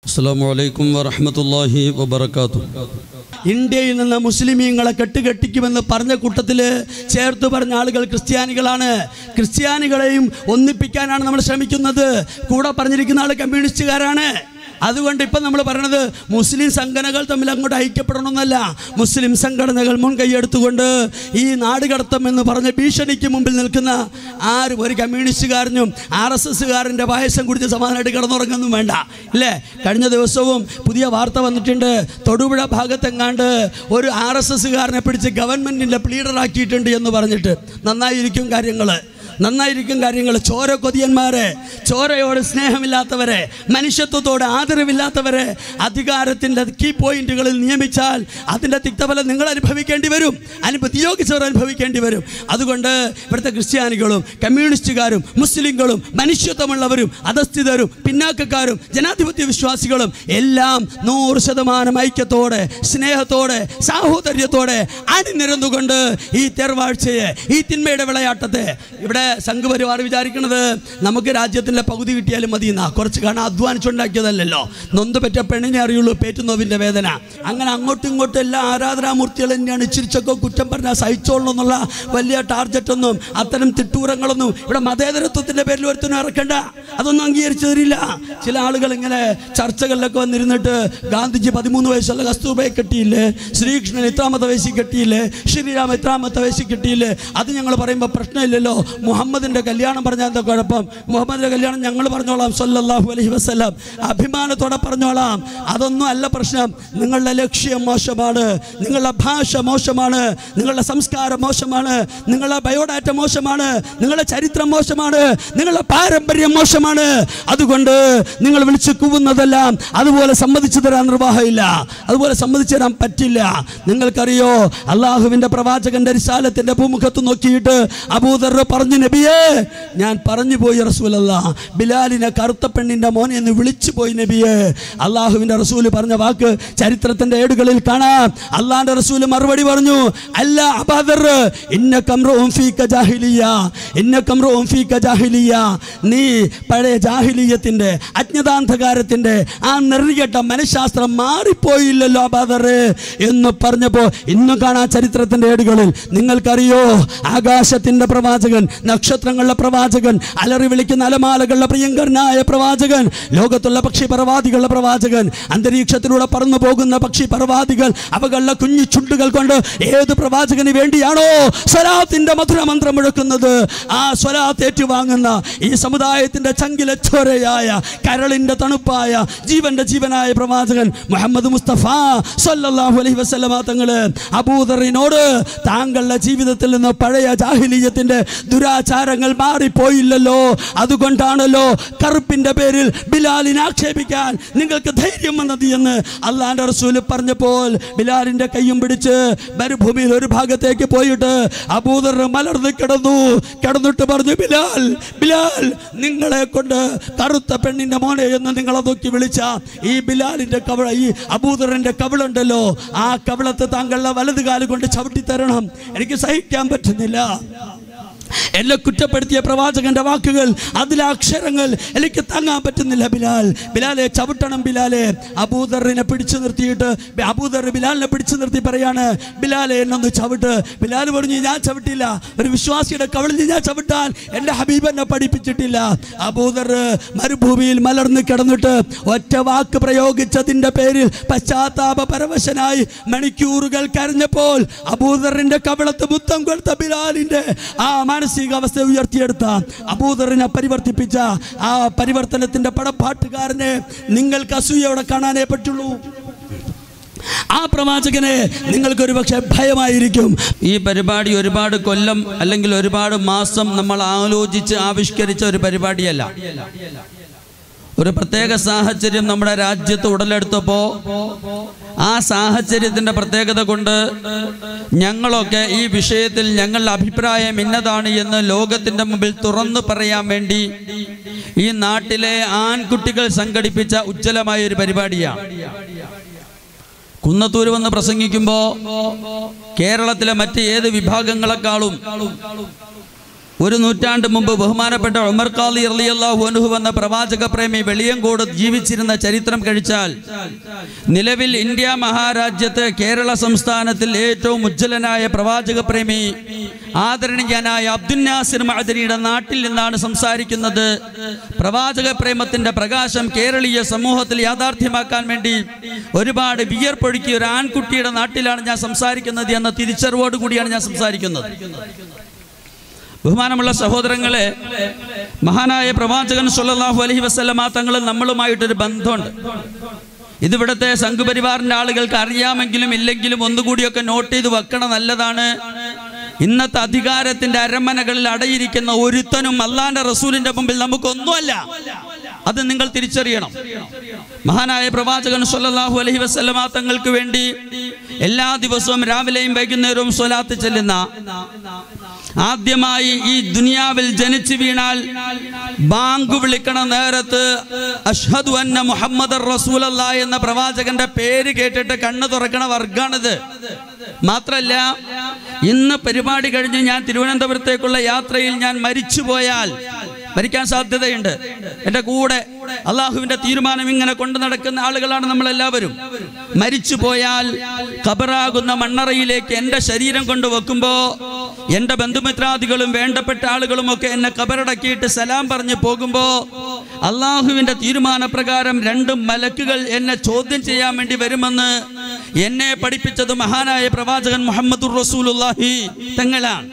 അസ്സലാമു അലൈക്കും വറഹ്മത്തുള്ളാഹി വബറകാതുഹു. ഇന്ത്യയിൽ നിന്ന് മുസ്ലിമീങ്ങളെ കെട്ടുകെട്ടിക്കുമെന്ന് പറഞ്ഞ കൂട്ടത്തിൽ ചേർത്ത് പറഞ്ഞ ആളുകൾ ക്രിസ്ത്യാനികളാണ്. ക്രിസ്ത്യാനികളെയും ഒന്നിപ്പിക്കാനാണ് നമ്മൾ ശ്രമിക്കുന്നത്. കൂടെ പറഞ്ഞിരിക്കുന്ന ആൾ കമ്മ്യൂണിസ്റ്റുകാരാണ്. അതുകൊണ്ട് ഇപ്പം നമ്മൾ പറയണത് മുസ്ലിം സംഘടനകൾ തമ്മിൽ അങ്ങോട്ട് ഐക്യപ്പെടണമെന്നല്ല. മുസ്ലിം സംഘടനകൾ മുൻകൈയെടുത്തുകൊണ്ട് ഈ നാടുകടത്തം എന്ന് പറഞ്ഞ ഭീഷണിക്ക് മുമ്പിൽ നിൽക്കുന്ന ആരും ഒരു കമ്മ്യൂണിസ്റ്റുകാരനും RSSകാരൻ്റെ പായസം കുടിച്ച് സമാധാനമായിട്ട് കിടന്നുറങ്ങൊന്നും വേണ്ട അല്ലേ. കഴിഞ്ഞ ദിവസവും പുതിയ വാർത്ത വന്നിട്ടുണ്ട്. തൊടുപുഴ ഭാഗത്തെങ്ങാണ്ട് ഒരു RSSകാരനെ പിടിച്ച് ഗവൺമെൻറ്റിൻ്റെ പ്ലീഡറാക്കിയിട്ടുണ്ട് എന്ന് പറഞ്ഞിട്ട്. നന്നായിരിക്കും കാര്യങ്ങൾ. ചോര കൊതിയന്മാരെ, ചോരയോട് സ്നേഹമില്ലാത്തവരെ, മനുഷ്യത്വത്തോട് ആദരവില്ലാത്തവരെ അധികാരത്തിൻ്റെ കീ പോയിന്റുകളിൽ നിയമിച്ചാൽ അതിൻ്റെ തിക്തഫലം നിങ്ങൾ അനുഭവിക്കേണ്ടി വരും, നിയോഗിച്ചവർ അനുഭവിക്കേണ്ടി വരും. അതുകൊണ്ട് ഇവിടുത്തെ ക്രിസ്ത്യാനികളും കമ്മ്യൂണിസ്റ്റുകാരും മുസ്ലിങ്ങളും മനുഷ്യത്വമുള്ളവരും അധസ്ഥിതരും പിന്നാക്കക്കാരും ജനാധിപത്യ വിശ്വാസികളും എല്ലാം 100% ഐക്യത്തോടെ സ്നേഹത്തോടെ സാഹോദര്യത്തോടെ അണിനിരന്നുകൊണ്ട് ഈ തേർവാഴ്ചയെ, ഈ തിന്മയുടെ വിളയാട്ടത്തെ, ഇവിടെ സംഘപരിവാർ വിചാരിക്കുന്നത് നമുക്ക് രാജ്യത്തിൻ്റെ പകുതി കിട്ടിയാലും മതി എന്നാ. കുറച്ച് കാണാൻ അധ്വാനിച്ചുണ്ടാക്കിയതല്ലോ. നൊന്ത് പറ്റ പെണ്ണിനെ അറിയുള്ളൂ പേറ്റുന്നോവിൻ്റെ വേദന. അങ്ങനെ അങ്ങോട്ടും ഇങ്ങോട്ടും എല്ലാ ആരാധനാമൂർത്തികൾ തന്നെയാണ്. ചിരിച്ചൊക്കെ കുറ്റം പറഞ്ഞാൽ സഹിച്ചോളണം എന്നുള്ള വലിയ ടാർഗറ്റൊന്നും അത്തരം തിട്ടൂരങ്ങളൊന്നും ഇവിടെ മതേതരത്വത്തിൻ്റെ പേരിൽ ഒരുത്തനും ഇറക്കണ്ട. അതൊന്നും അംഗീകരിച്ചു തരില്ല. ചില ആളുകൾ ഇങ്ങനെ ചർച്ചകളിലൊക്കെ വന്നിരുന്നിട്ട് ഗാന്ധിജി 13 വയസ്സുള്ള കസ്തൂർബയെ കെട്ടിയില്ലേ, ശ്രീകൃഷ്ണൻ ഇത്രാമത്തെ വയസ്സിൽ കെട്ടിയില്ലേ, ശ്രീരാം ഇത്രാമത്തെ വയസ്സിൽ കെട്ടിയില്ലേ. അത് ഞങ്ങൾ പറയുമ്പോൾ പ്രശ്നമില്ലല്ലോ. മുഹമ്മദിൻ്റെ കല്യാണം പറഞ്ഞാൽ എന്താ കുഴപ്പം? മുഹമ്മദിൻ്റെ കല്യാണം ഞങ്ങൾ പറഞ്ഞോളാം സല്ലല്ലാഹു അലൈഹി വസല്ലം, അഭിമാനത്തോടെ പറഞ്ഞോളാം. അതൊന്നും അല്ല പ്രശ്നം. നിങ്ങളുടെ ലക്ഷ്യം മോശമാണ്, നിങ്ങളുടെ ഭാഷ മോശമാണ്, നിങ്ങളുടെ സംസ്കാരം മോശമാണ്, നിങ്ങളുടെ ബയോഡാറ്റ മോശമാണ്, നിങ്ങളുടെ ചരിത്രം മോശമാണ്, നിങ്ങളുടെ പാരമ്പര്യം മോശമാണ്. അതുകൊണ്ട് നിങ്ങൾ വിളിച്ചു കൂവുന്നതെല്ലാം അതുപോലെ സമ്മതിച്ചു തരാൻ നിർവാഹമില്ല, അതുപോലെ സമ്മതിച്ചു തരാൻ പറ്റില്ല. നിങ്ങൾക്കറിയോ, അള്ളാഹുവിൻ്റെ പ്രവാചകന്റെ റിസാലത്തിൻ്റെ ഭൂമുഖത്ത് നോക്കിയിട്ട് അബൂദർ പറഞ്ഞു, നബിയേ ഞാൻ പറഞ്ഞു പോയി റസൂലല്ലാഹ്, ബിലാലിനെ കറുത്ത പെണ്ണിൻ്റെ മോനെ എന്ന് വിളിച്ചു പോയി നബിയേ. അള്ളാഹുവിൻ്റെ റസൂല് പറഞ്ഞ വാക്ക് ചരിത്രത്തിൻ്റെ ഏടുകളിൽ കാണാം. അള്ളാഹിൻ്റെ റസൂല് മറുപടി പറഞ്ഞു, അല്ല അബൂദർ, ഇന്നകംറുഉൻ ഫീക ജാഹിലിയ്യ, നീ പഴയ ജാഹിലിയ്യത്തിൻ്റെ അജ്ഞതാന്ധകാരത്തിൻ്റെ ആ നെറികെട്ട മനഃശാസ്ത്രം മാറിപ്പോയില്ലല്ലോ അബൂദർ എന്ന് പറഞ്ഞപ്പോൾ ഇന്നും കാണാം ചരിത്രത്തിൻ്റെ ഏടുകളിൽ. നിങ്ങൾക്കറിയോ, ആകാശത്തിൻ്റെ പ്രവാചകൻ, നക്ഷത്രങ്ങളുടെ പ്രവാചകൻ, അലറി വിളിക്കുന്ന അലമാലകളുടെ പ്രിയങ്കരനായ പ്രവാചകൻ, ലോകത്തുള്ള പക്ഷി പർവാദികളുടെ പ്രവാചകൻ, അന്തരീക്ഷത്തിലൂടെ പറന്നു പോകുന്ന പക്ഷി പർവാദികൾ അവകളുടെ കുഞ്ഞു ചുണ്ടുകൾ കൊണ്ട് ഏത് പ്രവാചകന് വേണ്ടിയാണോ സ്വലാത്തിന്റെ മധുരമന്ത്രം മുഴക്കുന്നത്, ആ സ്വലാത്ത് ഏറ്റുവാങ്ങുന്ന ഈ സമുദായത്തിന്റെ ചങ്കിലെ ചോരയായ കരളിന്റെ തണുപ്പായ ജീവന്റെ ജീവനായ പ്രവാചകൻ മുഹമ്മദ് മുസ്തഫ സല്ലല്ലാഹു അലൈഹി വസല്ലമ തങ്ങള് അബൂദറിനോട്, താങ്കളുടെ ജീവിതത്തിൽ നിന്ന് പഴയ ജാഹിലിയ്യത്തിന്റെ ദുരാചാരങ്ങൾ മാറിപ്പോയില്ലല്ലോ, അതുകൊണ്ടാണല്ലോ കറുപ്പിന്റെ പേരിൽ ബിലാലിനെ ആക്ഷേപിക്കാൻ നിങ്ങൾക്ക് ധൈര്യം വന്നത് എന്ന് അള്ളാന്റെ റസൂല് പറഞ്ഞപ്പോൾ ബിലാലിന്റെ കൈയും പിടിച്ച് മരുഭൂമിയിൽ ഒരു ഭാഗത്തേക്ക് പോയിട്ട് അബൂദർ മലർന്ന് കിടന്നിട്ട് പറഞ്ഞു, ബിലാൽ നിങ്ങളെ കൊണ്ട് കറുത്ത പെണ്ണിന്റെ മോനെ എന്ന് നിങ്ങളെ നോക്കി വിളിച്ച ഈ ബിലാലിന്റെ കവിള, ഈ അബൂദറിന്റെ കവിളുണ്ടല്ലോ, ആ കവിളത്ത് താങ്കളുടെ വലതുകാല് കൊണ്ട് ചവിട്ടിത്തരണം, എനിക്ക് സഹിക്കാൻ പറ്റുന്നില്ല. എന്നെ കുറ്റപ്പെടുത്തിയ പ്രവാചകന്റെ വാക്കുകൾ, അതിലെ അക്ഷരങ്ങൾ എനിക്ക് താങ്ങാൻ പറ്റുന്നില്ല. ബിലാലെ ചവിട്ടണം. ബിലാലെ അബൂദറിനെ പിടിച്ചു നിർത്തിയിട്ട് അബൂദർ ബിലാലിനെ പിടിച്ചു നിർത്തി പറയാണ്, ബിലാലെ എന്നൊന്ന് ചവിട്ട്. ബിലാൽ പറഞ്ഞു, ഞാൻ ചവിട്ടില്ല. ഒരു വിശ്വാസിയുടെ കവിളിൽ ഞാൻ ചവിട്ടാൻ എൻ്റെ ഹബീബ് എന്നെ പഠിപ്പിച്ചിട്ടില്ല. അബൂദർ മരുഭൂമിയിൽ മലർന്ന് കിടന്നിട്ട് ഒറ്റ വാക്ക് പ്രയോഗിച്ചതിൻ്റെ പേരിൽ പശ്ചാത്താപ പരവശനായി മണിക്കൂറുകൾ കരഞ്ഞപ്പോൾ അബൂദറിന്റെ കവിളത്ത് മുത്തം കൊടുത്ത ബിലാലിന്റെ ആ മാനസികാവസ്ഥ ഉയർത്തിയെടുത്ത അബൂദറിനെ പരിവർത്തിപ്പിച്ച ആ പരിവർത്തനത്തിന്റെ പടപ്പാട്ടുകാരനെ നിങ്ങൾക്ക് അസൂയയോടെ കാണാനേ പറ്റുള്ളൂ. ആ പ്രവാചകനെ നിങ്ങൾക്കൊരു പക്ഷേ ഭയമായിരിക്കും. ഈ പരിപാടി ഒരുപാട് കൊല്ലം അല്ലെങ്കിൽ ഒരുപാട് മാസം നമ്മൾ ആലോചിച്ച് ആവിഷ്കരിച്ച ഒരു പരിപാടിയല്ല. ഒരു പ്രത്യേക സാഹചര്യം നമ്മുടെ രാജ്യത്ത് ഉടലെടുത്തപ്പോൾ ആ സാഹചര്യത്തിൻ്റെ പ്രത്യേകത കൊണ്ട് ഞങ്ങളൊക്കെ ഈ വിഷയത്തിൽ ഞങ്ങളുടെ അഭിപ്രായം ഇന്നതാണ് എന്ന് ലോകത്തിൻ്റെ മുമ്പിൽ തുറന്നു പറയാൻ വേണ്ടി ഈ നാട്ടിലെ ആൺകുട്ടികൾ സംഘടിപ്പിച്ച ഉജ്ജ്വലമായ ഒരു പരിപാടിയാണ്. കുന്നത്തൂർ വന്ന് പ്രസംഗിക്കുമ്പോൾ കേരളത്തിലെ മറ്റ് ഏത് വിഭാഗങ്ങളെക്കാളും ഒരു നൂറ്റാണ്ട് മുമ്പ് ബഹുമാനപ്പെട്ട ഉമർ ഖാദി റളിയല്ലാഹു അൻഹു എന്ന പ്രവാചക പ്രേമി വെളിയങ്കോട് ജീവിച്ചിരുന്ന ചരിത്രം കഴിച്ചാൽ നിലവിൽ ഇന്ത്യ മഹാരാജ്യത്ത് കേരള സംസ്ഥാനത്തിൽ ഏറ്റവും ഉജ്ജ്വലനായ പ്രവാചക പ്രേമി ആദരണീയനായ അബ്ദുൽ നാസിർ മഅദനിയുടെ നാട്ടിൽ നിന്നാണ് സംസാരിക്കുന്നത്. പ്രവാചക പ്രേമത്തിന്റെ പ്രകാശം കേരളീയ സമൂഹത്തിൽ യാഥാർത്ഥ്യമാക്കാൻ വേണ്ടി ഒരുപാട് വിയർപ്പൊഴുക്കിയ ഒരു ആൺകുട്ടിയുടെ നാട്ടിലാണ് ഞാൻ സംസാരിക്കുന്നത് എന്ന തിരിച്ചറിവോടുകൂടിയാണ് ഞാൻ സംസാരിക്കുന്നത്. ബഹുമാനമുള്ള സഹോദരങ്ങളെ, മഹാനായ പ്രവാചകൻ സ്വല്ലല്ലാഹു അലൈഹി വസല്ലമ തങ്ങൾ നമ്മളുമായിട്ടൊരു ബന്ധമുണ്ട്. ഇതിവിടുത്തെ സംഘപരിവാറിൻ്റെ ആളുകൾക്ക് അറിയാമെങ്കിലും ഇല്ലെങ്കിലും ഒന്നുകൂടിയൊക്കെ നോട്ട് ചെയ്ത് വെക്കണം, നല്ലതാണ്. ഇന്നത്തെ അധികാരത്തിന്റെ അരമനകളിൽ അടയിരിക്കുന്ന ഒരുത്തനും അള്ളാന്റെ റസൂലിന്റെ മുമ്പിൽ നമുക്കൊന്നുമല്ല. അത് നിങ്ങൾ തിരിച്ചറിയണം. മഹാനായ പ്രവാചകൻ സ്വല്ലല്ലാഹു അലൈഹി വസല്ലമ തങ്ങൾക്ക് വേണ്ടി എല്ലാ ദിവസവും രാവിലെയും വൈകുന്നേരവും സ്വലാത്ത് ചെല്ലുന്ന, ആദ്യമായി ഈ ദുനിയാവിൽ ജനിച്ചു വീണാൽ ബാങ്ക് വിളിക്കണ നേരത്ത് അഷ്ഹദു അന്ന മുഹമ്മദർ റസൂലല്ലാഹ് എന്ന പ്രവാചകന്റെ പേര് കേട്ടിട്ട് കണ്ണ് തുറക്കണ വർഗാണിത്. മാത്രല്ല, ഇന്ന് പരിപാടി കഴിഞ്ഞ് ഞാൻ തിരുവനന്തപുരത്തേക്കുള്ള യാത്രയിൽ ഞാൻ മരിച്ചുപോയാൽ, മരിക്കാൻ സാധ്യതയുണ്ട്, എൻ്റെ കൂടെ അള്ളാഹുവിന്റെ തീരുമാനം ഇങ്ങനെ കൊണ്ടു നടക്കുന്ന ആളുകളാണ് നമ്മളെല്ലാവരും. മരിച്ചു പോയാൽ ഖബറാകുന്ന മണ്ണറയിലേക്ക് എൻ്റെ ശരീരം കൊണ്ട് വെക്കുമ്പോ എൻ്റെ ബന്ധുമിത്രാദികളും വേണ്ടപ്പെട്ട ആളുകളും ഒക്കെ എന്നെ ഖബറടക്കിയിട്ട് സലാം പറഞ്ഞ് പോകുമ്പോ അള്ളാഹുവിന്റെ തീരുമാനപ്രകാരം 2 മലക്കുകൾ എന്നെ ചോദ്യം ചെയ്യാൻ വേണ്ടി വരുമെന്ന് എന്നെ പഠിപ്പിച്ചത് മഹാനായ പ്രവാചകൻ മുഹമ്മദുർ റസൂലുള്ളാഹി തങ്ങളാണ്.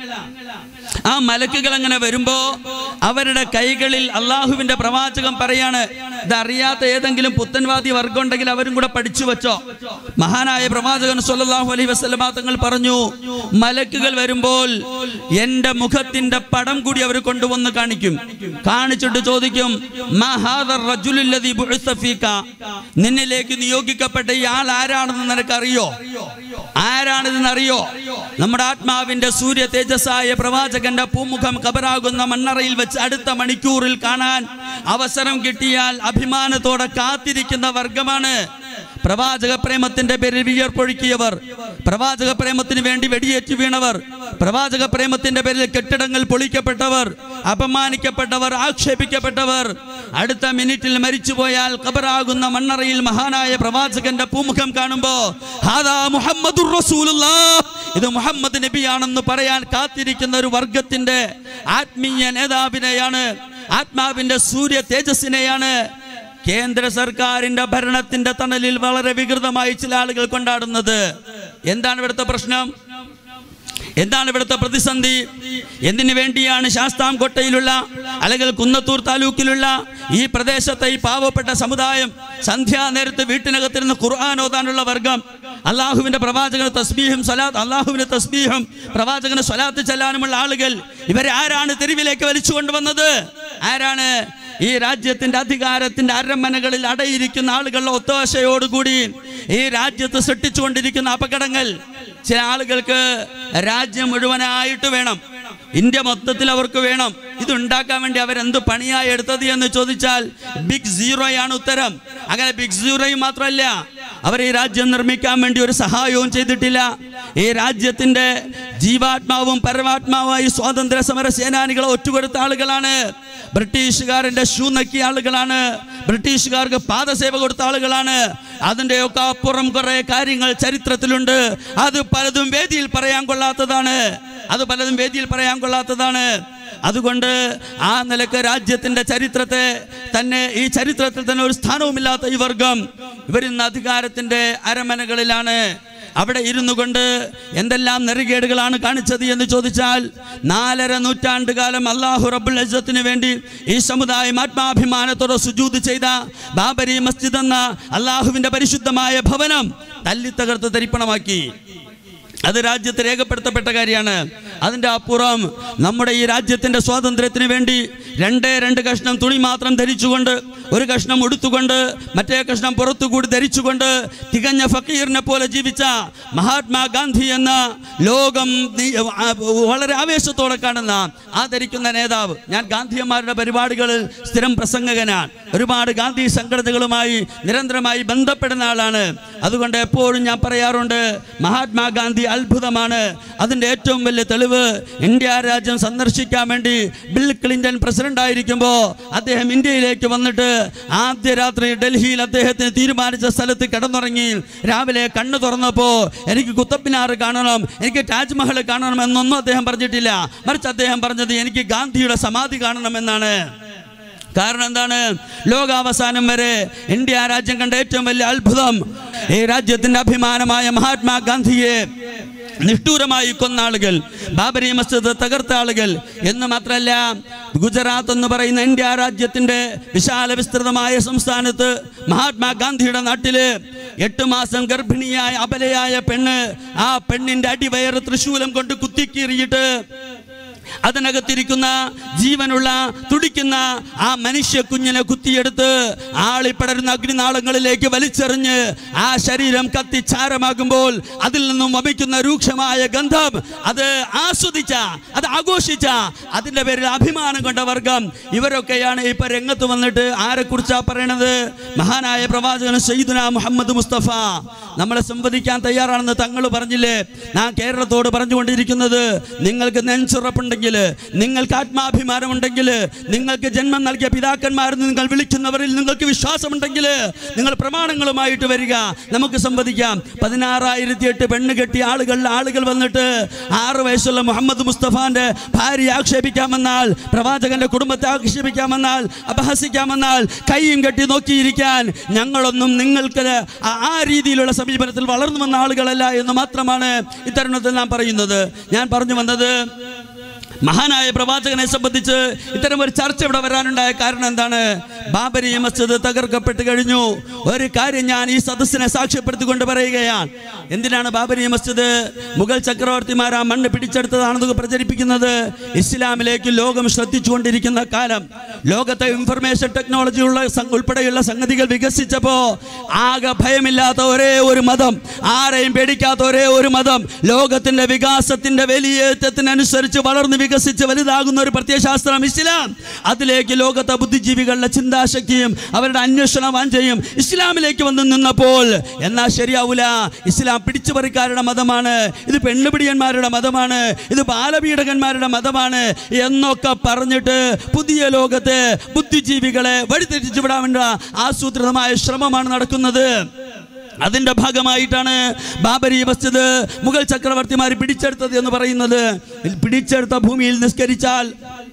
ആ മലക്കുകൾ അങ്ങനെ വരുമ്പോ അവരുടെ കൈകളിൽ അള്ളാഹുവിന്റെ പ്രവാചകൻ പറയാണ്, ഇതറിയാത്ത ഏതെങ്കിലും പുത്തൻവാദി വർഗം ഉണ്ടെങ്കിൽ അവരും കൂടെ പഠിച്ചു വെച്ചോ. മഹാനായ പ്രവാചകൻ സ്വല്ലല്ലാഹു അലൈഹി വസല്ലമ തങ്ങൾ പറഞ്ഞു, മലക്കുകൾ വരുമ്പോൾ എന്റെ മുഖത്തിന്റെ പടം കൂടി അവർ കൊണ്ടുവന്ന് കാണിക്കും. കാണിച്ചിട്ട് ചോദിക്കും, മാ ഹാദർ റജുലുൽ ലദീ ബുഇസ ഫീക, നിന്നിലേക്ക് നിയോഗിക്കപ്പെട്ട ഈ ആൾ ആരാണെന്ന് നിനക്കറിയോ? ആരാണിതെന്നറിയോ? നമ്മുടെ ആത്മാവിന്റെ സൂര്യ തേജസ്സായ പ്രവാചകന്റെ പൂമുഖം ഖബറാകുന്ന മണ്ണറയിൽ വെച്ച് അടുത്ത മണിക്കൂറിൽ കാണാൻ അവസരം കിട്ടിയാൽ അഭിമാനത്തോടെ കാത്തിരിക്കുന്ന വർഗമാണ്. പ്രവാചക പ്രേമത്തിന്റെ പേരിൽ വിയർപ്പൊഴുക്കിയവർ, പ്രവാചക പ്രേമത്തിന് വേണ്ടി വെടിയേറ്റ് വീണവർ, പ്രവാചക പ്രേമത്തിന്റെ പേരിൽ കെട്ടിടങ്ങൾ പൊളിക്കപ്പെട്ടവർ, അപമാനിക്കപ്പെട്ടവർ, ആക്ഷേപിക്കപ്പെട്ടവർ, അടുത്ത മിനിറ്റിൽ മരിച്ചുപോയാൽ ഖബറാകുന്ന മണ്ണറയിൽ മഹാനായ പ്രവാചകന്റെ പൂമുഖം കാണുമ്പോ ഹാദാ മുഹമ്മദുർ റസൂലുള്ളാഹ്, ഇത് മുഹമ്മദ് നബിയാണെന്ന് പറയാൻ കാത്തിരിക്കുന്ന ഒരു വർഗത്തിന്റെ ആത്മീയ നേതാവിനെയാണ്, ആത്മാവിന്റെ സൂര്യ തേജസ്സിനെയാണ് കേന്ദ്ര സർക്കാരിന്റെ ഭരണത്തിന്റെ തണലിൽ വളരെ വികൃതമായി ചില ആളുകൾ കൊണ്ടാടുന്നത്. എന്താണ് ഇവിടുത്തെ പ്രശ്നം? എന്താണ് ഇവിടുത്തെ പ്രതിസന്ധി? എന്തിനു വേണ്ടിയാണ് ശാസ്താംകോട്ടയിലുള്ള അല്ലെങ്കിൽ കുന്നത്തൂർ താലൂക്കിലുള്ള ഈ പ്രദേശത്തെ ഈ പാവപ്പെട്ട സമുദായം സന്ധ്യാനേരത്ത് വീട്ടിനകത്തിരുന്ന് ഖുർആൻ ഓതാനുള്ള വർഗം, അള്ളാഹുവിന്റെ പ്രവാചകന് തസ്ബീഹും സ്വലാത്ത്, അള്ളാഹുവിന്റെ തസ്ബീഹും പ്രവാചകന് സ്വലാത്ത് ചെല്ലാനുമുള്ള ആളുകൾ, ഇവരെ ആരാണ് തെരുവിലേക്ക് വലിച്ചു കൊണ്ടുവന്നത്? ആരാണ്? ഈ രാജ്യത്തിന്റെ അധികാരത്തിന്റെ അരമനകളിൽ അടയിരിക്കുന്ന ആളുകളുടെ ഒത്താശയോടുകൂടി ഈ രാജ്യത്ത് സൃഷ്ടിച്ചുകൊണ്ടിരിക്കുന്ന അപകടങ്ങൾ. ചില ആളുകൾക്ക് രാജ്യം മുഴുവനായിട്ട് വേണം, ഇന്ത്യ മൊത്തത്തിൽ അവർക്ക് വേണം. ഇതുണ്ടാക്കാൻ വേണ്ടി അവരെന്ത് പണിയായി എടുത്തത് എന്ന് ചോദിച്ചാൽ ബിഗ് സീറോയാണ് ഉത്തരം. അങ്ങനെ ബിഗ് സീറോയും മാത്രമല്ല, അവർ ഈ രാജ്യം നിർമ്മിക്കാൻ വേണ്ടി ഒരു സഹായവും ചെയ്തിട്ടില്ല. ഈ രാജ്യത്തിന്റെ ജീവാത്മാവും പരമാത്മാവായി സ്വാതന്ത്ര്യ സമര സേനാനികളെ ഒറ്റുകൊടുത്ത ആളുകളാണ്. ബ്രിട്ടീഷുകാരന്റെ ഷൂ നക്കിയ ആളുകളാണ്. ബ്രിട്ടീഷുകാർക്ക് പാദസേവ കൊടുത്ത ആളുകളാണ്. അതിൻ്റെയൊക്കെ അപ്പുറം കുറെ കാര്യങ്ങൾ ചരിത്രത്തിലുണ്ട്. അത് പലതും വേദിയിൽ പറയാൻ കൊള്ളാത്തതാണ്. അതുകൊണ്ട് ആ നിലക്ക് രാജ്യത്തിന്റെ ചരിത്രത്തെ തന്നെ, ഈ ചരിത്രത്തിൽ തന്നെ ഒരു സ്ഥാനവുമില്ലാത്ത ഈ വർഗം ഇവരിന്ന് അധികാരത്തിന്റെ അരമനകളിലാണ്. അവിടെ ഇരുന്നു കൊണ്ട് എന്തെല്ലാം നെറികേടുകളാണ് കാണിച്ചത് എന്ന് ചോദിച്ചാൽ 4.5 നൂറ്റാണ്ടുകാലം അല്ലാഹു റബ്ബുൽ ഇസ്സത്തിന് വേണ്ടി ഈ സമുദായം ആത്മാഭിമാനത്തോടെ സുജൂദ് ചെയ്ത ബാബരി മസ്ജിദ് എന്ന അല്ലാഹുവിന്റെ പരിശുദ്ധമായ ഭവനം തല്ലിത്തകർത്ത് തരിപ്പണമാക്കി. അത് രാജ്യത്ത് രേഖപ്പെടുത്തപ്പെട്ട കാര്യമാണ്. അതിൻ്റെ അപ്പുറം നമ്മുടെ ഈ രാജ്യത്തിൻ്റെ സ്വാതന്ത്ര്യത്തിന് വേണ്ടി 2 കഷ്ണം തുണി മാത്രം ധരിച്ചുകൊണ്ട്, ഒരു കഷ്ണം ഉടുത്തുകൊണ്ട്, മറ്റേ കഷ്ണം പുറത്തുകൂടി ധരിച്ചുകൊണ്ട് തികഞ്ഞ ഫക്കീറിനെ പോലെ ജീവിച്ച മഹാത്മാഗാന്ധി എന്ന ലോകം വളരെ ആവേശത്തോടെ കാണുന്ന ആദരിക്കുന്ന നേതാവ്. ഞാൻ ഗാന്ധിയന്മാരുടെ പരിപാടികളിൽ സ്ഥിരം പ്രസംഗകനാണ്. ഒരുപാട് ഗാന്ധി സംഘടനകളുമായി നിരന്തരമായി ബന്ധപ്പെടുന്ന ആളാണ്. അതുകൊണ്ട് എപ്പോഴും ഞാൻ പറയാറുണ്ട്, മഹാത്മാഗാന്ധി അത്ഭുതമാണ്. അതിൻ്റെ ഏറ്റവും വലിയ തെളിവ് തെളിവ്, ഇന്ത്യ രാജ്യം സന്ദർശിക്കാൻ വേണ്ടി ബിൽ ക്ലിന്റൺ പ്രസിഡന്റ് ആയിരിക്കുമ്പോൾ അദ്ദേഹം ഇന്ത്യയിലേക്ക് വന്നിട്ട് ആദ്യ രാത്രി ഡൽഹിയിൽ അദ്ദേഹത്തിന് തീരുമാനിച്ച സ്ഥലത്ത് കിടന്നുറങ്ങി. രാവിലെ കണ്ണു തുറന്നപ്പോൾ എനിക്ക് കുത്തബ് മിനാർ കാണണം, എനിക്ക് താജ്മഹൽ കാണണം എന്നൊന്നും അദ്ദേഹം പറഞ്ഞിട്ടില്ല. മറിച്ച് അദ്ദേഹം പറഞ്ഞത് എനിക്ക് ഗാന്ധിയുടെ സമാധി കാണണമെന്നാണ്. കാരണം എന്താണ്? ലോകാവസാനം വരെ ഇന്ത്യ രാജ്യം കണ്ട ഏറ്റവും വലിയ അത്ഭുതം ഈ രാജ്യത്തിന്റെ അഭിമാനമായ മഹാത്മാഗാന്ധിയെ നിഷ്ഠൂരമായി കൊന്ന ആളുകൾ, ബാബരി മസ്ജിദ് തകർത്ത ആളുകൾ എന്ന് മാത്രമല്ല, ഗുജറാത്ത് എന്ന് പറയുന്ന ഇന്ത്യ രാജ്യത്തിന്റെ വിശാല വിസ്തൃതമായ സംസ്ഥാനത്ത് മഹാത്മാഗാന്ധിയുടെ നാട്ടില് 8 മാസം ഗർഭിണിയായ അബലയായ പെണ്ണ്, ആ പെണ്ണിന്റെ അടിവയറ് തൃശൂലം കൊണ്ട് കുത്തിക്കീറിയിട്ട് അതിനകത്തിരിക്കുന്ന ജീവനുള്ള തുടിക്കുന്ന ആ മനുഷ്യ കുഞ്ഞിനെ കുത്തിയെടുത്ത് ആളിപ്പടരുന്ന അഗ്നിനാളങ്ങളിലേക്ക് വലിച്ചെറിഞ്ഞ് ആ ശരീരം കത്തി ചാരമാകുമ്പോൾ അതിൽ നിന്നും വമിക്കുന്ന രൂക്ഷമായ ഗന്ധം അത് ആസ്വദിച്ച, അത് ആഘോഷിച്ച, അതിൻ്റെ പേരിൽ അഭിമാനം കൊണ്ട വർഗം ഇവരൊക്കെയാണ് ഇപ്പൊ രംഗത്ത് വന്നിട്ട് ആരെക്കുറിച്ചാ പറയണത്? മഹാനായ പ്രവാചകൻ സയ്യിദുനാ മുഹമ്മദ് മുസ്തഫ നമ്മളെ സംവദിക്കാൻ തയ്യാറാണെന്ന് തങ്ങൾ പറഞ്ഞില്ലേ? ഞാൻ കേരളത്തോട് പറഞ്ഞുകൊണ്ടിരിക്കുന്നത്, നിങ്ങൾക്ക് നെഞ്ചുറപ്പുണ്ടെങ്കിൽ, നിങ്ങൾക്ക് ആത്മാഭിമാനമുണ്ടെങ്കിൽ, നിങ്ങൾക്ക് ജന്മം നൽകിയ പിതാക്കന്മാരെന്ന് നിങ്ങൾ വിളിക്കുന്നവരിൽ നിങ്ങൾക്ക് വിശ്വാസമുണ്ടെങ്കിൽ നിങ്ങൾ പ്രമാണങ്ങളുമായിട്ട് വരിക, നമുക്ക് സംവദിക്കാം. 16,008 പെണ്ണ് കെട്ടിയ ആളുകൾ വന്നിട്ട് 6 വയസ്സുള്ള മുഹമ്മദ് മുസ്തഫാന്റെ ഭാര്യയെ ആക്ഷേപിക്കാമെന്നാൽ, പ്രവാചകന്റെ കുടുംബത്തെ ആക്ഷേപിക്കാമെന്നാൽ, അപഹസിക്കാമെന്നാൽ കൈയും കെട്ടി നോക്കിയിരിക്കാൻ ഞങ്ങളൊന്നും നിങ്ങൾക്ക് ആ രീതിയിലുള്ള സമീപനത്തിൽ വളർന്നു വന്ന ആളുകളല്ല എന്ന് മാത്രമാണ് ഇത്തരുണത്തിൽ നാം പറയുന്നത്. ഞാൻ പറഞ്ഞു വന്നത്, മഹാനായ പ്രവാചകനെ സംബന്ധിച്ച് ഇത്തരം ഒരു ചർച്ച ഇവിടെ വരാനുണ്ടായ കാരണം എന്താണ്? ബാബരി മസ്ജിദ് തകർക്കപ്പെട്ട് കഴിഞ്ഞു. ഒരു കാര്യം ഞാൻ ഈ സദസ്സിനെ സാക്ഷ്യപ്പെടുത്തിക്കൊണ്ട് പറയുകയാണ്. എന്തിനാണ് ബാബരി മസ്ജിദ് മുഗൾ ചക്രവർത്തിമാർ ആ മണ്ണ് പിടിച്ചെടുത്തതാണെന്ന് പ്രചരിപ്പിക്കുന്നത്? ഇസ്ലാമിലേക്ക് ലോകം ശ്രദ്ധിച്ചുകൊണ്ടിരിക്കുന്ന കാലം, ലോകത്തെ ഇൻഫർമേഷൻ ടെക്നോളജി ഉൾപ്പെടെയുള്ള സംഗതികൾ വികസിച്ചപ്പോൾ ആകെ ഭയമില്ലാത്ത ഒരേ ഒരു മതം, ആരെയും പേടിക്കാത്ത ഒരേ ഒരു മതം, ലോകത്തിന്റെ വികാസത്തിന്റെ വലിയേറ്റത്തിനനുസരിച്ച് വളർന്ന് വികസിച്ച് വലുതാകുന്ന ഒരു പ്രത്യയശാസ്ത്രം ഇസ്ലാം. അതിലേക്ക് ലോകത്തെ ബുദ്ധിജീവികളുടെ ചിന്താശക്തിയും അവരുടെ അന്വേഷണ വാഞ്ചയും ഇസ്ലാമിലേക്ക് വന്ന് നിന്നപ്പോൾ, എന്നാൽ ശരിയാവൂല, ഇസ്ലാം പിടിച്ചുപറിക്കാരുടെ മതമാണ്, ഇത് പെണ്ണുപിടിയന്മാരുടെ മതമാണ്, ഇത് ബാലപീഡകന്മാരുടെ മതമാണ് എന്നൊക്കെ പറഞ്ഞിട്ട് പുതിയ ലോകത്തെ ബുദ്ധിജീവികളെ വഴിതെറ്റിച്ചു വിടാൻ വേണ്ട ആസൂത്രിതമായ ശ്രമമാണ് നടക്കുന്നത്. അതിന്റെ ഭാഗമായിട്ടാണ് ബാബരി മസ്ജിദ് മുഗൾ ചക്രവർത്തിമാർ പിടിച്ചെടുത്തത് എന്ന് പറയുന്നത്. പിടിച്ചെടുത്ത ഭൂമിയിൽ നിസ്കരിച്ചാൽ,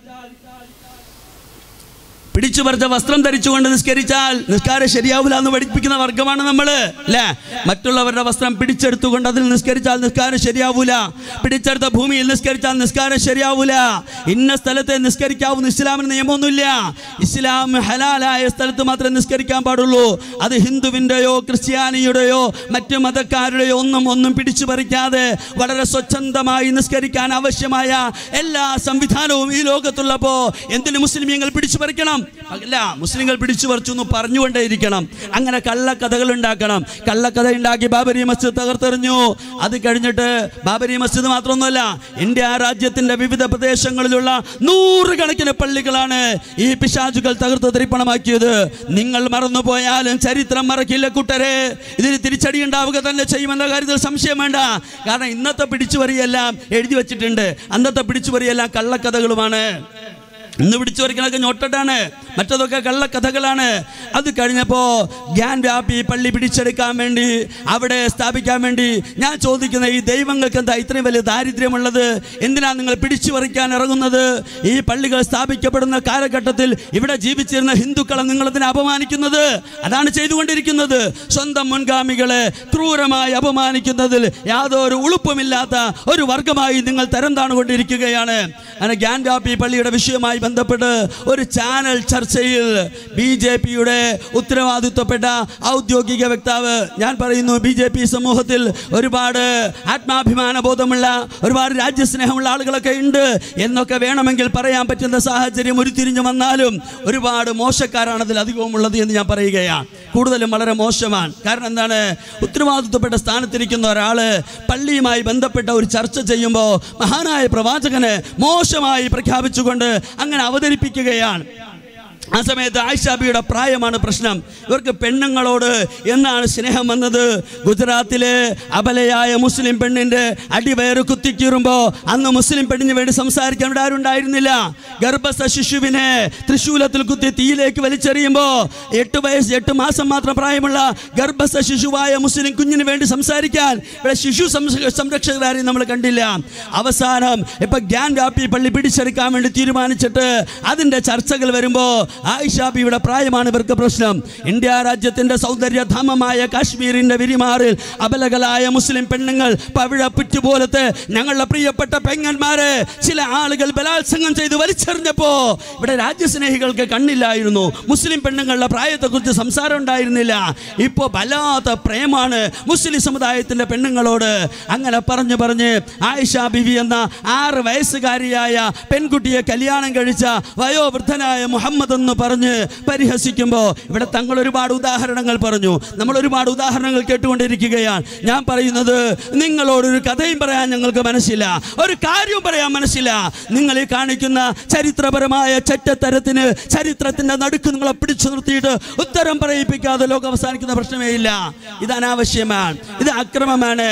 പിടിച്ചു പറിച്ച വസ്ത്രം ധരിച്ചുകൊണ്ട് നിസ്കരിച്ചാൽ നിസ്കാരം ശരിയാവില്ല എന്ന് പഠിപ്പിക്കുന്ന വർഗമാണ് നമ്മൾ, അല്ലേ? മറ്റുള്ളവരുടെ വസ്ത്രം പിടിച്ചെടുത്തുകൊണ്ട് അതിൽ നിസ്കരിച്ചാൽ നിസ്കാരം ശരിയാവൂല, പിടിച്ചെടുത്ത ഭൂമിയിൽ നിസ്കരിച്ചാൽ നിസ്കാരം ശരിയാവൂല. ഇന്ന സ്ഥലത്തെ നിസ്കരിക്കാവുന്ന ഇസ്ലാമിന് നിയമമൊന്നുമില്ല. ഇസ്ലാം ഹലാലായ സ്ഥലത്ത് മാത്രമേ നിസ്കരിക്കാൻ പാടുള്ളൂ. അത് ഹിന്ദുവിൻ്റെയോ ക്രിസ്ത്യാനിയുടെയോ മറ്റു മതക്കാരുടെയോ ഒന്നും പിടിച്ചു പറിക്കാതെ വളരെ സ്വച്ഛന്തമായി നിസ്കരിക്കാൻ ആവശ്യമായ എല്ലാ സംവിധാനവും ഈ ലോകത്തുള്ളപ്പോൾ എന്തിന് മുസ്ലിമീങ്ങൾ പിടിച്ചു പറിക്കണം? അല്ല, മുസ്ലിങ്ങൾ പിടിച്ചു പറിച്ചു എന്ന് പറഞ്ഞുകൊണ്ടേയിരിക്കണം. അങ്ങനെ കള്ളക്കഥകൾ ഉണ്ടാക്കണം. കള്ളക്കഥ ഉണ്ടാക്കി ബാബരി മസ്ജിദ് തകർത്തെറിഞ്ഞു. അത് കഴിഞ്ഞിട്ട് ബാബരി മസ്ജിദ് മാത്രമൊന്നുമല്ല, ഇന്ത്യ രാജ്യത്തിന്റെ വിവിധ പ്രദേശങ്ങളിലുള്ള 100 കണക്കിന് പള്ളികളാണ് ഈ പിശാചുകൾ തകർത്ത് തരിപ്പണമാക്കിയത്. നിങ്ങൾ മറന്നുപോയാലും ചരിത്രം മറക്കില്ല കൂട്ടരെ. ഇതിന് തിരിച്ചടി ഉണ്ടാവുക തന്നെ ചെയ്യുമെന്ന കാര്യത്തിൽ സംശയം വേണ്ട. കാരണം ഇന്നത്തെ പിടിച്ചുപറിയെല്ലാം എഴുതി വച്ചിട്ടുണ്ട്, അന്നത്തെ പിടിച്ചുപറിയെല്ലാം കള്ളക്കഥകളുമാണ്. ഇന്ന് പിടിച്ചു പറിക്കണൊക്കെ ഞൊട്ടാണ്, മറ്റതൊക്കെ കള്ളക്കഥകളാണ്. അത് കഴിഞ്ഞപ്പോൾ ഗ്യാൻ വ്യാപി പള്ളി പിടിച്ചെടുക്കാൻ വേണ്ടി, അവിടെ സ്ഥാപിക്കാൻ വേണ്ടി ഞാൻ ചോദിക്കുന്ന ഈ ദൈവങ്ങൾക്ക് എന്താ ഇത്രയും വലിയ ദാരിദ്ര്യമുള്ളത്? എന്തിനാണ് നിങ്ങൾ പിടിച്ചു പറിക്കാൻ ഇറങ്ങുന്നത്? ഈ പള്ളികൾ സ്ഥാപിക്കപ്പെടുന്ന കാലഘട്ടത്തിൽ ഇവിടെ ജീവിച്ചിരുന്ന ഹിന്ദുക്കളെ നിങ്ങളതിനെ അപമാനിക്കുന്നത്, അതാണ് ചെയ്തുകൊണ്ടിരിക്കുന്നത്. സ്വന്തം മുൻഗാമികളെ ക്രൂരമായി അപമാനിക്കുന്നതിൽ യാതൊരു ഉളുപ്പുമില്ലാത്ത ഒരു വർഗമായി നിങ്ങൾ തരം താണുകൊണ്ടിരിക്കുകയാണ്. അങ്ങനെ ഗ്യാൻ വ്യാപി പള്ളിയുടെ വിഷയമായി ബന്ധപ്പെട്ട് ഒരു ചാനൽ ചർച്ചയിൽ BJPയുടെ ഉത്തരവാദിത്വപ്പെട്ട ഔദ്യോഗിക വക്താവ്, ഞാൻ പറയുന്നു, BJP സമൂഹത്തിൽ ഒരുപാട് ആത്മാഭിമാന ബോധമുള്ള, ഒരുപാട് രാജ്യസ്നേഹമുള്ള ആളുകളൊക്കെ ഉണ്ട് എന്നൊക്കെ വേണമെങ്കിൽ പറയാൻ പറ്റുന്ന സാഹചര്യം ഉരുത്തിരിഞ്ഞു വന്നാലും ഒരുപാട് മോശക്കാരാണ് അതിൽ അധികവും ഉള്ളത് എന്ന് ഞാൻ പറയുകയാണ്. കൂടുതലും വളരെ മോശമാണ്. കാരണം എന്താണ്? ഉത്തരവാദിത്വപ്പെട്ട സ്ഥാനത്തിരിക്കുന്ന ഒരാള് പള്ളിയുമായി ബന്ധപ്പെട്ട ഒരു ചർച്ച ചെയ്യുമ്പോൾ മഹാനായ പ്രവാചകനെ മോശമായി പ്രഖ്യാപിച്ചുകൊണ്ട് അങ്ങനെ അവതരിപ്പിക്കുകയാണ്. ആ സമയത്ത് ആയിഷ ബീവിയുടെ പ്രായമാണ് പ്രശ്നം. ഇവർക്ക് പെണ്ണുങ്ങളോട് എന്നാണ് സ്നേഹം വന്നത്. ഗുജറാത്തിലെ അബലയായ മുസ്ലിം പെണ്ണിൻ്റെ അടിവയറ് കുത്തിക്കീറുമ്പോൾ അന്ന് മുസ്ലിം പെണ്ണിന് വേണ്ടി സംസാരിക്കാൻ ഇവിടെ ആരും ഉണ്ടായിരുന്നില്ല. ഗർഭസ്ഥ ശിശുവിനെ തൃശൂലത്തിൽ കുത്തി തീയിലേക്ക് വലിച്ചെറിയുമ്പോൾ 8 മാസം മാത്രം പ്രായമുള്ള ഗർഭസ്ഥ ശിശുവായ മുസ്ലിം കുഞ്ഞിന് വേണ്ടി സംസാരിക്കാൻ ഇവിടെ ശിശു സംരക്ഷകരാരെയും നമ്മൾ കണ്ടില്ല. അവസാനം ഇപ്പം ഗ്യാൻ വ്യാപി പള്ളി പിടിച്ചെടുക്കാൻ വേണ്ടി തീരുമാനിച്ചിട്ട് അതിൻ്റെ ചർച്ചകൾ വരുമ്പോൾ ആയിഷ ബീവിയുടെ പ്രായമാണ് ഇവർക്ക് പ്രശ്നം. ഇന്ത്യ രാജ്യത്തിൻ്റെ സൗന്ദര്യധാമമായ കാശ്മീരിൻ്റെ വിരിമാറിൽ അബലകളായ മുസ്ലിം പെണ്ണുങ്ങൾ പവിഴപ്പുറ്റ് പോലത്തെ ഞങ്ങളുടെ പ്രിയപ്പെട്ട പെങ്ങന്മാരെ ചില ആളുകൾ ബലാത്സംഗം ചെയ്ത് വലിച്ചെറിഞ്ഞപ്പോൾ ഇവിടെ രാജ്യസ്നേഹികൾക്ക് കണ്ണില്ലായിരുന്നു. മുസ്ലിം പെണ്ണുങ്ങളുടെ പ്രായത്തെക്കുറിച്ച് സംസാരം ഉണ്ടായിരുന്നില്ല. ഇപ്പോൾ വല്ലാത്ത പ്രേമാണ് മുസ്ലിം സമുദായത്തിൻ്റെ പെണ്ണുങ്ങളോട്. അങ്ങനെ പറഞ്ഞ് ആയിഷ ബീവി എന്ന 6 വയസ്സുകാരിയായ പെൺകുട്ടിയെ കല്യാണം കഴിച്ച വയോവൃദ്ധനായ മുഹമ്മദ് എന്ന് പറഞ്ഞ് പരിഹസിക്കുമ്പോൾ ഇവിടെ തങ്ങൾ ഒരുപാട് ഉദാഹരണങ്ങൾ പറഞ്ഞു. നമ്മൾ ഒരുപാട് ഉദാഹരണങ്ങൾ കേട്ടുകൊണ്ടിരിക്കുകയാണ്. ഞാൻ പറയുന്നത് നിങ്ങളോടൊരു കഥയും പറയാൻ ഞങ്ങൾക്ക് മനസ്സില്ല, ഒരു കാര്യവും പറയാൻ മനസ്സില്ല. നിങ്ങൾ ഈ കാണിക്കുന്ന ചരിത്രപരമായ ചെറ്റത്തരത്തിന് ചരിത്രത്തിൻ്റെ നടുക്ക് നിങ്ങളെ പിടിച്ചു നിർത്തിയിട്ട് ഉത്തരം പറയിപ്പിക്കാതെ ലോകം അവസാനിക്കുന്ന പ്രശ്നമേ ഇല്ല. ഇത് അനാവശ്യമാണ്, ഇത് അക്രമമാണ്.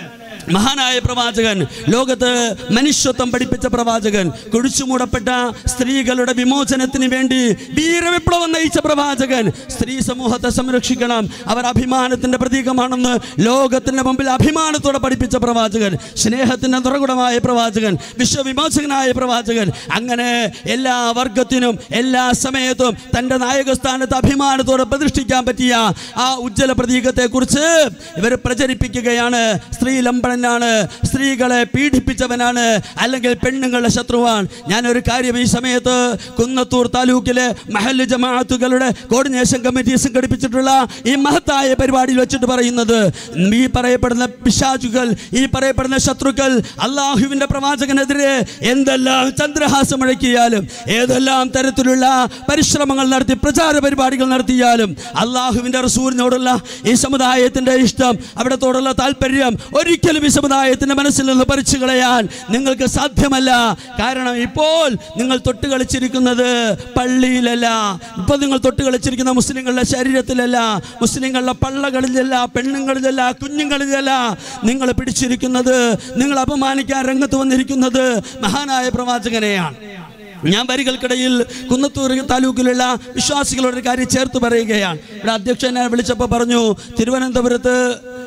മഹാനായ പ്രവാചകൻ, ലോകത്ത് മനുഷ്യത്വം പഠിപ്പിച്ച പ്രവാചകൻ, കുഴിച്ചുമൂടപ്പെട്ട സ്ത്രീകളുടെ വിമോചനത്തിന് വേണ്ടി വീരവിപ്ലവം നയിച്ച പ്രവാചകൻ, സ്ത്രീ സമൂഹത്തെ സംരക്ഷിക്കണം, അവർ അഭിമാനത്തിൻ്റെ പ്രതീകമാണെന്ന് ലോകത്തിൻ്റെ മുമ്പിൽ അഭിമാനത്തോടെ പഠിപ്പിച്ച പ്രവാചകൻ, സ്നേഹത്തിൻ്റെ നിറകുടമായ പ്രവാചകൻ, വിശ്വവിമോചകനായ പ്രവാചകൻ. അങ്ങനെ എല്ലാ വർഗത്തിനും എല്ലാ സമയത്തും തൻ്റെ നായകസ്ഥാനത്ത് അഭിമാനത്തോടെ പ്രതിഷ്ഠിക്കാൻ പറ്റിയ ആ ഉജ്ജ്വല പ്രതീകത്തെക്കുറിച്ച് ഇവർ പ്രചരിപ്പിക്കുകയാണ്. സ്ത്രീ ലംബനാണ്, സ്ത്രീകളെ പീഡിപ്പിച്ചവനാണ്, അല്ലെങ്കിൽ പെണ്ണുങ്ങളുടെ ശത്രുവാണ്. ഞാനൊരു കാര്യം ഈ സമയത്ത് കുന്നത്തൂർ താലൂക്കിലെ മഹല്ല് ജമാഅത്തുകളുടെ കോർഡിനേഷൻ കമ്മിറ്റി സംഘടിപ്പിച്ചിട്ടുള്ള ഈ മഹത്തായ പരിപാടിയിൽ വെച്ചിട്ട് പറയുന്നത്, ഈ പറയപ്പെടുന്ന പിശാചുകൾ, ഈ പറയപ്പെടുന്ന ശത്രുക്കൾ അള്ളാഹുവിൻ്റെ പ്രവാചകനെതിരെ എന്തെല്ലാം ചന്ദ്രഹാസം മുഴക്കിയാലും ഏതെല്ലാം തരത്തിലുള്ള പരിശ്രമങ്ങൾ നടത്തി പ്രചാര പരിപാടികൾ നടത്തിയാലും അള്ളാഹുവിൻ്റെ റസൂലിനോടുള്ള ഈ സമുദായത്തിൻ്റെ ഇഷ്ടം, അവിടത്തോടുള്ള താല്പര്യം ഒരിക്കലും ഈ സമുദായത്തിൻ്റെ മനസ്സിൽ നിന്ന് പറിച്ചു കളയാൻ നിങ്ങൾക്ക് സാധ്യമല്ല. കാരണം ഇപ്പോൾ നിങ്ങൾ തൊട്ട് കളിച്ചിരിക്കുന്നത് പള്ളിയിലല്ല, ഇപ്പോൾ നിങ്ങൾ തൊട്ട് കളിച്ചിരിക്കുന്ന മുസ്ലിങ്ങളുടെ ശരീരത്തിലല്ല, മുസ്ലിങ്ങളുടെ പള്ളകളിലല്ല, പെണ്ണുങ്ങളിലല്ല, കുഞ്ഞുങ്ങളിലല്ല. നിങ്ങൾ പിടിച്ചിരിക്കുന്നത്, നിങ്ങൾ അപമാനിക്കാൻ രംഗത്ത് വന്നിരിക്കുന്നത് മഹാനായ പ്രവാചകനെയാണ്. ഞാൻ വരികൾക്കിടയിൽ കുന്നത്തൂർ താലൂക്കിലുള്ള വിശ്വാസികളോടൊരു കാര്യം ചേർത്ത് പറയുകയാണ്. ഇവിടെ അധ്യക്ഷനെ വിളിച്ചപ്പോൾ പറഞ്ഞു, തിരുവനന്തപുരത്ത്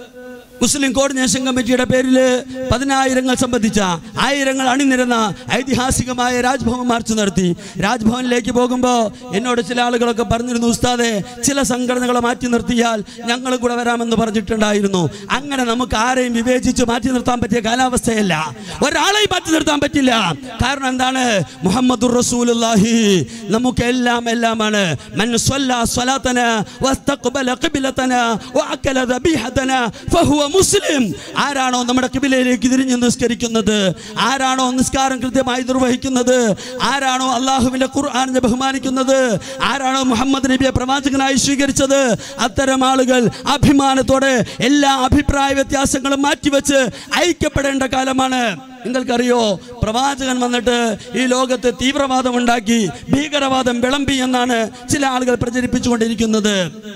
മുസ്ലിം കോർഡിനേഷൻ കമ്മിറ്റിയുടെ പേരിൽ 10,000 സംബന്ധിച്ച 1000 അണിനിരന്ന ഐതിഹാസികമായ രാജ്ഭവൻ മാർച്ച് നടത്തി. രാജ്ഭവനിലേക്ക് പോകുമ്പോൾ എന്നോട് ചില ആളുകളൊക്കെ പറഞ്ഞിരുന്നു, ഉസ്താദെ ചില സംഘടനകളെ മാറ്റി നിർത്തിയാൽ ഞങ്ങൾ കൂടെ വരാമെന്ന് പറഞ്ഞിട്ടുണ്ടായിരുന്നു. അങ്ങനെ നമുക്ക് ആരെയും വിവേചിച്ച് മാറ്റി നിർത്താൻ പറ്റിയ കാലാവസ്ഥയല്ല, ഒരാളെയും മാറ്റി നിർത്താൻ പറ്റില്ല. കാരണം എന്താണ്? മുഹമ്മദുർ റസൂലുള്ളാഹി നമുക്ക് എല്ലാമാണ്. മൻ സ്വല്ല സ്വലാതന വസ്തഖ്ബല ഖിബ്ലതന വഅകല ദബീഹതന ഫഹുവ മുസ്ലിം. ആരാണോ നമ്മുടെ ഖിബിലയിലേക്ക് തിരിഞ്ഞ് നിസ്കരിക്കുന്നത്, ആരാണോ നിസ്കാരം കൃത്യമായി നിർവഹിക്കുന്നത്, ആരാണോ അള്ളാഹുവിൻ്റെ ഖുർആനെ ബഹുമാനിക്കുന്നത്, ആരാണോ മുഹമ്മദ് നബിയെ പ്രവാചകനായി സ്വീകരിച്ചത്, അത്തരം ആളുകൾ അഭിമാനത്തോടെ എല്ലാ അഭിപ്രായ വ്യത്യാസങ്ങളും മാറ്റിവെച്ച് ഐക്യപ്പെടേണ്ട കാലമാണ്. നിങ്ങൾക്കറിയോ, പ്രവാചകൻ വന്നിട്ട് ഈ ലോകത്ത് തീവ്രവാദം ഉണ്ടാക്കി, ഭീകരവാദം വിളമ്പി എന്നാണ് ചില ആളുകൾ പ്രചരിപ്പിച്ചുകൊണ്ടിരിക്കുന്നത്.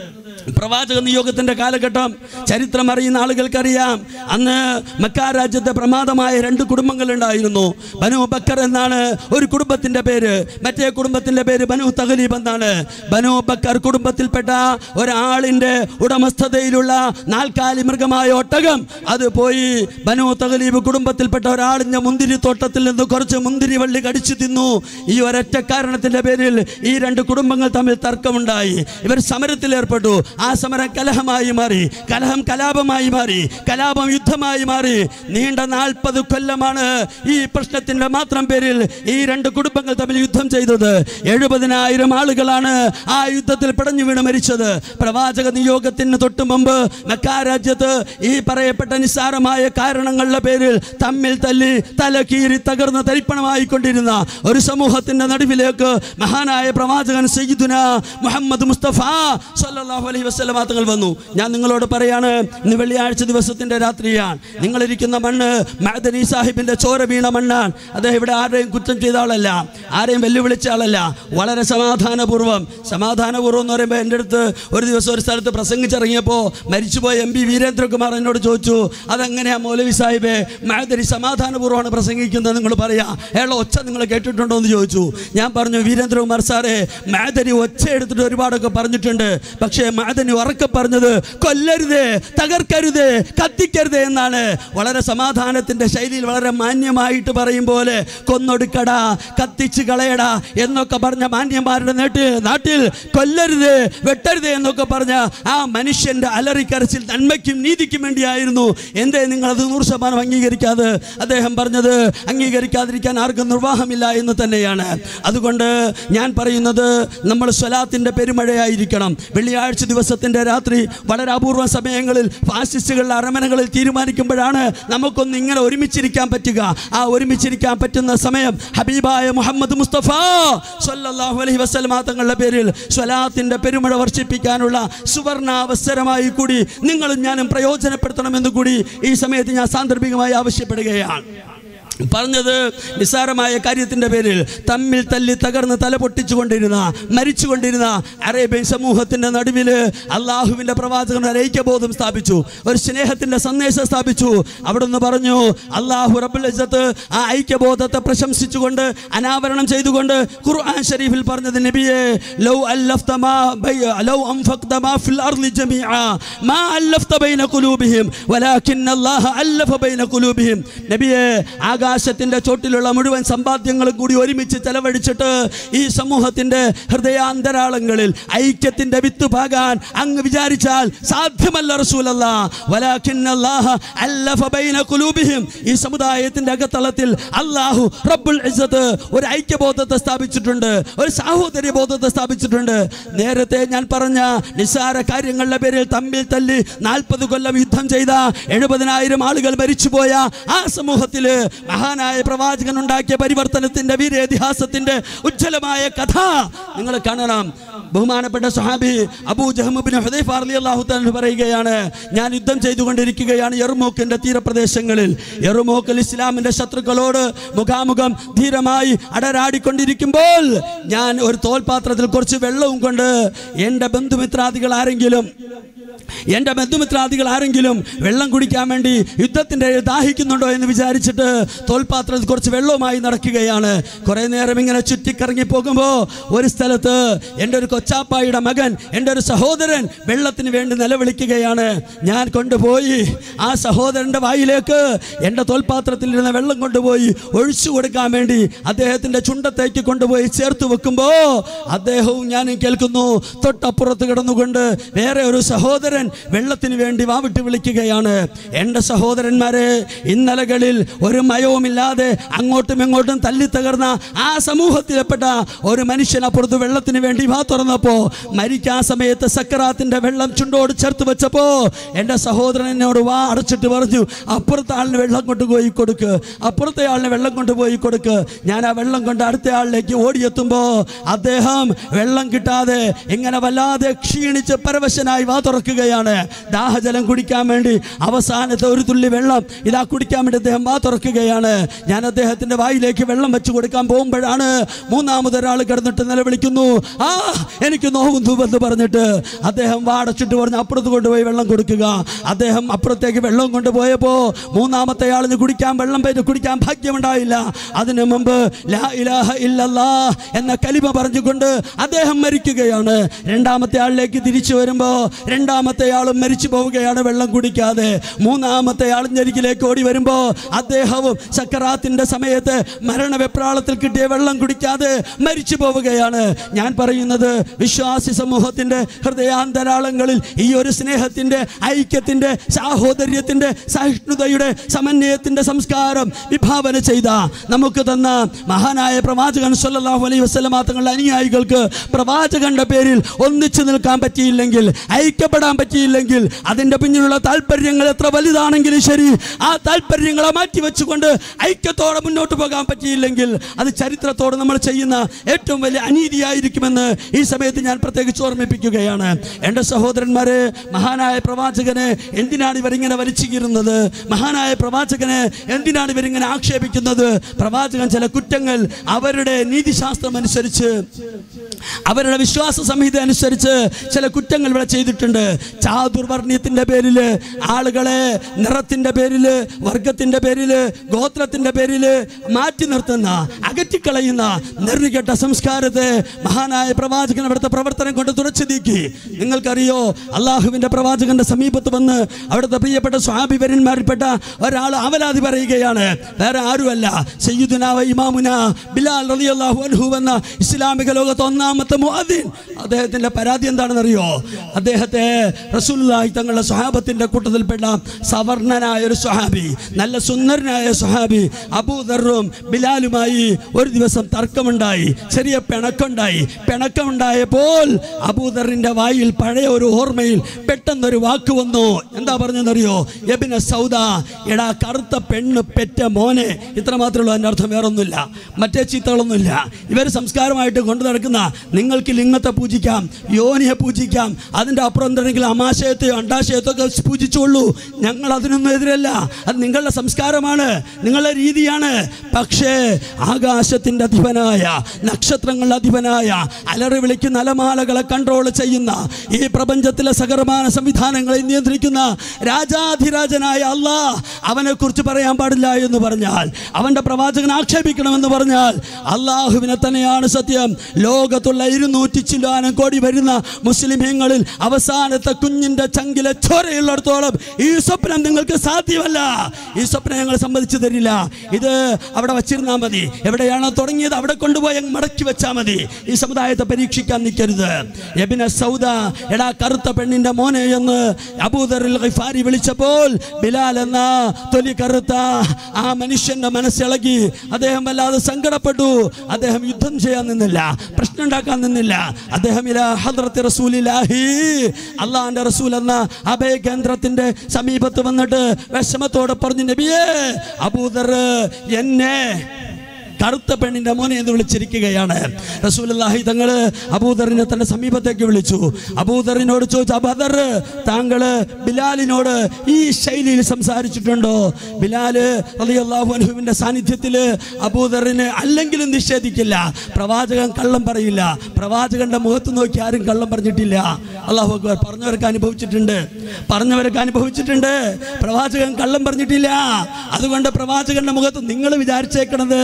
പ്രവാചക നിയോഗത്തിൻ്റെ കാലഘട്ടം ചരിത്രം അറിയുന്ന ആളുകൾക്കറിയാം. അന്ന് മക്ക രാജ്യത്തെ പ്രമാദമായ 2 കുടുംബങ്ങളുണ്ടായിരുന്നു. ബനു ബക്കർ എന്നാണ് ഒരു കുടുംബത്തിൻ്റെ പേര്, മറ്റേ കുടുംബത്തിൻ്റെ പേര് ബനു തഗ്ലീബ് എന്നാണ്. ബനു ബക്കർ കുടുംബത്തിൽപ്പെട്ട ഒരാളിൻ്റെ ഉടമസ്ഥതയിലുള്ള 4 കാലി മൃഗമായ ഒട്ടകം അത് പോയി ബനു തഗ്ലീബ് കുടുംബത്തിൽപ്പെട്ട ഒരാളിൻ്റെ മുന്തിരിത്തോട്ടത്തിൽ നിന്ന് കുറച്ച് മുന്തിരി വള്ളി കടിച്ചു തിന്നു. ഈ ഒരൊറ്റ കാരണത്തിൻ്റെ പേരിൽ ഈ 2 കുടുംബങ്ങൾ തമ്മിൽ തർക്കമുണ്ടായി. ഇവർ സമരത്തിലേർപ്പെട്ടു. ആ സമരം കലഹമായി മാറി, കലഹം കലാപമായി മാറി, കലാപം യുദ്ധമായി മാറി. നീണ്ട 40 കൊല്ലമാണ് ഈ പ്രശ്നത്തിൻ്റെ മാത്രം പേരിൽ ഈ 2 കുടുംബങ്ങൾ തമ്മിൽ യുദ്ധം ചെയ്തത്. 70,000 ആളുകളാണ് ആ യുദ്ധത്തിൽ പിടഞ്ഞു വീണ് മരിച്ചത്. പ്രവാചക നിയോഗത്തിന് തൊട്ടു മുമ്പ് മക്ക രാജ്യത്ത് ഈ പറയപ്പെട്ട നിസ്സാരമായ കാരണങ്ങളുടെ പേരിൽ തമ്മിൽ തല്ലി തലകീറി തകർന്ന് തരിപ്പണമായിക്കൊണ്ടിരുന്ന ഒരു സമൂഹത്തിൻ്റെ നടുവിലേക്ക് മഹാനായ പ്രവാചകൻ സയ്യിദുന മുഹമ്മദ് മുസ്തഫ സല്ലല്ലാഹു അലൈഹി അലൈഹി വസല്ലമ തങ്ങൾ വന്നു. ഞാൻ നിങ്ങളോട് പറയാണ്, ഇന്ന് വെള്ളിയാഴ്ച ദിവസത്തിന്റെ രാത്രിയാണ്. നിങ്ങളിരിക്കുന്ന മണ്ണ് മഅദനി സാഹിബിന്റെ ചോര വീണ മണ്ണാണ്. അദ്ദേഹം ഇവിടെ ആരെയും കുറ്റം ചെയ്ത ആളല്ല, ആരെയും വെല്ലുവിളിച്ച ആളല്ല. വളരെ സമാധാനപൂർവ്വം എന്ന് പറയുമ്പോൾ എൻ്റെ അടുത്ത് ഒരു ദിവസം ഒരു സ്ഥലത്ത് പ്രസംഗിച്ചിറങ്ങിയപ്പോൾ മരിച്ചുപോയ MP വീരേന്ദ്രകുമാർ എന്നോട് ചോദിച്ചു, അതെങ്ങനെയാ മൗലവി സാഹിബേ മഅദനി സമാധാനപൂർവ്വമാണ് പ്രസംഗിക്കുന്നത് നിങ്ങൾ പറയാ, അയാളുടെ ഒച്ച നിങ്ങൾ കേട്ടിട്ടുണ്ടോ എന്ന് ചോദിച്ചു. ഞാൻ പറഞ്ഞു, വീരേന്ദ്രകുമാർ സാറേ, മഅദനി ഒച്ച എടുത്തിട്ട് ഒരുപാടൊക്കെ പറഞ്ഞിട്ടുണ്ട്, പക്ഷേ മഅദനി ഉറക്കെ പറഞ്ഞത് കൊല്ലരുതേ, തകർക്കരുതേ, കത്തിക്കരുതേ എന്നാണ്. വളരെ സമാധാനത്തിന്റെ ശൈലിയിൽ വളരെ മാന്യമായിട്ട് പറയും പോലെ കൊന്നൊടുക്കടാ, കത്തിച്ച് കളയടാ എന്നൊക്കെ പറഞ്ഞ മാന്യന്മാരുടെ നാട്ടിൽ കൊല്ലരുതേ, വെട്ടരുതേ എന്നൊക്കെ പറഞ്ഞ ആ മനുഷ്യന്റെ അലറിക്കരച്ചിൽ നന്മയ്ക്കും നീതിക്കും വേണ്ടിയായിരുന്നു. എന്തേ നിങ്ങളത് 100% അംഗീകരിക്കാതെ? അദ്ദേഹം പറഞ്ഞത് അംഗീകരിക്കാതിരിക്കാൻ ആർക്കും നിർവാഹമില്ല എന്ന് തന്നെയാണ്. അതുകൊണ്ട് ഞാൻ പറയുന്നത്, നമ്മൾ സ്വലാത്തിന്റെ പെരുമഴയായിരിക്കണം. വെള്ളിയാഴ്ച ദിവസത്തിന്റെ രാത്രി വളരെ അപൂർവ സമയങ്ങളിൽ ഫാസിസ്റ്റുകളുടെ അരമനകളിൽ തീരുമാനിക്കുമ്പോഴാണ് നമുക്കൊന്ന് ഇങ്ങനെ ഒരുമിച്ചിരിക്കാൻ പറ്റുക. ആ ഒരുമിച്ചിരിക്കാൻ പറ്റുന്ന സമയം ഹബീബായ മുഹമ്മദ് മുസ്തഫ സ്വല്ലല്ലാഹു അലൈഹി വസല്ലമ തങ്ങളുടെ പേരിൽ സ്വലാത്തിന്റെ പെരുമഴ വർഷിപ്പിക്കാനുള്ള സുവർണാവസരമായി കൂടി നിങ്ങളും ഞാനും പ്രയോജനപ്പെടുത്തണമെന്ന് കൂടി ഈ സമയത്ത് ഞാൻ സാന്ദർഭികമായി ആവശ്യപ്പെടുകയാണ്. പറഞ്ഞത് നിസ്സാരമായ കാര്യത്തിൻ്റെ പേരിൽ തമ്മിൽ തല്ലി തകർന്ന് തല പൊട്ടിച്ചുകൊണ്ടിരുന്ന മരിച്ചുകൊണ്ടിരുന്ന അറേബ്യൻ സമൂഹത്തിൻ്റെ നടുവിൽ അള്ളാഹുവിൻ്റെ പ്രവാചകൻ ഒരു ഐക്യബോധം സ്ഥാപിച്ചു, ഒരു സ്നേഹത്തിൻ്റെ സന്ദേശം സ്ഥാപിച്ചു. അവിടുന്ന് പറഞ്ഞു, അള്ളാഹു റബ്ബുൽ ഇസ്സത്ത് ആ ഐക്യബോധത്തെ പ്രശംസിച്ചുകൊണ്ട് അനാവരണം ചെയ്തുകൊണ്ട് ഖുർആൻ ഷരീഫിൽ പറഞ്ഞത്, നബിയെ ലൗ അൻഫഖ്ത മാ ഫിൽ അർളി ജമീഅ മാ അല്ലഫ്ത ബൈന ഖുലൂബിഹിം വലാകിന്ന അല്ലാഹ അല്ലഫ ബൈന ഖുലൂബിഹിം. നബിയെ ആകാശത്തിന്റെ ചോട്ടിലുള്ള മുഴുവൻ സമ്പാദ്യങ്ങളും കൂടി ഒരുമിച്ച് ചെലവഴിച്ചിട്ട് ഈ സമൂഹത്തിന്റെ ഹൃദയാന്തരാളങ്ങളിൽ ഐക്യത്തിന്റെ വിത്ത് പാകാൻ അങ്ങ് വിചാരിച്ചാൽ സാധ്യമല്ല റസൂലല്ലാഹ്. വലാകിന്നല്ലാഹ അല്ലഫ ബൈന ഖുലൂബിഹിം. ഈ സമുദായത്തിന്റെ അകത്തളത്തിൽ അല്ലാഹു റബ്ബുൽ ഇസ്സത്ത് ഒരു ഐക്യബോധത്തെ സ്ഥാപിച്ചിട്ടുണ്ട്, ഒരു സാഹോദര്യ ബോധത്തെ സ്ഥാപിച്ചിട്ടുണ്ട്. നേരത്തെ ഞാൻ പറഞ്ഞ നിസ്സാര കാര്യങ്ങളുടെ പേരിൽ തമ്മിൽ തല്ലി 40 കൊല്ലം യുദ്ധം ചെയ്ത 70,000 ആളുകൾ മരിച്ചുപോയ ആ സമൂഹത്തിൽ മഹാനായ പ്രവാചകൻ ഉണ്ടാക്കിയ പരിവർത്തനത്തിന്റെ വീരേതിഹാസത്തിന്റെ ഉജ്ജ്വലമായ കഥ നിങ്ങൾ കാണണം. ബഹുമാനപ്പെട്ട സ്വഹാബി അബൂ ജഹ്മ ബിൻ ഹുദൈഫ റളിയല്ലാഹു തആല പറയുകയാണ്, ഞാൻ യുദ്ധം ചെയ്തുകൊണ്ടിരിക്കുകയാണ് യർമൂക്കിന്റെ തീരപ്രദേശങ്ങളിൽ. യർമൂക്കിൽ ഇസ്ലാമിന്റെ ശത്രുക്കളോട് മുഖാമുഖം ധീരമായി അടരാടിക്കൊണ്ടിരിക്കുമ്പോൾ ഞാൻ ഒരു തോൽപാത്രത്തിൽ കുറച്ച് വെള്ളവും കൊണ്ട് എൻ്റെ ബന്ധുമിത്രാദികൾ ആരെങ്കിലും വെള്ളം കുടിക്കാൻ വേണ്ടി യുദ്ധത്തിൻ്റെ ദാഹിക്കുന്നുണ്ടോ എന്ന് വിചാരിച്ചിട്ട് തോൽപാത്രത്തിൽ കുറച്ച് വെള്ളവുമായി നടക്കുകയാണ്. കുറേ നേരം ഇങ്ങനെ ചുറ്റിക്കറങ്ങി പോകുമ്പോൾ ഒരു സ്ഥലത്ത് എൻ്റെ ഒരു കൊച്ചാപ്പായുടെ മകൻ, എൻ്റെ ഒരു സഹോദരൻ വെള്ളത്തിന് വേണ്ടി നിലവിളിക്കുകയാണ്. ഞാൻ കൊണ്ടുപോയി ആ സഹോദരൻ്റെ വായിലേക്ക് എൻ്റെ തോൽപാത്രത്തിലിരുന്ന വെള്ളം കൊണ്ടുപോയി ഒഴിച്ചു കൊടുക്കാൻ വേണ്ടി അദ്ദേഹത്തിൻ്റെ ചുണ്ടത്തേക്ക് കൊണ്ടുപോയി ചേർത്ത് വെക്കുമ്പോൾ അദ്ദേഹവും ഞാനും കേൾക്കുന്നു, തൊട്ടപ്പുറത്ത് കിടന്നുകൊണ്ട് വേറെ ഒരു സഹോദരൻ വെള്ളത്തിന് വേണ്ടി വാവിട്ട് വിളിക്കുകയാണ്. എൻ്റെ സഹോദരന്മാരെ, ഇന്നലകളിൽ ഒരു മയവുമില്ലാതെ അങ്ങോട്ടും ഇങ്ങോട്ടും തല്ലി തകർന്ന ആ സമൂഹത്തിൽപ്പെട്ട ഒരു മനുഷ്യൻ അപ്പുറത്ത് വെള്ളത്തിന് വേണ്ടി വാ തുറന്നപ്പോൾ മരിക്കാൻ സമയത്ത് സക്കറാത്തിന്റെ വെള്ളം ചുണ്ടോട് ചേർത്ത് വെച്ചപ്പോൾ എൻ്റെ സഹോദരൻ എന്നോട് വാ അടച്ചിട്ട് പറഞ്ഞു, അപ്പുറത്തെ ആളിന് വെള്ളം കൊണ്ടുപോയി കൊടുക്ക്, അപ്പുറത്തെ ആളിന് വെള്ളം കൊണ്ടുപോയി കൊടുക്ക്. ഞാൻ ആ വെള്ളം കൊണ്ട് അടുത്ത ആളിലേക്ക് ഓടിയെത്തുമ്പോൾ അദ്ദേഹം വെള്ളം കിട്ടാതെ ഇങ്ങനെ വല്ലാതെ ക്ഷീണിച്ച് പരവശനായി വാ തുറക്കുകയാണ്. ദാഹജലം കുടിക്കാൻ വേണ്ടി അവസാനത്തെ ഒരു തുള്ളി വെള്ളം ഇതാ കുടിക്കാൻ വേണ്ടി അദ്ദേഹം വാ തുറക്കുകയാണ്. ഞാൻ അദ്ദേഹത്തിന്റെ വായിലേക്ക് വെള്ളം വെച്ച് കൊടുക്കാൻ പോകുമ്പോഴാണ് മൂന്നാമതൊരാൾ കിടന്നിട്ട് നിലവിളിക്കുന്നു, ആ എനിക്ക് നോവുന്നു എന്ന് പറഞ്ഞിട്ട് അദ്ദേഹം വാടച്ചിട്ട് പറഞ്ഞ് അപ്പുറത്ത് കൊണ്ടുപോയി വെള്ളം കൊടുക്കുക. അദ്ദേഹം അപ്പുറത്തേക്ക് വെള്ളം കൊണ്ടുപോയപ്പോൾ മൂന്നാമത്തെ ആളിന് കുടിക്കാൻ ഭാഗ്യമുണ്ടായില്ല. അതിനു മുമ്പ് ലാ ഇലാഹ ഇല്ലല്ലാഹ് എന്ന കലിമ പറഞ്ഞുകൊണ്ട് അദ്ദേഹം മരിക്കുകയാണ്. രണ്ടാമത്തെ ആളിലേക്ക് തിരിച്ചു വരുമ്പോൾ രണ്ടാമത്തെ ആളും മരിച്ചു പോവുകയാണ് വെള്ളം കുടിക്കാതെ. മൂന്നാമത്തെ ആളിഞ്ഞരികിലേക്ക് ഓടി വരുമ്പോൾ അദ്ദേഹവും സക്കറാത്തിന്റെ സമയത്ത് മരണവെപ്രാളത്തിൽ കിട്ടിയ വെള്ളം കുടിക്കാതെ മരിച്ചു പോവുകയാണ്. ഞാൻ പറയുന്നത്, വിശ്വാസി സമൂഹത്തിന്റെ ഹൃദയാന്തരാളങ്ങളിൽ ഈ ഒരു സ്നേഹത്തിന്റെ, ഐക്യത്തിന്റെ, സാഹോദര്യത്തിന്റെ, സഹിഷ്ണുതയുടെ, സമന്വയത്തിന്റെ സംസ്കാരം വിഭാവന ചെയ്ത നമുക്ക് തന്ന മഹാനായ പ്രവാചകൻ സ്വല്ലല്ലാഹു അലൈഹി വസല്ലമ തങ്ങളുടെ അനുയായികൾക്ക് പ്രവാചകന്റെ പേരിൽ ഒന്നിച്ചു നിൽക്കാൻ പറ്റിയില്ലെങ്കിൽ, ഐക്യപ്പെടാൻ പറ്റിയില്ലെങ്കിൽ, അതിൻ്റെ പിന്നിലുള്ള താല്പര്യങ്ങൾ എത്ര വലുതാണെങ്കിലും ശരി, ആ താല്പര്യങ്ങളെ മാറ്റിവെച്ചുകൊണ്ട് ഐക്യത്തോടെ മുന്നോട്ട് പോകാൻ പറ്റിയില്ലെങ്കിൽ അത് ചരിത്രത്തോട് നമ്മൾ ചെയ്യുന്ന ഏറ്റവും വലിയ അനീതിയായിരിക്കുമെന്ന് ഈ സമയത്ത് ഞാൻ പ്രത്യേകിച്ച് ഓർമ്മിപ്പിക്കുകയാണ്. എൻ്റെ സഹോദരന്മാരെ, മഹാനായ പ്രവാചകനെ എന്തിനാണ് ഇവരിങ്ങനെ വലിച്ചു കീറുന്നത്? മഹാനായ പ്രവാചകനെ എന്തിനാണ് ഇവരിങ്ങനെ ആക്ഷേപിക്കുന്നത്? പ്രവാചകൻ ചില കുറ്റങ്ങൾ അവരുടെ നീതിശാസ്ത്രം അനുസരിച്ച്, അവരുടെ വിശ്വാസ സംഹിത അനുസരിച്ച് ചില കുറ്റങ്ങൾ ഇവിടെ ചെയ്തിട്ടുണ്ട്. ചാതുർവർണ്ണയത്തിൻ്റെ പേരിൽ ആളുകളെ നിറത്തിൻ്റെ പേരിൽ, വർഗത്തിൻ്റെ പേരിൽ, ഗോത്രത്തിൻ്റെ പേരിൽ മാറ്റി നിർത്തുന്ന, അകറ്റിക്കളയുന്ന നെറികെട്ട സംസ്കാരത്തെ മഹാനായ പ്രവാചകൻ അവിടുത്തെ പ്രവർത്തനം കൊണ്ട് തുറച്ചു നീക്കി. നിങ്ങൾക്കറിയോ, അള്ളാഹുവിൻ്റെ പ്രവാചകന്റെ സമീപത്ത് വന്ന് അവിടുത്തെ പ്രിയപ്പെട്ട സ്വഹാബിവര്യന്മാരിൽപ്പെട്ട ഒരാൾ അവലാതി പറയുകയാണ്. വേറെ ആരുമല്ല, സയ്യിദുനാ വ ഇമാമുനാ ബിലാൽ റളിയല്ലാഹു അൻഹു എന്ന ഇസ്ലാമിക ലോകത്ത് ഒന്നാമത്തെ മുഅദ്ദിൻ. അദ്ദേഹത്തിൻ്റെ പരാതി എന്താണെന്നറിയോ? അദ്ദേഹത്തെ റസൂലുള്ളാഹി തങ്ങളുടെ സ്വഹാബത്തിൻ്റെ കൂട്ടത്തിൽപ്പെട്ട സവർണനായ ഒരു സ്വഹാബി, നല്ല സുന്ദരനായ സ്വഹാബി അബൂദറും ബിലാലുമായി ഒരു ദിവസം തർക്കമുണ്ടായി, ചെറിയ പിണക്കമുണ്ടായപ്പോൾ അബൂദറിൻ്റെ വായിൽ പഴയ ഒരു ഓർമ്മയിൽ പെട്ടെന്നൊരു വാക്ക് വന്നു. എന്താ പറഞ്ഞെന്നറിയോ? യബ്ന സൗദ, എടാ കറുത്ത പെണ്ണ് പെറ്റ മോനെ. ഇത്ര മാത്രമേ ഉള്ളൂ, അതിൻ്റെ അർത്ഥം വേറൊന്നുമില്ല, മറ്റേ ചീത്തകളൊന്നുമില്ല. ഇവർ സംസ്കാരമായിട്ട് കൊണ്ടു നടക്കുന്ന, നിങ്ങൾക്ക് ലിംഗത്തെ പൂജിക്കാം, യോനിയെ പൂജിക്കാം, അതിൻ്റെ അപ്പുറം എന്തെങ്കിലും അമാശയത്തെയോ അണ്ടാശയത്തോ ഒക്കെ പൂജിച്ചുള്ളൂ. ഞങ്ങൾ അതിനൊന്നും എതിരല്ല, അത് നിങ്ങളുടെ സംസ്കാരമാണ്, നിങ്ങളുടെ രീതിയാണ്. പക്ഷേ ആകാശത്തിൻ്റെ അധിപനായ, നക്ഷത്രങ്ങളുടെ അധിപനായ, അലറി വിളിക്കുന്ന അലമാലകളെ കൺട്രോൾ ചെയ്യുന്ന, ഈ പ്രപഞ്ചത്തിലെ സകലമാന സംവിധാനങ്ങളെ നിയന്ത്രിക്കുന്ന രാജാധിരാജനായ അല്ലാഹ്, അവനെക്കുറിച്ച് പറയാൻ പാടില്ല എന്ന് പറഞ്ഞാൽ, അവൻ്റെ പ്രവാചകൻ ആക്ഷേപിക്കണമെന്ന് പറഞ്ഞാൽ അള്ളാഹുവിനെ തന്നെയാണ് സത്യം. ലോകത്തുള്ള 200 ചില്ലാനം കോടി വരുന്ന മുസ്ലിമീങ്ങളിൽ അവസാനത്തെ കുഞ്ഞിൻ്റെ ചങ്കിലെ ചോരയുള്ളിടത്തോളം ഈ സ്വപ്നം നിങ്ങൾക്ക് സാധ്യമല്ല. ഈ സ്വപ്നം ഞങ്ങൾ സമ്മതിച്ചു തരില്ല. ഇത് അവിടെ വച്ചിരുന്നാൽ മതി, എവിടെയാണോ തുടങ്ങിയത് അവിടെ കൊണ്ടുപോയി മടക്കി വെച്ചാൽ മതി. ഈ സമുദായത്തെ പരീക്ഷിക്കാൻ നിൽക്കരുത്. യബ്ന സൗദ, എടാ കറുത്ത പെണ്ണിൻ്റെ മോനെ എന്ന് അബൂദറുൽ ഗിഫാരി വിളിച്ചപ്പോൾ ബിലാൽ എന്ന തൊലി കറുത്ത ആ മനുഷ്യൻ്റെ മനസ്സിളകി. അദ്ദേഹം വല്ലാതെ സങ്കടപ്പെട്ടു. അദ്ദേഹം യുദ്ധം ചെയ്യാൻ നിന്നില്ല, പ്രശ്നം ഉണ്ടാക്കാൻ നിന്നില്ല. അദ്ദേഹം ഇലാ ഹദ്റത്തി റസൂലില്ലാഹി, അള്ളാഹുവിൻ്റെ റസൂൽ എന്ന അഭയകേന്ദ്രത്തിൻ്റെ സമീപത്ത് വന്നിട്ട് വിഷമത്തോടെ പറഞ്ഞു, നബിയേ, അബൂദർ എന്നെ കറുത്ത പെണ്ണിൻ്റെ മോനെ എന്ന് വിളിച്ചിരിക്കുകയാണ്. റസൂലുള്ളാഹി തങ്ങൾ അബൂദറിനെ തൻ്റെ സമീപത്തേക്ക് വിളിച്ചു. അബൂദറിനോട് ചോദിച്ചു, അബൂദർ, താങ്കൾ ബിലാലിനോട് ഈ ശൈലിയിൽ സംസാരിച്ചിട്ടുണ്ടോ? ബിലാൽ റളിയല്ലാഹു അൻഹുവിൻ്റെ സാന്നിധ്യത്തിൽ അബൂദറിന് അല്ലെങ്കിലും നിഷേധിക്കില്ല. പ്രവാചകൻ കള്ളം പറയില്ല. പ്രവാചകന്റെ മുഖത്ത് നോക്കി ആരും കള്ളം പറഞ്ഞിട്ടില്ല. അല്ലാഹു അക്ബർ. പറഞ്ഞവരൊക്കെ അനുഭവിച്ചിട്ടുണ്ട്. പ്രവാചകൻ കള്ളം പറഞ്ഞിട്ടില്ല. അതുകൊണ്ട് പ്രവാചകന്റെ മുഖത്ത് നിങ്ങൾ വിചാരിച്ചേക്കണത്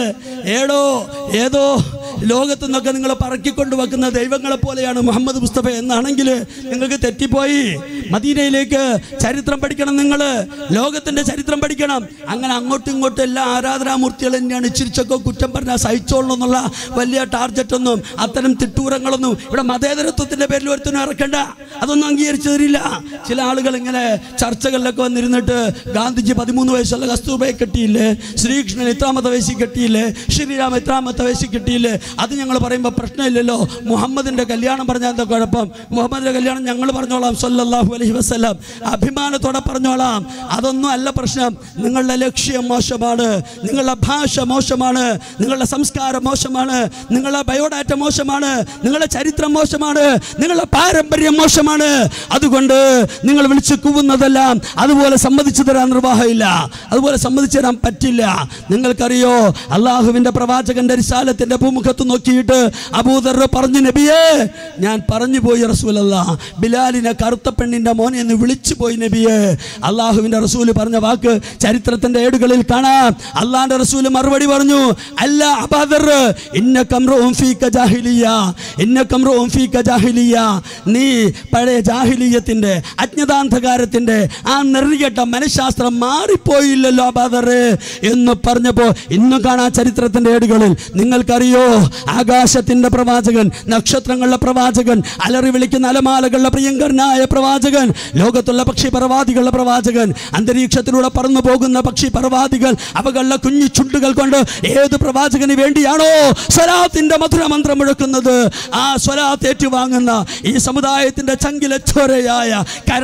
ഏതോ ലോകത്തു നിന്നൊക്കെ നിങ്ങൾ പറക്കിക്കൊണ്ട് വെക്കുന്ന ദൈവങ്ങളെ പോലെയാണ് മുഹമ്മദ് മുസ്തഫ എന്നാണെങ്കിൽ നിങ്ങൾക്ക് തെറ്റിപ്പോയി. മദീനയിലേക്ക് ചരിത്രം പഠിക്കണം, നിങ്ങൾ ലോകത്തിൻ്റെ ചരിത്രം പഠിക്കണം. അങ്ങനെ അങ്ങോട്ടും ഇങ്ങോട്ടും എല്ലാ ആരാധനാമൂർത്തികൾ തന്നെയാണ്. ഇച്ചിരിച്ചൊക്കെ കുറ്റം പറഞ്ഞാൽ സഹിച്ചോളണം എന്നുള്ള വലിയ ടാർജറ്റൊന്നും, അത്തരം തിട്ടൂരങ്ങളൊന്നും ഇവിടെ മതേതരത്വത്തിൻ്റെ പേരിൽ ഒരുത്തനും ഇറക്കണ്ട. അതൊന്നും അംഗീകരിച്ചു തരില്ല. ചില ആളുകൾ ഇങ്ങനെ ചർച്ചകളിലൊക്കെ വന്നിരുന്നിട്ട് ഗാന്ധിജി 13 വയസ്സുള്ള കസ്തൂർബയെ കെട്ടിയില്ലേ, ശ്രീകൃഷ്ണൻ ഇത്രാമത്തെ വയസ്സിൽ കെട്ടിയില്ലേ, ശ്രീരാം ഇത്രാമത്തെ വയസ്സിൽ കെട്ടിയില്ലേ, അത് ഞങ്ങൾ പറയുമ്പോൾ പ്രശ്നമില്ലല്ലോ. മുഹമ്മദിൻ്റെ കല്യാണം പറഞ്ഞാൽ എന്താ കുഴപ്പം? മുഹമ്മദിൻ്റെ കല്യാണം ഞങ്ങൾ പറഞ്ഞോളാം സല്ലല്ലാഹു അലൈഹി വസല്ലം, അഭിമാനത്തോടെ പറഞ്ഞോളാം. അതൊന്നും അല്ല പ്രശ്നം. നിങ്ങളുടെ ലക്ഷ്യം മോശമാണ്, നിങ്ങളുടെ ഭാഷ മോശമാണ്, നിങ്ങളുടെ സംസ്കാരം മോശമാണ്, നിങ്ങളുടെ ബയോഡാറ്റ മോശമാണ്, നിങ്ങളുടെ ചരിത്രം മോശമാണ്, നിങ്ങളുടെ പാരമ്പര്യം മോശമാണ്. അതുകൊണ്ട് നിങ്ങൾ വിളിച്ചു കൂവുന്നതെല്ലാം അതുപോലെ സമ്മതിച്ചു തരാൻ നിർവാഹമില്ല, അതുപോലെ സമ്മതിച്ചു തരാൻ പറ്റില്ല. നിങ്ങൾക്കറിയോ, അള്ളാഹുവിൻ്റെ പ്രവാചകന്റെ റിസാലത്തിന്റെ ഭൂമുഖത്ത് നോക്കിയിട്ട് അബൂദർ പറഞ്ഞു, നബിയേ, ഞാൻ പറഞ്ഞു പോയി റസൂലല്ലാഹ്, ബിലാലിനെ കറുത്ത പെണ്ണിന്റെ മോനെ എന്ന് വിളിച്ചു പോയി നബിയേ. അള്ളാഹുവിന്റെ റസൂല് പറഞ്ഞ വാക്ക് ചരിത്രത്തിന്റെ ഏടുകളിൽ കാണാം. അള്ളാഹിന്റെ റസൂല് മറുപടി പറഞ്ഞു, അല്ല അബൂദർ, ഇന്നകംറുഉൻ ഫീക ജാഹിലിയ, ഇന്നകംറുഉൻ ഫീക ജാഹിലിയ, നീ പഴയ ജാഹിലിയത്തിന്റെ, അജ്ഞതാന്ധകാരത്തിന്റെ ആ നെറികെട്ട മനഃശാസ്ത്രം മാറിപ്പോയില്ലല്ലോ അബൂദർ എന്ന് പറഞ്ഞപ്പോ ഇന്നും കാണാ ചരിത്രത്തിന്റെ ഏടുകളിൽ. നിങ്ങൾക്കറിയോ, ആകാശത്തിന്റെ പ്രവാചകൻ, നക്ഷത്രങ്ങളുടെ പ്രവാചകൻ, അലറി വിളിക്കുന്ന അലമാലകളുടെ പ്രിയങ്കരനായ പ്രവാചകൻ, ലോകത്തുള്ള പക്ഷിപരവാദികളുടെ പ്രവാചകൻ, അന്തരീക്ഷത്തിലൂടെ പറന്നു പോകുന്ന പക്ഷിപരവാദികൾ അവകളുടെ കുഞ്ഞു ചുണ്ടുകൾ കൊണ്ട് ഏത് പ്രവാചകന് വേണ്ടിയാണോ സ്വലാത്തിന്റെ മധുരമന്ത്രം മുഴക്കുന്നത്, ആ സ്വലാത്ത് ഏറ്റുവാങ്ങുന്ന ഈ സമുദായത്തിന്റെ ചങ്കിലെ ചോരയായ കരൾ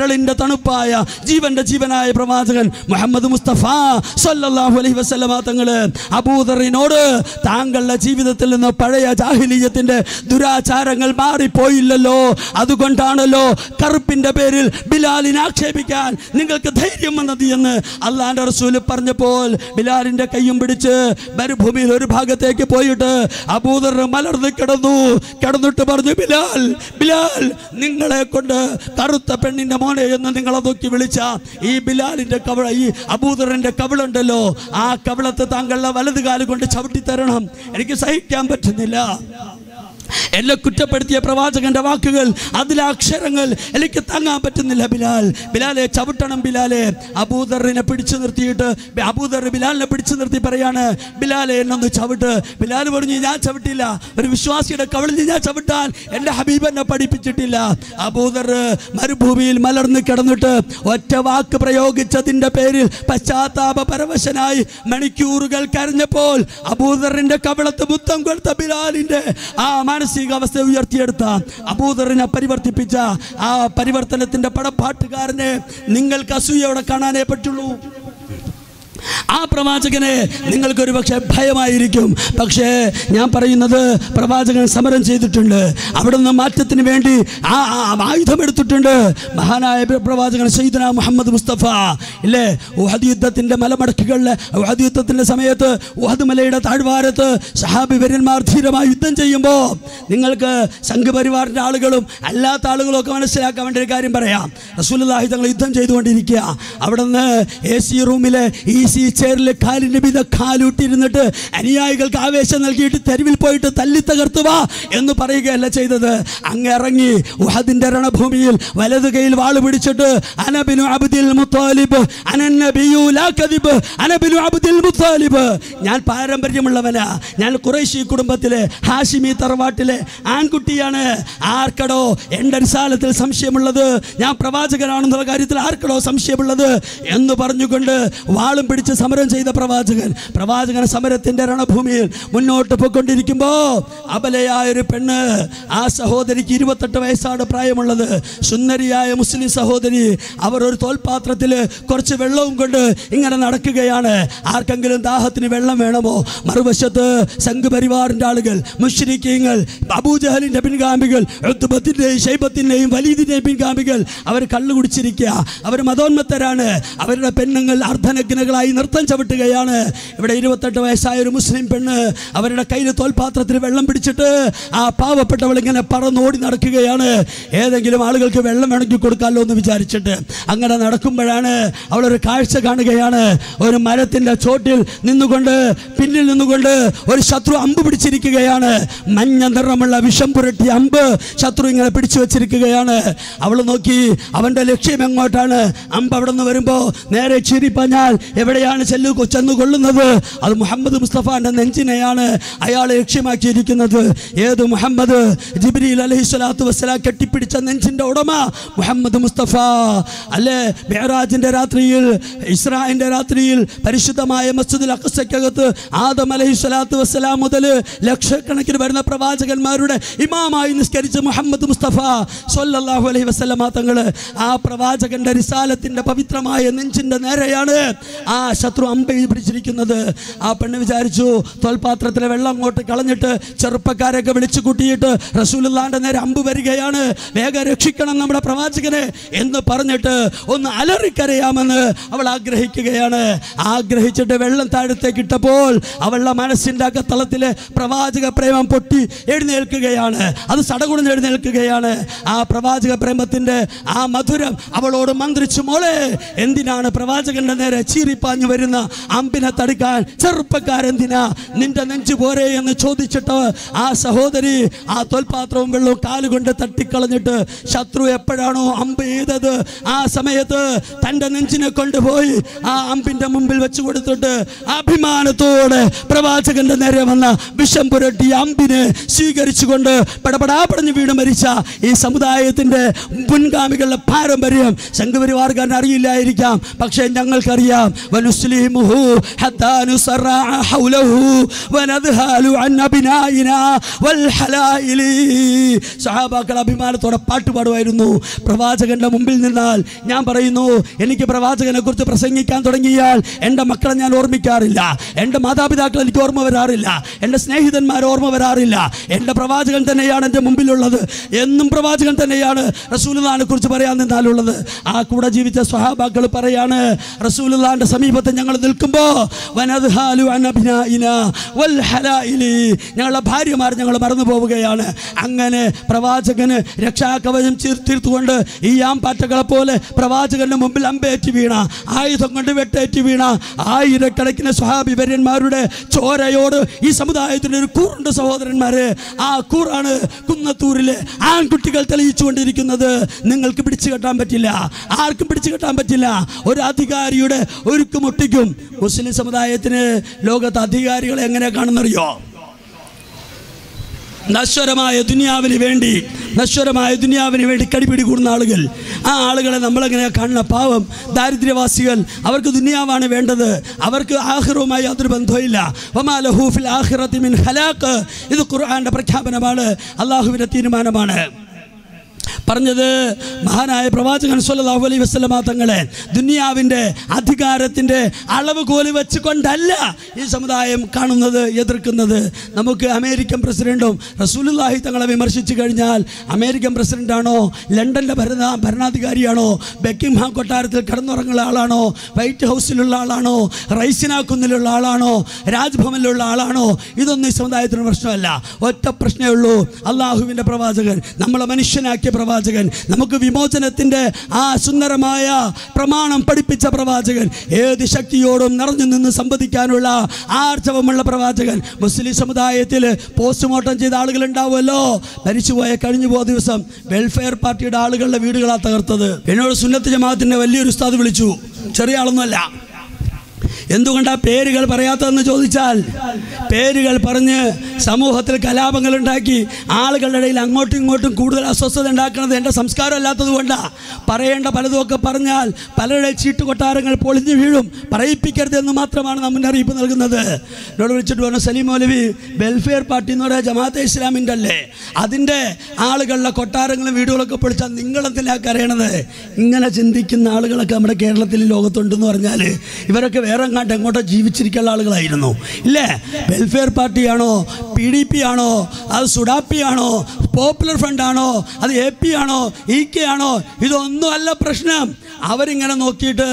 കരളിന്റെ തണുപ്പായ ജീവനായ പ്രവാചകൻ മുഹമ്മദ് മുസ്തഫ സല്ലല്ലാഹു അലൈഹി വസല്ലമ തങ്ങള് അബൂദറിനോട് താങ്കളുടെ ജീവിതത്തിൽ നിന്ന് പഴയ ജാഹിലിയ്യത്തിന്റെ ദുരാചാരങ്ങൾ മാറിപ്പോയില്ലല്ലോ, അതുകൊണ്ടാണല്ലോ കറുപ്പിന്റെ പേരിൽ ബിലാലിനെ ആക്ഷേപിക്കാൻ നിങ്ങൾക്ക് ധൈര്യം വന്നത് എന്ന് അള്ളാന്റെ റസൂല് പറഞ്ഞപ്പോൾ ബിലാലിന്റെ കൈയും പിടിച്ച് മരുഭൂമിയിൽ ഒരു ഭാഗത്തേക്ക് പോയിട്ട് അബൂദർ മലർന്ന് കിടന്നിട്ട് പറഞ്ഞു, ബിലാൽ ബിലാൽ, നിങ്ങളെ കൊണ്ട് കറുത്ത പെണ്ണിന്റെ മോനെ എന്ന് നിങ്ങളെ നോക്കി വിളിച്ച ഈ ബിലാലിന്റെ കവിള, ഈ അബൂദറിന്റെ കവിളുണ്ടല്ലോ, ആ കവിളത്ത് താങ്കളുടെ വലതുകാല് കൊണ്ട് ചവിട്ടി തരണം, എനിക്ക് സഹിക്കാൻ പറ്റുന്നില്ല. എന്നെ കുറ്റപ്പെടുത്തിയ പ്രവാചകന്റെ വാക്കുകൾ, അതിലെ അക്ഷരങ്ങൾ എനിക്ക് താങ്ങാൻ പറ്റുന്നില്ല. ബിലാലെ ചവിട്ടണം ബിലാലെ. അബൂദറിനെ പിടിച്ചു നിർത്തിയിട്ട് അബൂദർ ബിലാലിനെ പിടിച്ചു നിർത്തി പറയാണ്, ബിലാലെ എന്നൊന്ന് ചവിട്ട്. ബിലാൽ പറഞ്ഞു, ഞാൻ ചവിട്ടില്ല, ഒരു വിശ്വാസിയുടെ കവിളിൽ ഞാൻ ചവിട്ടാൻ എൻ്റെ ഹബീബ് എന്നെ പഠിപ്പിച്ചിട്ടില്ല. അബൂദർ മരുഭൂമിയിൽ മലർന്ന് കിടന്നിട്ട് ഒറ്റ വാക്ക് പ്രയോഗിച്ചതിൻ്റെ പേരിൽ പശ്ചാത്താപ പരവശനായി മണിക്കൂറുകൾ കരഞ്ഞപ്പോൾ അബൂദറിന്റെ കവിളത്ത് മുത്തം കൊടുത്ത ബിലാലിന്റെ ആ മാനസികാവസ്ഥ ഉയർത്തിയെടുത്ത അബൂദറിനെ പരിവർത്തിപ്പിച്ച ആ പരിവർത്തനത്തിന്റെ പടപ്പാട്ടുകാരനെ നിങ്ങൾക്ക് അസൂയയോടെ കാണാനേ പറ്റുള്ളൂ. ആ പ്രവാചകനെ നിങ്ങൾക്കൊരു പക്ഷേ ഭയമായിരിക്കും. പക്ഷേ ഞാൻ പറയുന്നത്, പ്രവാചകൻ സമരം ചെയ്തിട്ടുണ്ട്, അവിടെ നിന്ന് മാറ്റത്തിന് വേണ്ടി ആ ആയുധമെടുത്തിട്ടുണ്ട്. മഹാനായ പ്രവാചകൻ സയ്യിദുനാ മുഹമ്മദ് മുസ്തഫ ഇല്ലേ, ഉഹദ് യുദ്ധത്തിൻ്റെ മലമടക്കുകളിലെ ഉഹദ് യുദ്ധത്തിൻ്റെ സമയത്ത് ഉഹദ് മലയുടെ താഴ്വാരത്ത് സഹാബി വര്യന്മാർ ധീരമായി യുദ്ധം ചെയ്യുമ്പോൾ നിങ്ങൾക്ക് സംഘപരിവാറിൻ്റെ ആളുകളും അല്ലാത്ത ആളുകളും ഒക്കെ മനസ്സിലാക്കാൻ വേണ്ടി ഒരു കാര്യം പറയാം. റസൂലുള്ളാഹി തങ്ങൾ യുദ്ധം ചെയ്തുകൊണ്ടിരിക്കുക, അവിടെ നിന്ന് AC റൂമിലെ ചെയറിൽ കാലിൻ്റെ മീതെ കാലൂട്ടിരുന്നിട്ട് അനുയായികൾക്ക് ആവേശം നൽകിയിട്ട് തെരുവിൽ പോയിട്ട് തല്ലി തകർത്തു വാ എന്ന് പറയുകയല്ല ചെയ്തത്. അങ്ങ് ഇറങ്ങി ഉഹദിന്റെ രണഭൂമിയിൽ വലതു കൈയിൽ വാള് പിടിച്ചിട്ട് അനബിനു അബ്ദുൽ മുത്താലിബ് അനന്നബിയു ലാ കദിബ് അനബിനു അബ്ദുൽ മുത്താലിബ്, ഞാൻ പാരമ്പര്യമുള്ളവനാ, ഞാൻ ഖുറൈശി കുടുംബത്തിലെ ഹാഷിമി തറവാട്ടിലെ ആൺകുട്ടിയാണ്, ആർക്കടോ എൻ്റെ റിസാലത്തിൽ സംശയമുള്ളത്, ഞാൻ പ്രവാചകനാണെന്നുള്ള കാര്യത്തിൽ ആർക്കടോ സംശയമുള്ളത് എന്ന് പറഞ്ഞുകൊണ്ട് വാളും പിടിച്ച് സമരം ചെയ്ത പ്രവാചകൻ സമരത്തിന്റെ രണഭൂമിയിൽ മുന്നോട്ട് പോയിക്കൊണ്ടിരിക്കുമ്പോൾ അബലയായൊരു പെണ്ണ്, ആ സഹോദരിക്ക് 28 വയസ്സാണ് പ്രായമുള്ളത്, സുന്ദരിയായ മുസ്ലിം സഹോദരി, അവർ ഒരു തോൽപാത്രത്തിൽ കുറച്ച് വെള്ളവും കൊണ്ട് ഇങ്ങനെ നടക്കുകയാണ്. ആർക്കെങ്കിലും ദാഹത്തിന് വെള്ളം വേണമോ? മറുവശത്ത് സംഘപരിവാറിന്റെ ആളുകൾ, മുശ്രിക്കീങ്ങൾ, അബൂജഹലിന്റെ പിൻഗാമികൾ, ഉത്ബത്തിന്റെയും ശൈബത്തിന്റെയും വലീദിന്റെയും പിൻഗാമികൾ, അവർ കള്ളു കുടിച്ചിരിക്കുക, അവർ മതോന്മത്തരാണ്, അവരുടെ പെണ്ണുങ്ങൾ അർദ്ധനഗ്നകളായി നൃത്തം ചവിട്ടുകയാണ്. ഇവിടെ 28 വയസ്സായ ഒരു മുസ്ലിം പെണ്ണ് അവരുടെ കയ്യിൽ തോൽപാത്രത്തിൽ വെള്ളം പിടിച്ചിട്ട് ആ പാവപ്പെട്ടവൾ ഇങ്ങനെ പറന്നോടി നടക്കുകയാണ്. ഏതെങ്കിലും ആളുകൾക്ക് വെള്ളം വേണമെങ്കിൽ കൊടുക്കാമല്ലോ എന്ന് വിചാരിച്ചിട്ട് അങ്ങനെ നടക്കുമ്പോഴാണ് അവളൊരു കാഴ്ച കാണുകയാണ്. ഒരു മരത്തിന്റെ ചോട്ടിൽ നിന്നുകൊണ്ട് പിന്നിൽ നിന്നുകൊണ്ട് ഒരു ശത്രു അമ്പ് പിടിച്ചിരിക്കുകയാണ്. മഞ്ഞ നിറമുള്ള വിഷം പുരട്ടിയ അമ്പ് ശത്രു ഇങ്ങനെ പിടിച്ചു വെച്ചിരിക്കുകയാണ്. അവൾ നോക്കി, അവന്റെ ലക്ഷ്യം എങ്ങോട്ടാണ്? അമ്പ് അവിടെ നിന്ന് വരുമ്പോൾ നേരെ ചീറിപ്പഞ്ഞാൽ എവിടെയാണ് ചെന്നു കൊള്ളുന്നത്? അത് മുഹമ്മദ് മുസ്തഫാന്റെ നെഞ്ചിനെയാണ് അയാളെ ലക്ഷ്യമാക്കിയിരിക്കുന്നത്. ഏത് മുഹമ്മദ്? ജിബ്രീൽ അലൈഹിസ്സലാത്തു വസ്സലാം കെട്ടിപ്പിടിച്ച നെഞ്ചിന്റെ ഉടമ മുഹമ്മദ് മുസ്തഫ അല്ലേ? മിഅ്റാജിന്റെ രാത്രിയിൽ, ഇസ്രാഇന്റെ രാത്രിയിൽ പരിശുദ്ധമായ മസ്ജിദുൽ അഖ്സയ്ക്കകത്ത് ആദം അലൈഹിസ്സലാത്തു വസ്സലാം മുതൽ ലക്ഷക്കണക്കിന് വരുന്ന പ്രവാചകന്മാരുടെ ഇമാമായി നിസ്കരിച്ച മുഹമ്മദ് മുസ്തഫ സ്വല്ലല്ലാഹു അലൈഹി വസല്ലമ തങ്ങൾ ആ പ്രവാചകന്റെ റിസാലത്തിന്റെ പവിത്രമായ നെഞ്ചിന്റെ നേരെയാണ് ആ ശത്രു അമ്പ പിടിച്ചിരിക്കുന്നത്. ആ പെണ്ണ് വിചാരിച്ചു തോൽപാത്രത്തിലെ വെള്ളം അങ്ങോട്ട് കളഞ്ഞിട്ട് ചെറുപ്പക്കാരൊക്കെ വിളിച്ചു കൂട്ടിയിട്ട് റസൂലുള്ളാഹിന്റെ നേരെ അമ്പ് വരികയാണ്, വേഗം രക്ഷിക്കണം നമ്മുടെ പ്രവാചകനെ എന്ന് പറഞ്ഞിട്ട് ഒന്ന് അലറിക്കരയാമെന്ന് അവൾ ആഗ്രഹിക്കുകയാണ്. ആഗ്രഹിച്ചിട്ട് വെള്ളം താഴത്തേക്ക് ഇട്ടപ്പോൾ അവളുടെ മനസ്സിൻ്റെ അകത്തളത്തിലെ പ്രവാചക പ്രേമം പൊട്ടി എഴുന്നേൽക്കുകയാണ്. അത് സടകുടഞ്ഞ് എഴുന്നേൽക്കുകയാണ്. ആ പ്രവാചക പ്രേമത്തിൻ്റെ ആ മധുരം അവളോട് മന്ത്രിച്ചു, മോളെ എന്തിനാണ് പ്രവാചകന്റെ നേരെ ചീറിപ്പാഞ്ഞു വരുന്ന അമ്പിനെ തടുക്കാൻ ചെറുപ്പക്കാരെന്തിനാ? നിന്റെ നെഞ്ചു പോരെ എന്ന് ചോദിച്ചിട്ട് ആ സഹോദരി ആ തോൽപാത്രവും വെള്ളവും കാലുകൊണ്ട് തട്ടിക്കളഞ്ഞിട്ട് ശത്രു എപ്പോഴാണോ അമ്പ് ചെയ്തത് ആ സമയത്ത് തൻ്റെ നെഞ്ചിനെ കൊണ്ടുപോയി ആ അമ്പിന്റെ മുമ്പിൽ വെച്ച് കൊടുത്തിട്ട് അഭിമാനത്തോടെ പ്രവാചകന്റെ നേരെ വന്ന വിഷം പുരട്ടിയ അമ്പിനെ സ്വീകരിച്ചുകൊണ്ട് പടപടാ പടഞ്ഞു വീണ് മരിച്ച ഈ സമുദായത്തിന്റെ മുൻഗാമികളുടെ പാരമ്പര്യം സംഘപരിവാർക്കാരൻ അറിയില്ലായിരിക്കാം. പക്ഷേ ഞങ്ങൾക്കറിയാം. വനുസ്ലിമുഹു ഹത്താ നുസറഅ ഹൗലഹു വനദ്ഹാലു അൻ അബ്നായിനാ വൽ ഹലായിലി. സഹാബാക്കൾ അഭിമാനത്തോടെ പാട്ട് പാടുമായിരുന്നു. പ്രവാചകന്റെ മുമ്പിൽ നിന്നാൽ ഞാൻ പറയുന്നു, എനിക്ക് പ്രവാചകനെ കുറിച്ച് പ്രസംഗിക്കാൻ തുടങ്ങിയാൽ എൻ്റെ മക്കളെ ഞാൻ ഓർമ്മിക്കാറില്ല, എൻ്റെ മാതാപിതാക്കൾ എനിക്ക് ഓർമ്മ വരാറില്ല, എൻ്റെ സ്നേഹിതന്മാർ ഓർമ്മ വരാറില്ല. എൻ്റെ പ്രവാചകൻ തന്നെയാണ് എൻ്റെ മുമ്പിലുള്ളത്. എന്നും പ്രവാചകൻ തന്നെയാണ് റസൂലുള്ളാഹിനെ കുറിച്ച് പറയാൻ നിന്നാലുള്ളത്. ആ കൂടെ ജീവിച്ച സ്വഹാബാക്കൾ പറയാണ്, റസൂലുള്ളാഹിന്റെ സമീപത്ത് ഞങ്ങൾ നിൽക്കുമ്പോൾ വനദ്ഹാലു അൻ അബ്നായിനാ വൽ ഹലായിലി, ഞങ്ങളുടെ ഭാര്യമാർ ഞങ്ങൾ മറന്നു പോവുകയാണ്. അങ്ങനെ പ്രവാചകന് രക്ഷാകവചം തീർത്തുകൊണ്ട് ഈ ആംപാറ്റകളെ പോലെ പ്രവാചകന്റെ മുമ്പിൽ അമ്പേറ്റി വീണ, ആയുധം കൊണ്ട് വെട്ടേറ്റി വീണ ആയിരക്കണക്കിന് സ്വഹാബിവര്യന്മാരുടെ ചോരയോട് ഈ സമുദായത്തിൻ്റെ ഒരു കൂറുണ്ട് സഹോദരന്മാരെ. ആ കൂറാണ് കുന്നത്തൂരിലെ ആൺകുട്ടികൾ തെളിയിച്ചുകൊണ്ടിരിക്കുന്നത്. നിങ്ങൾക്ക് പിടിച്ചു കെട്ടാൻ പറ്റില്ല, ആർക്കും പിടിച്ചു കെട്ടാൻ പറ്റില്ല. ഒരു അധികാരിയുടെ ഒരുക്കും മുട്ടിക്കും. മുസ്ലിം സമുദായത്തിന് ലോകത്ത് അധികാരികളെ എങ്ങനെ കാണുന്നറിയോ? നശ്വരമായ ദുനിയാവിന് വേണ്ടി കടിപിടി കൂടുന്ന ആളുകൾ. ആ ആളുകളെ നമ്മളെങ്ങനെയാണ് കാണുന്ന? പാവം ദാരിദ്ര്യവാസികൾ. അവർക്ക് ദുനിയാവാണ് വേണ്ടത്, അവർക്ക് ആഖിറവുമായി യാതൊരു ബന്ധവുമില്ല. വമാ ലഹു ഫിൽ ആഖിറതി മിൻ ഖലാഖ്. ഇത് ഖുർആന്റെ പ്രഖ്യാപനമാണ്, അല്ലാഹുവിന്റെ തീരുമാനമാണ്. പറഞ്ഞത് മഹാനായ പ്രവാചകൻ സ്വല്ലല്ലാഹു അലൈഹി വസല്ലമ തങ്ങളെ ദുനിയാവിൻ്റെ അധികാരത്തിൻ്റെ അളവ് കോല് വെച്ചുകൊണ്ടല്ല ഈ സമുദായം കാണുന്നത്, എതിർക്കുന്നത്. നമുക്ക് അമേരിക്കൻ പ്രസിഡന്റും റസൂലുള്ളാഹി തങ്ങളെ വിമർശിച്ചു കഴിഞ്ഞാൽ അമേരിക്കൻ പ്രസിഡന്റാണോ, ലണ്ടൻ്റെ ഭരണാധികാരിയാണോ, ബക്കിംഗ്ഹാം കൊട്ടാരത്തിൽ കിടന്നുറങ്ങുന്ന ആളാണോ, വൈറ്റ് ഹൗസിലുള്ള ആളാണോ, റൈസിനാക്കുന്നിലുള്ള ആളാണോ, രാജ്ഭവനിലുള്ള ആളാണോ, ഇതൊന്നും ഈ സമുദായത്തിന് പ്രശ്നമല്ല. ഒറ്റ പ്രശ്നമേ ഉള്ളൂ, അള്ളാഹുവിൻ്റെ പ്രവാചകൻ, നമ്മളെ മനുഷ്യനാക്കിയ പ്രവാചകൻ, നമുക്ക് വിമോചനത്തിൻ്റെ ആ സുന്ദരമായ പ്രമാണം പഠിപ്പിച്ച പ്രവാചകൻ, ഏത് ശക്തിയോടും നിറഞ്ഞു നിന്ന് സംവദിക്കാനുള്ള ആർജവമുള്ള പ്രവാചകൻ. മുസ്ലിം സമുദായത്തിൽ പോസ്റ്റ്മോർട്ടം ചെയ്ത ആളുകളുണ്ടാവുമല്ലോ, മരിച്ചുപോയ കഴിഞ്ഞുപോയ ദിവസം വെൽഫെയർ പാർട്ടിയുടെ ആളുകളുടെ വീടുകളാണ് തകർത്തത്. എന്നോട് സുന്നത്ത് ജമാഅത്തിൻ്റെ വലിയൊരു ഉസ്താദ് വിളിച്ചു, ചെറിയ ആളൊന്നുമല്ല. എന്തുകൊണ്ടാണ് പേരുകൾ പറയാത്തതെന്ന് ചോദിച്ചാൽ, പേരുകൾ പറഞ്ഞ് സമൂഹത്തിൽ കലാപങ്ങൾ ഉണ്ടാക്കി ആളുകളുടെ ഇടയിൽ അങ്ങോട്ടും ഇങ്ങോട്ടും കൂടുതൽ അസ്വസ്ഥത ഉണ്ടാക്കുന്നത് എൻ്റെ സംസ്കാരം അല്ലാത്തത് കൊണ്ടാണ്. പറയേണ്ട പലതുമൊക്കെ പറഞ്ഞാൽ പലരുടെ ചീട്ടുകൊട്ടാരങ്ങൾ പൊളിഞ്ഞു വീഴും. പറയിപ്പിക്കരുതെന്ന് മാത്രമാണ് നമ്മൾ മുന്നറിയിപ്പ് നൽകുന്നത്. എന്നോട് വിളിച്ചിട്ട് പറഞ്ഞു, സലീം മൗലവി, വെൽഫെയർ പാർട്ടി എന്ന് പറയുക ജമാഅത്തെ ഇസ്ലാമിൻ്റെ അല്ലേ, അതിൻ്റെ ആളുകളുടെ കൊട്ടാരങ്ങളും വീടുകളൊക്കെ പൊളിച്ചാൽ നിങ്ങളെന്തിനാക്കി അറിയണത്? ഇങ്ങനെ ചിന്തിക്കുന്ന ആളുകളൊക്കെ നമ്മുടെ കേരളത്തിൽ ലോകത്തുണ്ടെന്ന് പറഞ്ഞാൽ ഇവരൊക്കെ വേറെ എങ്ങോട്ടോ ജീവിച്ചിരിക്കുന്ന ആളുകളായിരുന്നു ഇല്ലേ? വെൽഫെയർ പാർട്ടിയാണോ, PDP ആണോ, അത് സുഡാപ്പി ആണോ, പോപ്പുലർ ഫ്രണ്ട് ആണോ, അത് AP ആണോ, EK ആണോ, ഇതൊന്നും അല്ല പ്രശ്നം. അവരിങ്ങനെ നോക്കിയിട്ട്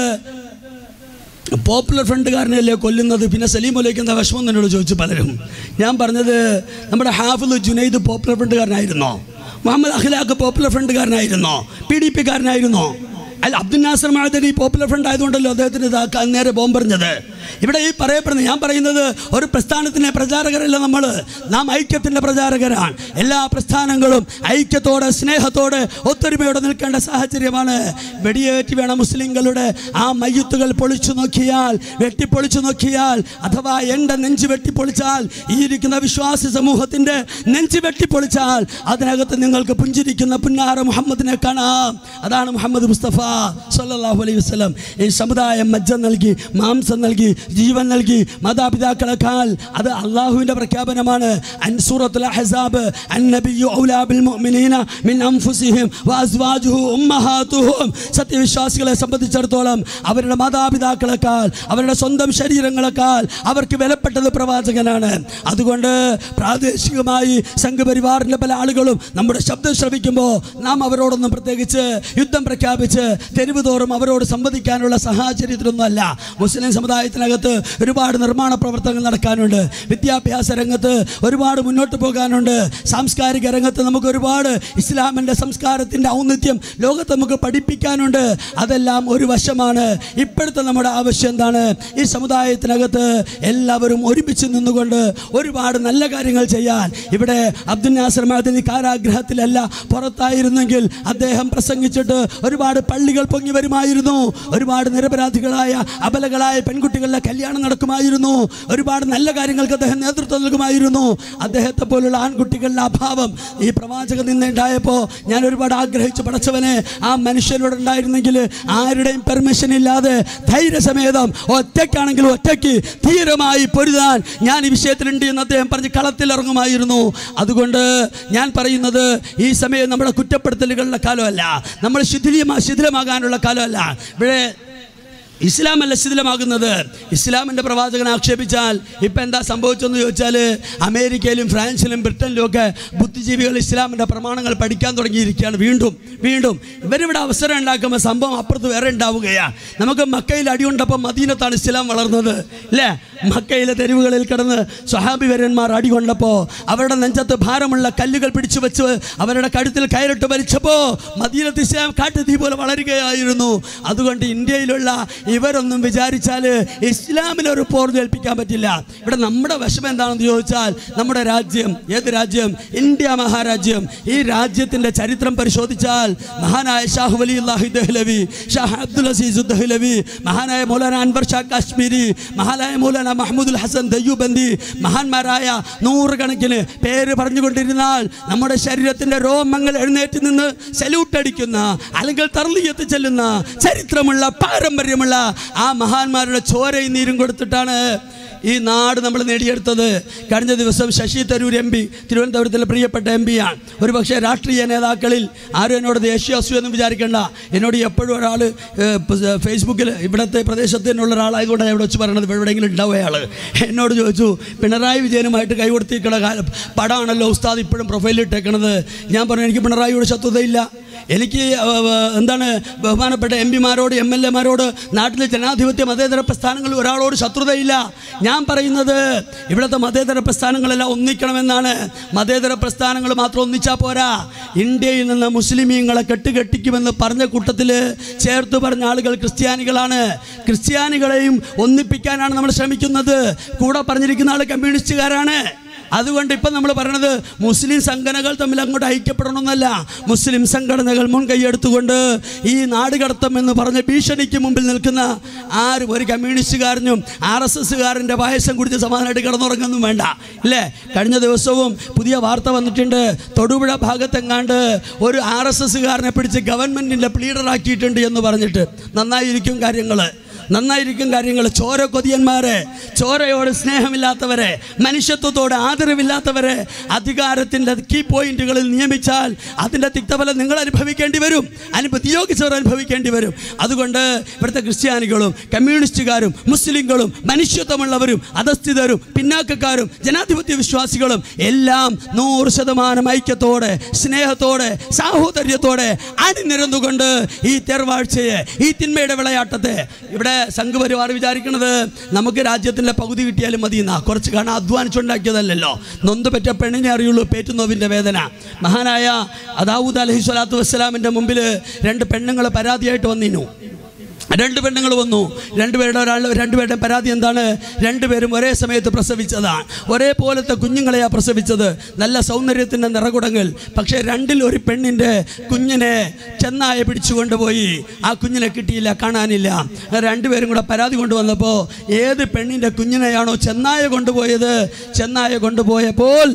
പോപ്പുലർ ഫ്രണ്ടുകാരനല്ലേ കൊല്ലുന്നത്, പിന്നെ സലീം മൗലവിക്ക് എന്താ വിഷമം എന്നോട് ചോദിച്ചു പലരും. ഞാൻ പറഞ്ഞത്, നമ്മുടെ ഹാഫിള് ജുനൈദ് പോപ്പുലർ ഫ്രണ്ടുകാരനായിരുന്നോ? മുഹമ്മദ് അഖിലാഖ് പോപ്പുലർ ഫ്രണ്ടുകാരനായിരുന്നോ? PDP കാരനായിരുന്നോ? അല്ല, അബ്ദുൽ നാസർ മഅദനി പോപ്പുലർ ഫ്രണ്ട് ആയതുകൊണ്ടല്ലോ അദ്ദേഹത്തിന് നേരെ ബോംബെറിഞ്ഞത്. ഇവിടെ ഈ പറയപ്പെടുന്നത്, ഞാൻ പറയുന്നത് ഒരു പ്രസ്ഥാനത്തിൻ്റെ പ്രചാരകരല്ല നാം ഐക്യത്തിൻ്റെ പ്രചാരകരാണ്. എല്ലാ പ്രസ്ഥാനങ്ങളും ഐക്യത്തോടെ, സ്നേഹത്തോടെ, ഒത്തൊരുമയോടെ നിൽക്കേണ്ട സാഹചര്യമാണ്. വെടിയേറ്റ് വേണം മുസ്ലിങ്ങളുടെ ആ മയ്യത്തുകൾ പൊളിച്ചു നോക്കിയാൽ, വെട്ടിപ്പൊളിച്ചു നോക്കിയാൽ, അഥവാ എൻ്റെ നെഞ്ച് വെട്ടിപ്പൊളിച്ചാൽ, ഈ ഇരിക്കുന്ന വിശ്വാസി സമൂഹത്തിൻ്റെ നെഞ്ച് വെട്ടിപ്പൊളിച്ചാൽ അതിനകത്ത് നിങ്ങൾക്ക് പുഞ്ചിരിക്കുന്ന പുന്നാര മുഹമ്മദിനെ കാണാം. അതാണ് മുഹമ്മദ് മുസ്തഫ സല്ലല്ലാഹു അലൈഹി വസല്ലം. ഈ സമുദായം മജ്ജ നൽകി, മാംസം നൽകി, ജീവൻ നൽകി, മാതാപിതാക്കളെക്കാൾ, അത് അള്ളാഹുവിൻ്റെ പ്രഖ്യാപനമാണ്. സൂറത്തുൽ അഹ്സാബ്, അന്നബിയ്യു ഔലാ ബിൽ മുഅ്മിനീന മിൻ അൻഫുസിഹിം വഅസ്വാജുഹു ഉമ്മഹാതുഹും. സത്യവിശ്വാസികളെ സംബന്ധിച്ചിടത്തോളം അവരുടെ മാതാപിതാക്കളെക്കാൾ, അവരുടെ സ്വന്തം ശരീരങ്ങളെക്കാൾ അവർക്ക് വിലപ്പെട്ടത് പ്രവാചകനാണ്. അതുകൊണ്ട് പ്രാദേശികമായി സംഘപരിവാറിൻ്റെ പല ആളുകളും നമ്മുടെ ശബ്ദം ശ്രവിക്കുമ്പോൾ നാം അവരോടൊന്നും പ്രത്യേകിച്ച് യുദ്ധം പ്രഖ്യാപിച്ച് തെരുവ് തോറും അവരോട് സംവദിക്കാനുള്ള സാഹചര്യത്തിലൊന്നുമല്ല. മുസ്ലിം സമുദായത്തിനകത്ത് ഒരുപാട് നിർമ്മാണ പ്രവർത്തനങ്ങൾ നടക്കാനുണ്ട്, വിദ്യാഭ്യാസ രംഗത്ത് ഒരുപാട് മുന്നോട്ട് പോകാനുണ്ട്, സാംസ്കാരിക രംഗത്ത് നമുക്ക് ഒരുപാട് ഇസ്ലാമിൻ്റെ സംസ്കാരത്തിൻ്റെ ഔന്നത്യം ലോകത്ത് നമുക്ക് പഠിപ്പിക്കാനുണ്ട്. അതെല്ലാം ഒരു വശമാണ്. ഇപ്പോഴത്തെ നമ്മുടെ ആവശ്യം എന്താണ്? ഈ സമുദായത്തിനകത്ത് എല്ലാവരും ഒരുമിച്ച് നിന്നുകൊണ്ട് ഒരുപാട് നല്ല കാര്യങ്ങൾ ചെയ്യാൻ. ഇവിടെ അബ്ദുൽ നാസർ മഅദനി കാരാഗ്രഹത്തിലല്ല, പുറത്തായിരുന്നെങ്കിൽ അദ്ദേഹം പ്രസംഗിച്ചിട്ട് ഒരുപാട് പള്ളി പള്ളികൾ പൊങ്ങി വരുമായിരുന്നു. ഒരുപാട് നിരപരാധികളായ അബലകളായ പെൺകുട്ടികളുടെ കല്യാണം നടക്കുമായിരുന്നു. ഒരുപാട് നല്ല കാര്യങ്ങൾക്ക് അദ്ദേഹം നേതൃത്വം നൽകുമായിരുന്നു. അദ്ദേഹത്തെ പോലുള്ള ആൺകുട്ടികളുടെ അഭാവം ഈ പ്രവാചകൻ നിന്നുണ്ടായപ്പോൾ ഞാൻ ഒരുപാട് ആഗ്രഹിച്ചു, പടച്ചവനെ ആ മനുഷ്യനോട് ഉണ്ടായിരുന്നെങ്കിൽ ആരുടെയും പെർമിഷൻ ഇല്ലാതെ ധൈര്യസമേതം ഒറ്റയ്ക്കാണെങ്കിലും ഒറ്റയ്ക്ക് ധീരമായി പൊരുതാൻ ഞാൻ ഈ വിഷയത്തിലുണ്ട് എന്ന് അദ്ദേഹം പറഞ്ഞ് കളത്തിലിറങ്ങുമായിരുന്നു. അതുകൊണ്ട് ഞാൻ പറയുന്നത് ഈ സമയം നമ്മുടെ കുറ്റപ്പെടുത്തലുകളുടെ കാലമല്ല, നമ്മൾ ശിഥിലമാകാനുള്ള കാലമല്ല. ഇവിടെ ഇസ്ലാമല്ല ശിഥിലമാകുന്നത്. ഇസ്ലാമിൻ്റെ പ്രവാചകനെ ആക്ഷേപിച്ചാൽ ഇപ്പം എന്താ സംഭവിച്ചതെന്ന് ചോദിച്ചാൽ അമേരിക്കയിലും ഫ്രാൻസിലും ബ്രിട്ടനിലും ഒക്കെ ബുദ്ധിജീവികൾ ഇസ്ലാമിൻ്റെ പ്രമാണങ്ങൾ പഠിക്കാൻ തുടങ്ങിയിരിക്കുകയാണ്. വീണ്ടും ഇവരിവിടെ അവസരം ഉണ്ടാക്കുമ്പോൾ സംഭവം അപ്പുറത്ത് വേറെ ഉണ്ടാവുകയാണ്. നമുക്ക് മക്കയിൽ അടികൊണ്ടപ്പോൾ മദീനത്താണ് ഇസ്ലാം വളർന്നത് അല്ലേ? മക്കയിലെ തെരുവുകളിൽ കിടന്ന് സ്വഹാബി വര്യന്മാർ അടികൊണ്ടപ്പോൾ അവരുടെ നെഞ്ചത്ത് ഭാരമുള്ള കല്ലുകൾ പിടിച്ചു വെച്ച് അവരുടെ കഴുത്തിൽ കയറിട്ട് വലിച്ചപ്പോൾ മദീനത്ത് ഇസ്ലാം കാട്ടുതീ പോലെ വളരുകയായിരുന്നു. അതുകൊണ്ട് ഇന്ത്യയിലുള്ള ഇവരൊന്നും വിചാരിച്ചാൽ ഇസ്ലാമിനൊരു പോർന്ന് ഏൽപ്പിക്കാൻ പറ്റില്ല. ഇവിടെ നമ്മുടെ വിഷമം എന്താണെന്ന് ചോദിച്ചാൽ നമ്മുടെ രാജ്യം, ഏത് രാജ്യം? ഇന്ത്യ മഹാരാജ്യം. ഈ രാജ്യത്തിൻ്റെ ചരിത്രം പരിശോധിച്ചാൽ മഹാനായ ഷാഹ് വലിയുല്ലാഹി ദഹ്ലവി, ഷാഹ് അബ്ദുൽ അസീസ് ദഹ്ലവി, മഹാനായ മൗലാന അൻവർ ഷാ കാശ്മീരി, മഹാനായ മൗലാന മഹ്മൂദുൽ ഹസൻ ദയ്യൂബന്ദി, മഹാന്മാരായ നൂറുകണക്കിന് പേര് പറഞ്ഞുകൊണ്ടിരുന്നാൽ നമ്മുടെ ശരീരത്തിൻ്റെ രോമങ്ങൾ എഴുന്നേറ്റ് നിന്ന് സല്യൂട്ട് അടിക്കുന്ന അല്ലെങ്കിൽ തർലിയത്ത് ചെല്ലുന്ന ചരിത്രമുള്ള പാരമ്പര്യമുള്ള ആ മഹാന്മാരുടെ ചോരയും നീരും കൊടുത്തിട്ടാണ് ഈ നാട് നമ്മൾ നേടിയെടുത്തത്. കഴിഞ്ഞ ദിവസം ശശി തരൂർ MP, തിരുവനന്തപുരത്തിലെ പ്രിയപ്പെട്ട MP-യാണ്. ഒരു പക്ഷേ രാഷ്ട്രീയ നേതാക്കളിൽ ആരും എന്നോട് ദേശീയസ്വെന്നും വിചാരിക്കേണ്ട. എന്നോട് എപ്പോഴും ഒരാൾ ഫേസ്ബുക്കിൽ ഇവിടുത്തെ പ്രദേശത്ത് തന്നെയുള്ള ഒരാളായതുകൊണ്ടാണ് ഇവിടെ വെച്ച് പറയണത്, എവിടെയെങ്കിലും ഉണ്ടാവും അയാൾ. എന്നോട് ചോദിച്ചു, പിണറായി വിജയനുമായിട്ട് കൈകൊടുത്തിരിക്കണ പടമാണല്ലോ ഉസ്താദ് ഇപ്പോഴും പ്രൊഫൈലിട്ടേക്കണത്. ഞാൻ പറഞ്ഞു, എനിക്ക് പിണറായിയോട് ശത്രുതയില്ല. എനിക്ക് എന്താണ് ബഹുമാനപ്പെട്ട MP-മാരോട് MLA-മാരോട് നാട്ടിലെ ജനാധിപത്യ മതേതര പ്രസ്ഥാനങ്ങളിൽ ഒരാളോട് ശത്രുതയില്ല. ഞാൻ പറയുന്നത് ഇവിടുത്തെ മതേതര പ്രസ്ഥാനങ്ങളെല്ലാം ഒന്നിക്കണമെന്നാണ്. മതേതര പ്രസ്ഥാനങ്ങൾ മാത്രം ഒന്നിച്ചാൽ പോരാ. ഇന്ത്യയിൽ നിന്ന് മുസ്ലിമീങ്ങളെ കെട്ടുകെട്ടിക്കുമെന്ന് പറഞ്ഞ കൂട്ടത്തിൽ ചേർത്ത് പറഞ്ഞ ആളുകൾ ക്രിസ്ത്യാനികളാണ്. ക്രിസ്ത്യാനികളെയും ഒന്നിപ്പിക്കാനാണ് നമ്മൾ ശ്രമിക്കുന്നത്. കൂടെ പറഞ്ഞിരിക്കുന്ന ആൾ കമ്മ്യൂണിസ്റ്റുകാരാണ്. അതുകൊണ്ട് ഇപ്പം നമ്മൾ പറയണത് മുസ്ലിം സംഘടനകൾ തമ്മിൽ അങ്ങോട്ട് ഐക്യപ്പെടണമെന്നല്ല. മുസ്ലിം സംഘടനകൾ മുൻകൈയെടുത്തുകൊണ്ട് ഈ നാടുകടത്തം എന്ന് പറഞ്ഞ ഭീഷണിക്ക് മുമ്പിൽ നിൽക്കുന്ന ആരും ഒരു കമ്മ്യൂണിസ്റ്റുകാരനും RSSകാരൻ്റെ പായസം കുടിച്ച് സമാധാനമായിട്ട് കിടന്നുറങ്ങൊന്നും വേണ്ട ഇല്ലേ? കഴിഞ്ഞ ദിവസവും പുതിയ വാർത്ത വന്നിട്ടുണ്ട്. തൊടുപുഴ ഭാഗത്തെങ്ങാണ്ട് ഒരു RSSകാരനെ പിടിച്ച് ഗവൺമെൻറ്റിൻ്റെ പ്ലീഡറാക്കിയിട്ടുണ്ട് എന്ന് പറഞ്ഞിട്ട്. നന്നായിരിക്കും കാര്യങ്ങൾ. ചോര കൊതിയന്മാരെ, ചോരയോട് സ്നേഹമില്ലാത്തവരെ, മനുഷ്യത്വത്തോട് ആദരവില്ലാത്തവരെ അധികാരത്തിൻ്റെ കീ പോയിന്റുകളിൽ നിയമിച്ചാൽ അതിൻ്റെ തിക്തഫലം നിങ്ങൾ അനുഭവിക്കേണ്ടി വരും, നിയോഗിച്ചവർ അനുഭവിക്കേണ്ടി വരും. അതുകൊണ്ട് ഇവിടുത്തെ ക്രിസ്ത്യാനികളും കമ്മ്യൂണിസ്റ്റുകാരും മുസ്ലിങ്ങളും മനുഷ്യത്വമുള്ളവരും അധസ്ഥിതരും പിന്നാക്കക്കാരും ജനാധിപത്യ വിശ്വാസികളും എല്ലാം 100% ഐക്യത്തോടെ സ്നേഹത്തോടെ സാഹോദര്യത്തോടെ അണിനിരന്നുകൊണ്ട് ഈ തെർവാഴ്ചയെ, ഈ തിന്മയുടെ വിളയാട്ടത്തെ, ഇവിടെ സംഘപരിവാർ വിചാരിക്കുന്നത് നമുക്ക് രാജ്യത്തിൻ്റെ പകുതി കിട്ടിയാലും മതി എന്നാ. കുറച്ച് കാണാൻ അധ്വാനിച്ചുണ്ടാക്കിയതല്ലോ. നൊന്ത് പറ്റ പെണ്ണിനെ അറിയുള്ളൂ പേറ്റുന്നോവിൻ്റെ വേദന. മഹാനായ ദാവൂദ് അലൈഹി സ്വലാത്തു വസ്സലാമിൻ്റെ മുമ്പിൽ 2 പെണ്ണുങ്ങൾ പരാതിയായിട്ട് വന്നിരുന്നു. 2 പെണ്ണുങ്ങൾ വന്നു. രണ്ടുപേരുടെ പരാതി എന്താണ്? 2 പേരും ഒരേ സമയത്ത് പ്രസവിച്ചതാണ്. ഒരേപോലത്തെ കുഞ്ഞുങ്ങളെയാണ് പ്രസവിച്ചത്. നല്ല സൗന്ദര്യത്തിൻ്റെ നിറകുടങ്ങൾ. പക്ഷേ 2ൽ ഒരു പെണ്ണിൻ്റെ കുഞ്ഞിനെ ചെന്നായ പിടിച്ചുകൊണ്ടുപോയി. ആ കുഞ്ഞിനെ കിട്ടിയില്ല, കാണാനില്ല. 2 പേരും കൂടെ പരാതി കൊണ്ടുവന്നപ്പോൾ ഏത് പെണ്ണിൻ്റെ കുഞ്ഞിനെയാണോ ചെന്നായ കൊണ്ടുപോയപ്പോൾ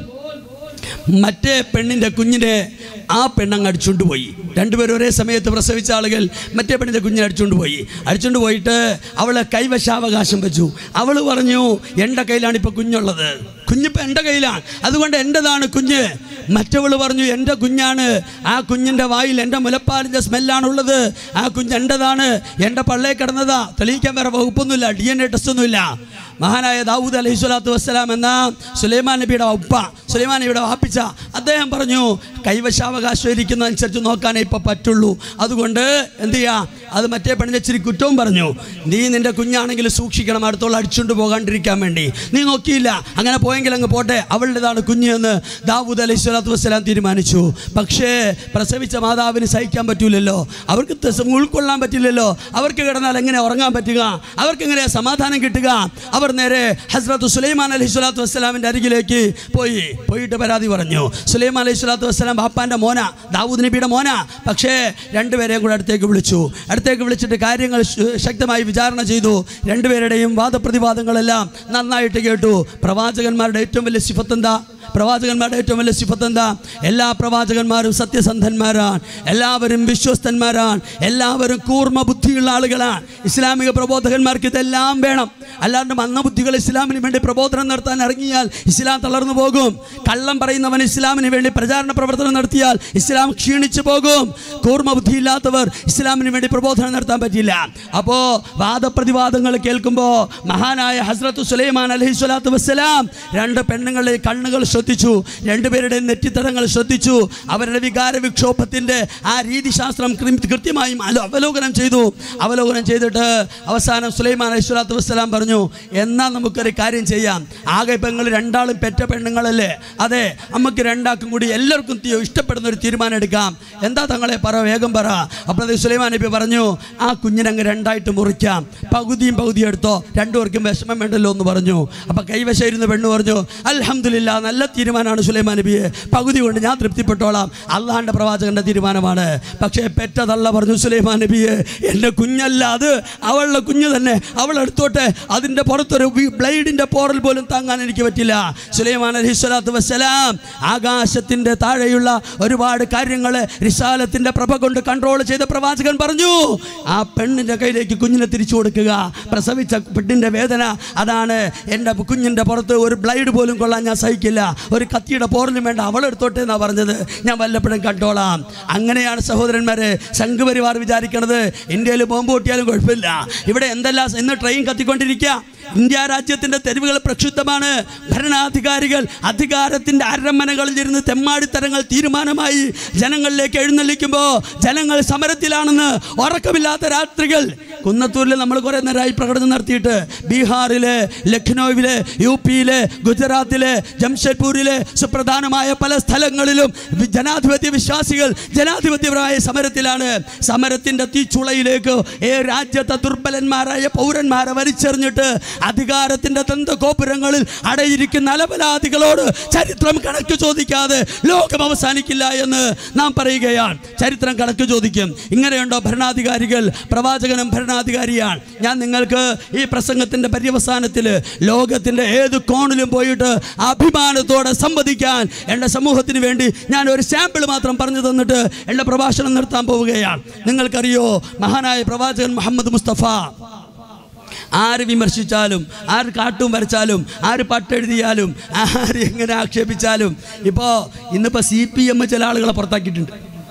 മറ്റേ പെണ്ണിൻ്റെ കുഞ്ഞിനെ ആ പെണ്ണങ്ങ് അടിച്ചുകൊണ്ട് പോയി. 2 പേരും ഒരേ സമയത്ത് പ്രസവിച്ച ആളുകൾ മറ്റേ പെണ്ണിൻ്റെ കുഞ്ഞിനെ അടിച്ചുകൊണ്ട് പോയിട്ട് അവളെ കൈവശാവകാശം വെച്ചു. അവൾ പറഞ്ഞു, എൻ്റെ കയ്യിലാണ് ഇപ്പോൾ കുഞ്ഞുള്ളത്, കുഞ്ഞിപ്പോൾ എൻ്റെ കയ്യിലാണ്, അതുകൊണ്ട് എൻ്റെതാണ് കുഞ്ഞ്. മറ്റവൾ പറഞ്ഞു, എൻ്റെ കുഞ്ഞാണ്, ആ കുഞ്ഞിൻ്റെ വായിൽ എൻ്റെ മുലപ്പാലിൻ്റെ സ്മെല്ലാണുള്ളത്, ആ കുഞ്ഞ് എൻ്റെതാണ്, എൻ്റെ പള്ളയിൽ കിടന്നതാ, തെളിയിക്കാൻ വേറെ വകുപ്പൊന്നുമില്ല, DNA ടെസ്റ്റൊന്നുമില്ല. മഹാനായ ദാവൂദ് അലൈഹി സ്വലാത്തു വസ്സലാം എന്ന സുലൈമാൻ നബിയുടെ സുലൈമാൻ നബിയുടെ വാപ്പിച്ച അദ്ദേഹം പറഞ്ഞു, കൈവശാവകാശം ഇരിക്കുന്നതനുസരിച്ച് നോക്കാനേ ഇപ്പം പറ്റുള്ളൂ. അതുകൊണ്ട് എന്ത് ചെയ്യുക, അത് മറ്റേ പെണ്ണിനെ ഇച്ചിരി കുറ്റവും പറഞ്ഞു. നീ നിൻ്റെ കുഞ്ഞാണെങ്കിൽ സൂക്ഷിക്കണം, അടുത്തോളം അടിച്ചുകൊണ്ട് പോകാണ്ടിരിക്കാൻ വേണ്ടി. നീ നോക്കിയില്ല, അങ്ങനെ പോയെങ്കിൽ അങ്ങ് പോട്ടെ, അവളുടേതാണ് കുഞ്ഞ് എന്ന് ദാവൂദ് അലൈഹി സ്വലാത്തു വസ്സലാം തീരുമാനിച്ചു. പക്ഷേ പ്രസവിച്ച മാതാവിന് സഹിക്കാൻ പറ്റൂലല്ലോ, അവർക്ക് ഉൾക്കൊള്ളാൻ പറ്റില്ലല്ലോ. അവർക്ക് കിടന്നാൽ എങ്ങനെ ഉറങ്ങാൻ പറ്റുക, അവർക്ക് എങ്ങനെ സമാധാനം കിട്ടുക? അവർ നേരെ ഹസ്രത്ത് സുലൈമാൻ അലൈഹി സ്വലാത്തു വസ്സലാമിൻ്റെ അരികിലേക്ക് പോയിട്ട് പരാതി പറഞ്ഞു. സുലൈമാൻ അലൈഹി സ്വലാത്തു വസ്സലാം ബാപ്പാൻ്റെ മോന, ദാവൂദ് നബിയുടെ മോന. പക്ഷേ രണ്ടുപേരെയും കൂടെ അടുത്തേക്ക് വിളിച്ചിട്ട് കാര്യങ്ങൾ ശക്തമായി വിചാരണ ചെയ്തു. രണ്ടുപേരുടെയും വാദപ്രതിവാദങ്ങളെല്ലാം നന്നായിട്ട് കേട്ടു. പ്രവാചകന്മാരുടെ ഏറ്റവും വലിയ സിഫത്ത് എന്താ? എല്ലാ പ്രവാചകന്മാരും സത്യസന്ധന്മാരാണ്, എല്ലാവരും വിശ്വസ്തന്മാരാണ്, എല്ലാവരും കൂർമ്മ ബുദ്ധിയുള്ള ആളുകളാണ്. ഇസ്ലാമിക പ്രബോധകന്മാർക്ക് ഇതെല്ലാം വേണം. അല്ലാണ്ട് മന്ദബുദ്ധികൾ ഇസ്ലാമിന് വേണ്ടി പ്രബോധനം നടത്താൻ ഇറങ്ങിയാൽ ഇസ്ലാം തളർന്നു പോകും. കള്ളം പറയുന്നവൻ ഇസ്ലാമിന് വേണ്ടി പ്രചാരണ പ്രവർത്തനം നടത്തിയാൽ ഇസ്ലാം ക്ഷീണിച്ചു പോകും. കൂർമ്മ ബുദ്ധിയില്ലാത്തവർ ഇസ്ലാമിന് വേണ്ടി പ്രബോധനം നടത്താൻ പറ്റില്ല. അപ്പോൾ വാദപ്രതിവാദങ്ങൾ കേൾക്കുമ്പോൾ മഹാനായ ഹസ്രത്ത് സുലൈമാൻ അലൈഹി സ്വലാത്തു വസ്സലാം രണ്ട് പെണ്ണുങ്ങളുടെ കണ്ണുകൾ ശ്രദ്ധിച്ചു, രണ്ടുപേരുടെ നെറ്റിത്തടങ്ങൾ ശ്രദ്ധിച്ചു. അവരുടെ വികാര വിക്ഷോഭത്തിൻ്റെ ആ രീതിശാസ്ത്രം കൃത്യമായും അവലോകനം ചെയ്തിട്ട് അവസാനം സുലൈമാൻ അലൈഹി സ്വലാത്തു വസ്സലാം പറഞ്ഞു, എന്നാൽ നമുക്കൊരു കാര്യം ചെയ്യാം. ആകെ ഇപ്പം നിങ്ങൾ രണ്ടാളും പെറ്റ പെണ്ണുങ്ങളല്ലേ, അതെ, നമുക്ക് രണ്ടാൾക്കും കൂടി എല്ലാവർക്കും ഇഷ്ടപ്പെടുന്ന ഒരു തീരുമാനം എടുക്കാം. എന്താ തങ്ങളെ വേഗം പറ. അപ്പോൾ സുലൈമാൻ നബി പറഞ്ഞു, ആ കുഞ്ഞിനങ്ങ് രണ്ടായിട്ട് മുറിക്കാം, പകുതിയും എടുത്തോ, രണ്ടുപേർക്കും വിഷമം വേണ്ടല്ലോ എന്ന് പറഞ്ഞു. അപ്പം കൈവശയിരുന്ന പെണ്ണ് പറഞ്ഞു, അൽഹംദുലില്ലാ, നല്ല തീരുമാനമാണ് സുലൈമാൻ നബിയെ, പകുതി കൊണ്ട് ഞാൻ തൃപ്തിപ്പെട്ടോളാം, അള്ളാഹുവിൻ്റെ പ്രവാചകൻ്റെ തീരുമാനമാണ്. പക്ഷേ പെറ്റതള്ള പറഞ്ഞു, സുലൈമാൻ നബിയെ, എൻ്റെ കുഞ്ഞല്ല അത്, അവളുടെ കുഞ്ഞ് തന്നെ, അവൾ എടുത്തോട്ടെ, അതിൻ്റെ പുറത്തൊരു ബ്ലേഡിൻ്റെ പോറൽ പോലും താങ്ങാൻ എനിക്ക് പറ്റില്ല. സുലൈമാൻ അലൈഹി സ്വലാത്തു വസ്സലാം ആകാശത്തിൻ്റെ താഴെയുള്ള ഒരുപാട് കാര്യങ്ങൾ റിസാലത്തിൻ്റെ പ്രഭ കൊണ്ട് കൺട്രോൾ ചെയ്ത പ്രവാചകൻ പറഞ്ഞു, ആ പെണ്ണിൻ്റെ കയ്യിലേക്ക് കുഞ്ഞിനെ തിരിച്ചു കൊടുക്കുക. പ്രസവിച്ച പെണ്ണിൻ്റെ വേദന അതാണ്. എൻ്റെ കുഞ്ഞിൻ്റെ പുറത്ത് ഒരു ബ്ലേഡ് പോലും കൊള്ളാൻ ഞാൻ സഹിക്കില്ല, ഒരു കത്തിയുടെ പോറലും വേണ്ട, അവളെടുത്തോട്ടെ എന്നാണ് പറഞ്ഞത്, ഞാൻ വല്ലപ്പോഴും കണ്ടോളാം. അങ്ങനെയാണ് സഹോദരന്മാരെ സംഘപരിവാർ വിചാരിക്കണത്. ഇന്ത്യയിൽ ബോംബ് പൊട്ടിയാലും കുഴപ്പമില്ല, ഇവിടെ എന്തെല്ലാം ഇന്ന് ട്രെയിൻ കത്തിക്കൊണ്ടിരിക്കുക. ഇന്ത്യ രാജ്യത്തിൻ്റെ തെരുവുകൾ പ്രക്ഷുബ്ധമാണ്. ഭരണാധികാരികൾ അധികാരത്തിൻ്റെ അരമനകളിൽ ഇരുന്ന് തെമ്മാടിത്തരങ്ങൾ തീരുമാനമായി ജനങ്ങളിലേക്ക് എഴുന്നള്ളിക്കുമ്പോൾ ജനങ്ങൾ സമരത്തിലാണെന്ന് ഉറക്കമില്ലാത്ത രാത്രികൾ. കുന്നത്തൂരിൽ നമ്മൾ കുറേ നേരമായി പ്രകടനം നടത്തിയിട്ട് ബീഹാറിലെ, ലഖ്നൌവിലെ, യുപിയിലെ, ഗുജറാത്തിലെ, ജംഷഡ്പൂരിലെ സുപ്രധാനമായ പല സ്ഥലങ്ങളിലും ജനാധിപത്യ വിശ്വാസികൾ ജനാധിപത്യപരമായ സമരത്തിലാണ്. സമരത്തിൻ്റെ തീച്ചുളയിലേക്ക് രാജ്യത്തെ ദുർബലന്മാരായ പൗരന്മാരെ വലിച്ചെറിഞ്ഞിട്ട് അധികാരത്തിൻ്റെ ദന്തഗോപുരങ്ങളിൽ അടയിരിക്കുന്ന അലപലാദികളോട് ചരിത്രം കണക്ക് ചോദിക്കാതെ ലോകം അവസാനിക്കില്ല എന്ന് നാം പറയുകയാണ്. ചരിത്രം കണക്ക് ചോദിക്കും. ഇങ്ങനെയുണ്ടോ ഭരണാധികാരികൾ? പ്രവാചകനും ഭരണാധികാരിയാണ്. ഞാൻ നിങ്ങൾക്ക് ഈ പ്രസംഗത്തിൻ്റെ പര്യവസാനത്തിൽ ലോകത്തിൻ്റെ ഏത് കോണിലും പോയിട്ട് അഭിമാനത്തോടെ സംവദിക്കാൻ എൻ്റെ സമൂഹത്തിന് വേണ്ടി ഞാൻ ഒരു സാമ്പിൾ മാത്രം പറഞ്ഞു തന്നിട്ട് എൻ്റെ പ്രഭാഷണം നിർത്താൻ പോവുകയാണ്. നിങ്ങൾക്കറിയോ, മഹാനായ പ്രവാചകൻ മുഹമ്മദ് മുസ്തഫ ആര് വിമർശിച്ചാലും, ആര് കാട്ടും വരച്ചാലും, ആര് പട്ടെഴുതിയാലും, ആര് എങ്ങനെ ആക്ഷേപിച്ചാലും, ഇന്നിപ്പോൾ CPM ചില ആളുകളെ പുറത്താക്കിയിട്ടുണ്ട്.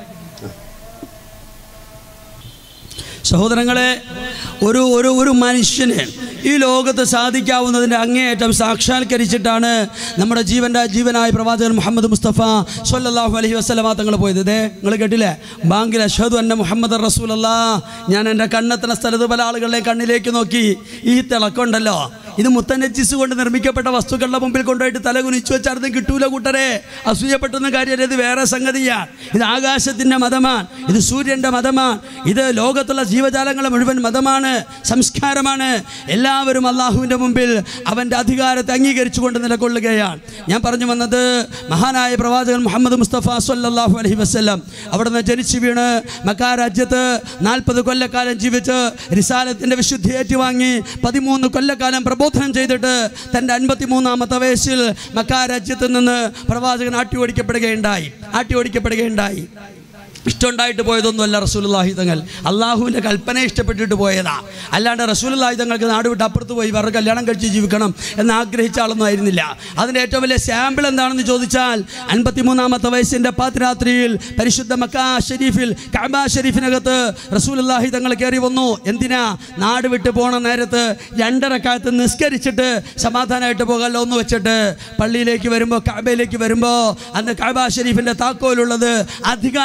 സഹോദരങ്ങളെ, ഒരു മനുഷ്യന് ഈ ലോകത്ത് സാധിക്കാവുന്നതിൻ്റെ അങ്ങേയറ്റം സാക്ഷാത്കരിച്ചിട്ടാണ് നമ്മുടെ ജീവനായ പ്രവാചകൻ മുഹമ്മദ് മുസ്തഫ സ്വല്ലല്ലാഹു അലൈഹി വസല്ലമ തങ്ങൾ പോയത്. നിങ്ങൾ കേട്ടില്ലേ, ബാങ്കിൽ അഷ്ഹദു അന്ന മുഹമ്മദ് റസൂലല്ലാഹ്. ഞാൻ എൻ്റെ കണ്ണെത്തുന്ന സ്ഥലത്ത് പല ആളുകളുടെ കണ്ണിലേക്ക് നോക്കി. ഈ തിളക്കമുണ്ടല്ലോ, ഇത് മുത്തനജിസ് കൊണ്ട് നിർമ്മിക്കപ്പെട്ട വസ്തുക്കളുടെ മുമ്പിൽ കൊണ്ടുപോയിട്ട് തല കുനിച്ചു വെച്ചാർന്നും കിട്ടൂല കൂട്ടരെ. അസൂയപ്പെട്ടൊന്നും കാര്യമില്ല, ഇത് വേറെ സംഗതിയാണ്. ഇത് ആകാശത്തിൻ്റെ മതമാണ്, ഇത് സൂര്യൻ്റെ മതമാണ്, ഇത് ലോകത്തുള്ള ജീവജാലങ്ങളെ മുഴുവൻ മതമാണ്, സംസ്കാരമാണ്. എല്ലാവരും അള്ളാഹുവിൻ്റെ മുമ്പിൽ അവൻ്റെ അധികാരത്തെ അംഗീകരിച്ചുകൊണ്ട് നിലകൊള്ളുകയാണ്. ഞാൻ പറഞ്ഞു വന്നത്, മഹാനായ പ്രവാചകൻ മുഹമ്മദ് മുസ്തഫ സ്വല്ലല്ലാഹു അലൈഹി വസല്ലം അവിടുന്ന് ജനിച്ചു വീണ് മക്ക രാജ്യത്ത് 40 കൊല്ലക്കാലം ജീവിച്ച് റിസാലത്തിൻ്റെ വിശുദ്ധി ഏറ്റുവാങ്ങി 13 കൊല്ലക്കാലം പ്രബോധനം ചെയ്തിട്ട് തൻ്റെ 53-ാമത്തെ വയസ്സിൽ മക്ക രാജ്യത്ത് നിന്ന് പ്രവാചകൻ ആട്ടി ഓടിക്കപ്പെടുകയുണ്ടായി. ഇഷ്ടമുണ്ടായിട്ട് പോയതൊന്നുമല്ല റസൂലുള്ളാഹി തങ്ങൾ, അള്ളാഹുവിൻ്റെ കൽപ്പന ഇഷ്ടപ്പെട്ടിട്ട് പോയതാ. അല്ലാണ്ട് റസൂലുള്ളാഹി തങ്ങൾക്ക് നാട് വിട്ട് അപ്പുറത്ത് പോയി വേറെ കല്യാണം കഴിച്ച് ജീവിക്കണം എന്ന് ആഗ്രഹിച്ച ആളൊന്നും ആയിരുന്നില്ല. അതിൻ്റെ ഏറ്റവും വലിയ സാമ്പിൾ എന്താണെന്ന് ചോദിച്ചാൽ 53-ാമത്തെ വയസ്സിൻ്റെ പാതിരാത്രിയിൽ പരിശുദ്ധ മക്ക ഷരീഫിൽ, കഅബ ഷരീഫിനകത്ത് റസൂലുള്ളാഹി തങ്ങൾ കയറി വന്നു. എന്തിനാ? നാട് വിട്ട് പോണ നേരത്ത് 2 റക്അത്ത് നിസ്കരിച്ചിട്ട് സമാധാനമായിട്ട് പോകാമല്ലോ എന്ന് വെച്ചിട്ട് പള്ളിയിലേക്ക് വരുമ്പോൾ, കഅബയിലേക്ക് വരുമ്പോൾ, അന്ന് കഅബ ഷരീഫിൻ്റെ താക്കോലുള്ളത്, അധികാരമുള്ളത്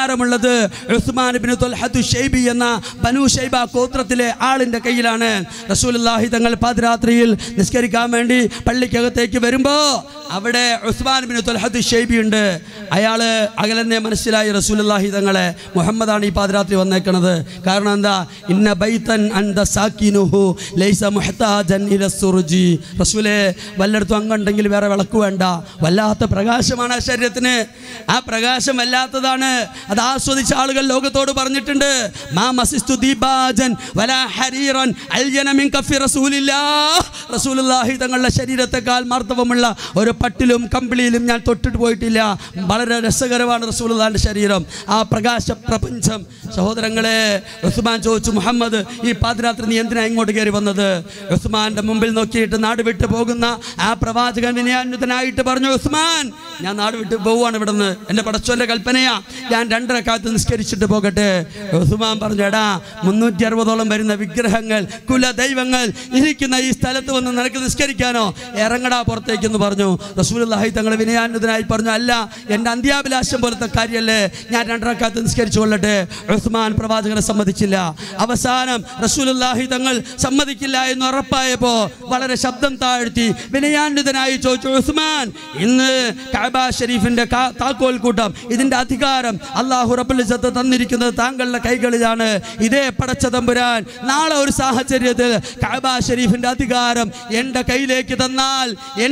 ഉസ്മാൻ ഇബ്നു ത്വൽഹത്തു ശൈബി എന്ന ബനൂ ശൈബ ഗോത്രത്തിലെ ആളിൻ്റെ കയ്യിലാണ്. റസൂലുള്ളാഹി തങ്ങൾ പാതിരാത്രിയിൽ നിസ്കരിക്കാൻ വേണ്ടി പള്ളിക്കകത്തേക്ക് വരുമ്പോൾ അവിടെ ഉസ്മാൻ ഇബ്നു ത്വൽഹത്തു ശൈബി ഉണ്ട്. അയാൾ അകലെന്നെ മനസ്സിലായി റസൂലുള്ളാഹി തങ്ങളെ, മുഹമ്മദാണ് ഈ പാതിരാത്രി വന്നേക്കണത്. കാരണം എന്താ? ഇന്ന ബൈതൻ അൻത സാക്കിനുഹു ലൈസ മുഹ്താജൻ ഇല സുർജി. റസൂലേ, വല്ലയിടത്തും അങ്ങുണ്ടെങ്കിൽ വേറെ വിളക്ക് വേണ്ട. വല്ലാത്ത പ്രകാശമാണ് ആ ശരീരത്തിന്. ആ പ്രകാശം വല്ലാത്തതാണ്. അത് ആസ്വദിച്ച ആളുകൾ ലോകത്തോട് പറഞ്ഞിട്ടുണ്ട്. മാ മസിസ്തു ദീബാജൻ വലാ ഹരീറൻ അൽജന മിൻ കഫി റസൂലില്ലാഹ്. റസൂലുള്ളാഹി തങ്ങളുടെ ശരീരത്തെക്കാൾ മാർദ്ദവമുള്ള ഒരു പട്ടിലും കമ്പിളിയിലും ഞാൻ തൊട്ടിട്ട് പോയിട്ടില്ല. വളരെ രസകരമാണ് റസൂലുള്ളാഹിന്റെ ശരീരം, ആ പ്രകാശ പ്രപഞ്ചം. സഹോദരങ്ങളെ, ഉസ്മാൻ ചോദിച്ചു, മുഹമ്മദ്, ഈ പാതിരാത്രി നീ എന്തിനാ ഇങ്ങോട്ട് കയറി വന്നത്? ഉസ്മാന്റെ മുമ്പിൽ നോക്കിയിട്ട് നാട് വിട്ടു പോകുന്ന ആ പ്രവാചകൻ വിനയാന്വിതനായിട്ട് പറഞ്ഞു, ഉസ്മാൻ, ഞാൻ നാട് വിട്ട് പോവുകയാണ് ഇവിടുന്ന്. എൻ്റെ പടച്ചോന്റെ കൽപ്പനയാ, ഞാൻ 2 റക്അത്ത് നിസ്കരിച്ചിട്ട് പോകട്ടെ. ഉസ്മാൻ പറഞ്ഞു, എടാ, 360ഓളം വരുന്ന വിഗ്രഹങ്ങൾ, കുലദൈവങ്ങൾ ഇരിക്കുന്ന ഈ സ്ഥലത്ത് വന്ന് നിനക്ക് നിസ്കരിക്കാനോ? ഇറങ്ങടാ പുറത്തേക്കെന്ന് പറഞ്ഞു. റസൂലുള്ളാഹി തങ്ങൾ വിനയാന്വിതനായി പറഞ്ഞു, അല്ല, എൻ്റെ അന്ത്യാഭിലാഷം പോലത്തെ കാര്യമല്ലേ, ഞാൻ 2 റക്അത്ത് നിസ്കരിച്ചു കൊള്ളട്ടെ. ഉസ്മാൻ പ്രവാചകനെ സമ്മതിച്ചില്ല. അവസാനം റസൂലുള്ളാഹി തങ്ങൾ സമ്മതിക്കില്ല എന്ന് ഉറപ്പായപ്പോൾ വളരെ ശബ്ദം താഴ്ത്തി വിനയാന്വിതനായി ചോദിച്ചു, ഉസ്മാൻ, ഇന്ന് കഅബ ഷരീഫിന്റെ താക്കോൽ കൂട്ടം, ഇതിന്റെ അധികാരം അല്ലാഹു റബ്ബുൽ ഇസ്സത്ത് തന്നിരിക്കുന്നത് താങ്കളുടെ കൈകളിലാണ്. ഇതേ പടച്ച തമ്പുരാൻ നാളെ ഒരു സാഹചര്യത്തിൽ കഅബ ഷരീഫിന്റെ അധികാരം എൻ്റെ കയ്യിലേക്ക് തന്നാൽ